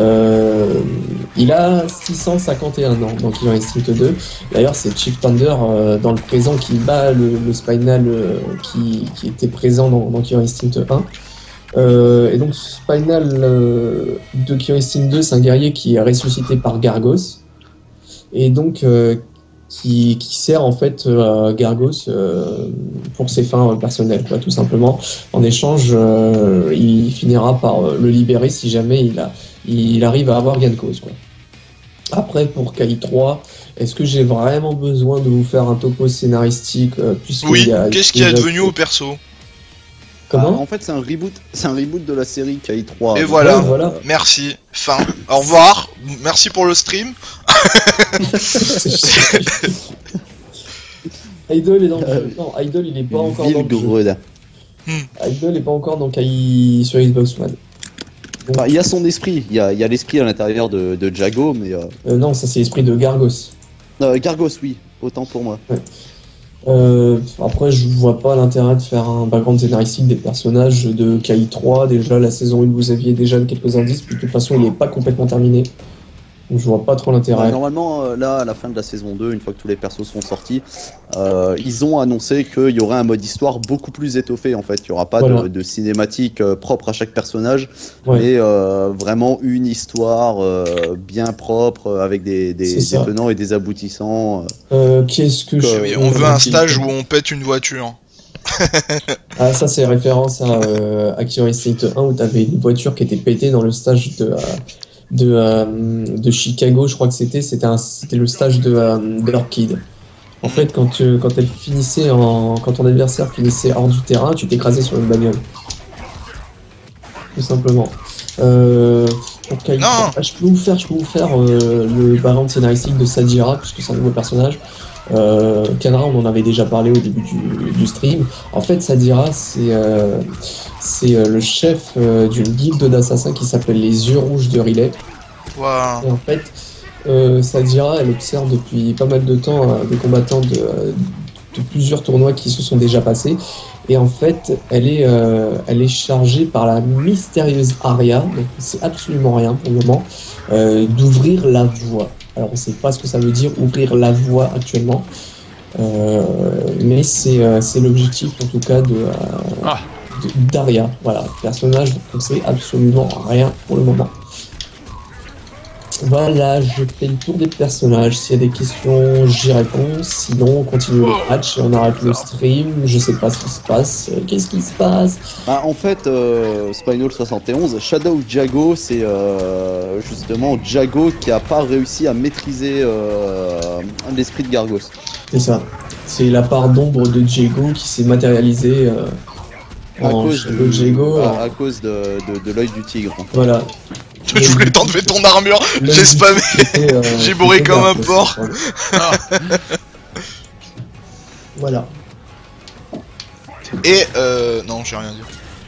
Il a 651 ans dans Killer Instinct 2. D'ailleurs, c'est Chief Thunder dans le présent qui bat le Spinal qui était présent dans Killer Instinct 1. Et donc, Spinal de Killer Instinct 2, c'est un guerrier qui est ressuscité par Gargos. Et donc, qui sert en fait Gargos pour ses fins personnelles, quoi, tout simplement. En échange, il finira par le libérer si jamais il arrive à avoir gain de cause, quoi. Après, pour KI3, est-ce que j'ai vraiment besoin de vous faire un topo scénaristique puisque Oui, qu'est-ce qui est devenu au perso? Comment En fait, c'est un reboot de la série KI3. Et voilà. Ouais, voilà. Merci, fin. Au revoir, merci pour le stream. Idol est dans le jeu. Non, Idol il est pas encore dans le jeu. Gredin. Idol est pas encore dans KI sur Xbox One. Enfin, il y a son esprit, il y a l'esprit à l'intérieur de Jago, mais Non, ça c'est l'esprit de Gargos. Gargos, oui, autant pour moi. Après, je vois pas l'intérêt de faire un background scénaristique des personnages de KI3. Déjà, la saison 1, vous aviez déjà quelques indices, puis de toute façon, il est pas complètement terminé. Donc, je vois pas trop l'intérêt. Normalement, là, à la fin de la saison 2, une fois que tous les persos sont sortis, ils ont annoncé qu'il y aurait un mode histoire beaucoup plus étoffé, en fait. Il y aura pas Voilà. de cinématique propre à chaque personnage, Ouais. mais vraiment une histoire bien propre, avec des C'est ça. tenants et des aboutissants. Qu'est-ce que je... Oui, on veut un stage où on pète une voiture. Ah, ça, c'est référence à Killer Instinct 1 où t'avais une voiture qui était pétée dans le stage de Chicago, je crois que c'était le stage de Orchid. En fait, quand ton adversaire finissait hors du terrain, tu t'écrasais sur une bagnole. Tout simplement. Pour quel... Non. Je peux vous faire le background scénaristique de Sadira, puisque c'est un nouveau personnage. Kanra, on en avait déjà parlé au début du stream. En fait, Sadira, c'est le chef d'une guilde d'assassins qui s'appelle les Yeux Rouges de Riley. Waouh. Et en fait, Sadira, elle observe depuis pas mal de temps des combattants de plusieurs tournois qui se sont déjà passés. Et en fait, elle est chargée par la mystérieuse Arya, donc on sait absolument rien pour le moment, d'ouvrir la voie. Alors on ne sait pas ce que ça veut dire, ouvrir la voie actuellement. Mais c'est l'objectif en tout cas d'Arya. Voilà, personnage dont on ne sait absolument rien pour le moment. Voilà, je fais le tour des personnages. S'il y a des questions, j'y réponds. Sinon, on continue le match et on arrête le stream. Je sais pas ce qui se passe. Qu'est-ce qui se passe? Bah, en fait, Spinal 71, Shadow Jago, c'est justement Jago qui a pas réussi à maîtriser l'esprit de Gargos. C'est ça. C'est la part d'ombre de Jago qui s'est matérialisée À en cause Shadow Jago. à cause de l'œil du tigre. Voilà. Je voulais t'enlever ton armure, Là, j'ai spammé, c'était, j'ai bourré c'était comme un Dark, porc. Voilà. Et non, j'ai rien à dire.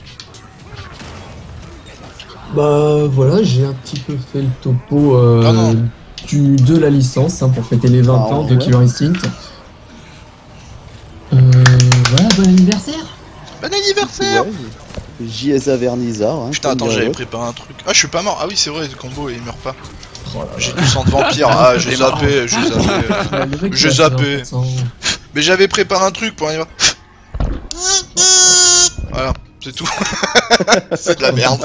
Bah voilà, j'ai un petit peu fait le topo non. de la licence pour fêter les 20 ans de ouais. Killer Instinct. Voilà, bon anniversaire! Bon anniversaire! Ouais, JSA Vernizar. Hein, Putain, comme attends, dirait j'avais l'autre. préparé un truc. Ah, je suis pas mort. Ah oui, c'est vrai, le combo, il meurt pas. Oh là J'ai du sang de vampire. Ah, j'ai C'est marrant. zappé, j'ai zappé. là. Le mec, J'ai il a zappé. 20%. Mais j'avais préparé un truc pour aller voir. Voilà, c'est tout. C'est de la merde.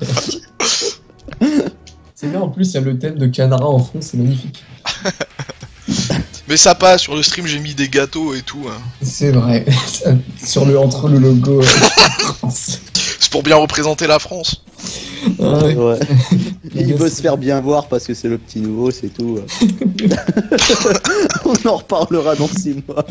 C'est bien, en plus, il y a le thème de Canara en fond, c'est magnifique. Mais ça passe, sur le stream, j'ai mis des gâteaux et tout. Hein. C'est vrai. Entre le logo. C'est pour bien représenter la France. Ouais. Ouais. Les Il gars, veut c'est- se faire bien voir parce que c'est le petit nouveau, c'est tout. On en reparlera dans 6 mois.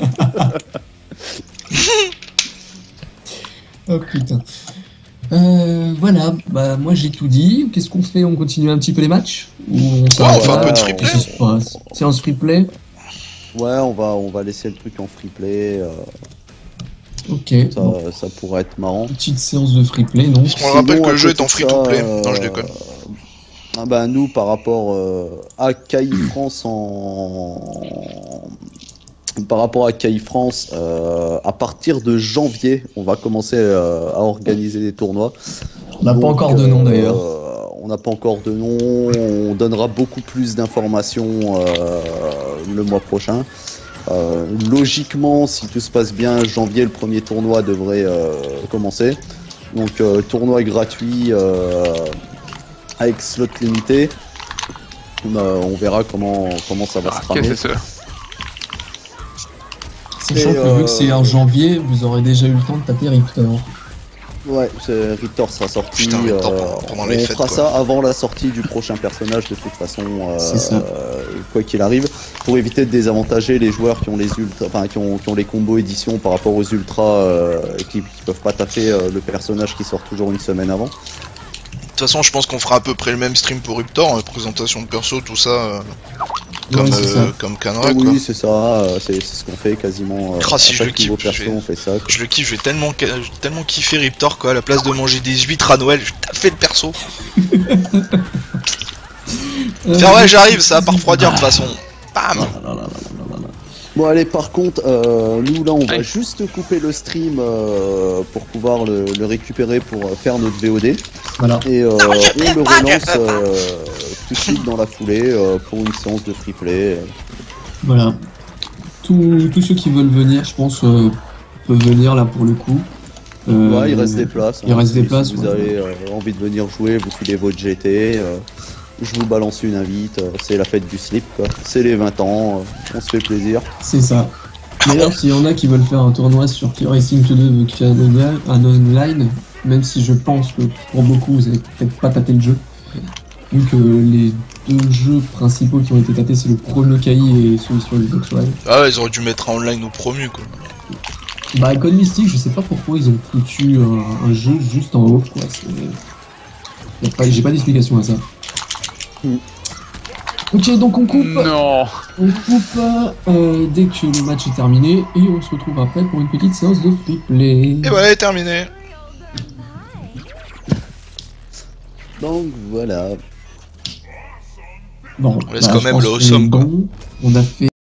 Oh putain. Voilà, bah moi j'ai tout dit. Qu'est-ce qu'on fait? On continue un petit peu les matchs? Ou on s'arrête on fait un là? peu de free play. Qu'est-ce qui se passe? Séance free play? Ouais, on va laisser le truc en free play. Ok. Ça, Bon, ça pourrait être marrant. petite séance de free play, non? On rappelle Sinon, que à le jeu côté est en de free to play. ça, Non, je déconne. Ah bah nous par rapport à KI France par rapport à KI France, à partir de janvier, on va commencer à organiser des tournois. On n'a pas Donc, encore de nom d'ailleurs. On n'a pas encore de nom. On donnera beaucoup plus d'informations le mois prochain. Logiquement, si tout se passe bien, janvier, le premier tournoi devrait commencer. Donc tournoi gratuit avec slot limité. On verra comment ça va se Ok, tramer. c'est ça. Sachant et, que vu que c'est en janvier, vous aurez déjà eu le temps de taper Riptor. Ouais, Riptor sera sorti. Putain, Riptor pendant les on fêtes, fera quoi. ça avant la sortie du prochain personnage de toute façon, C'est ça. quoi qu'il arrive, pour éviter de désavantager les joueurs qui ont les ultras, enfin qui ont les combos édition par rapport aux ultras qui peuvent pas taper le personnage qui sort toujours une semaine avant. De toute façon, je pense qu'on fera à peu près le même stream pour Riptor, hein, présentation de perso, tout ça, comme, Ouais, c'est ça. comme Canra, quoi. Oui, c'est ça, c'est ce qu'on fait quasiment. Ah, si à je le chaque nouveau kiffe, perso, on fait ça. Quoi. Je le kiffe, je vais tellement kiffer Riptor, quoi, à la place de manger des huîtres à Noël, je taffais le perso. Tiens, ouais, j'arrive, ça va pas refroidir de toute façon. Bam. Bon allez, par contre, nous là on va Ouais. juste couper le stream pour pouvoir le récupérer pour faire notre VOD. Voilà. Et on le relance tout de suite dans la foulée pour une séance de free play. Voilà. Tous ceux qui veulent venir, je pense, peuvent venir là pour le coup. Ouais, il reste des places. il reste des places, Si vous ouais. avez envie de venir jouer, vous filez votre GT. Je vous balance une invite. C'est la fête du slip, quoi. C'est les 20 ans. On se fait plaisir. C'est ça. D'ailleurs, s'il y en a qui veulent faire un tournoi sur Killer Racing 2 qui a un online, même si je pense que pour beaucoup vous avez peut-être pas tâté le jeu, vu que les deux jeux principaux qui ont été tâtés c'est le premier KI et celui sur Xbox One. Ah ouais, ils auraient dû mettre en online au promu, quoi. Bah Icon Mystic, je sais pas pourquoi ils ont foutu un jeu juste en off quoi. J'ai pas d'explication à ça. Ok, donc on coupe. Non. On coupe dès que le match est terminé et on se retrouve après pour une petite séance de free play. Et voilà, terminé. Donc voilà. Bon, On laisse quand je même pense le qu'on est awesome, quoi. bon. On a fait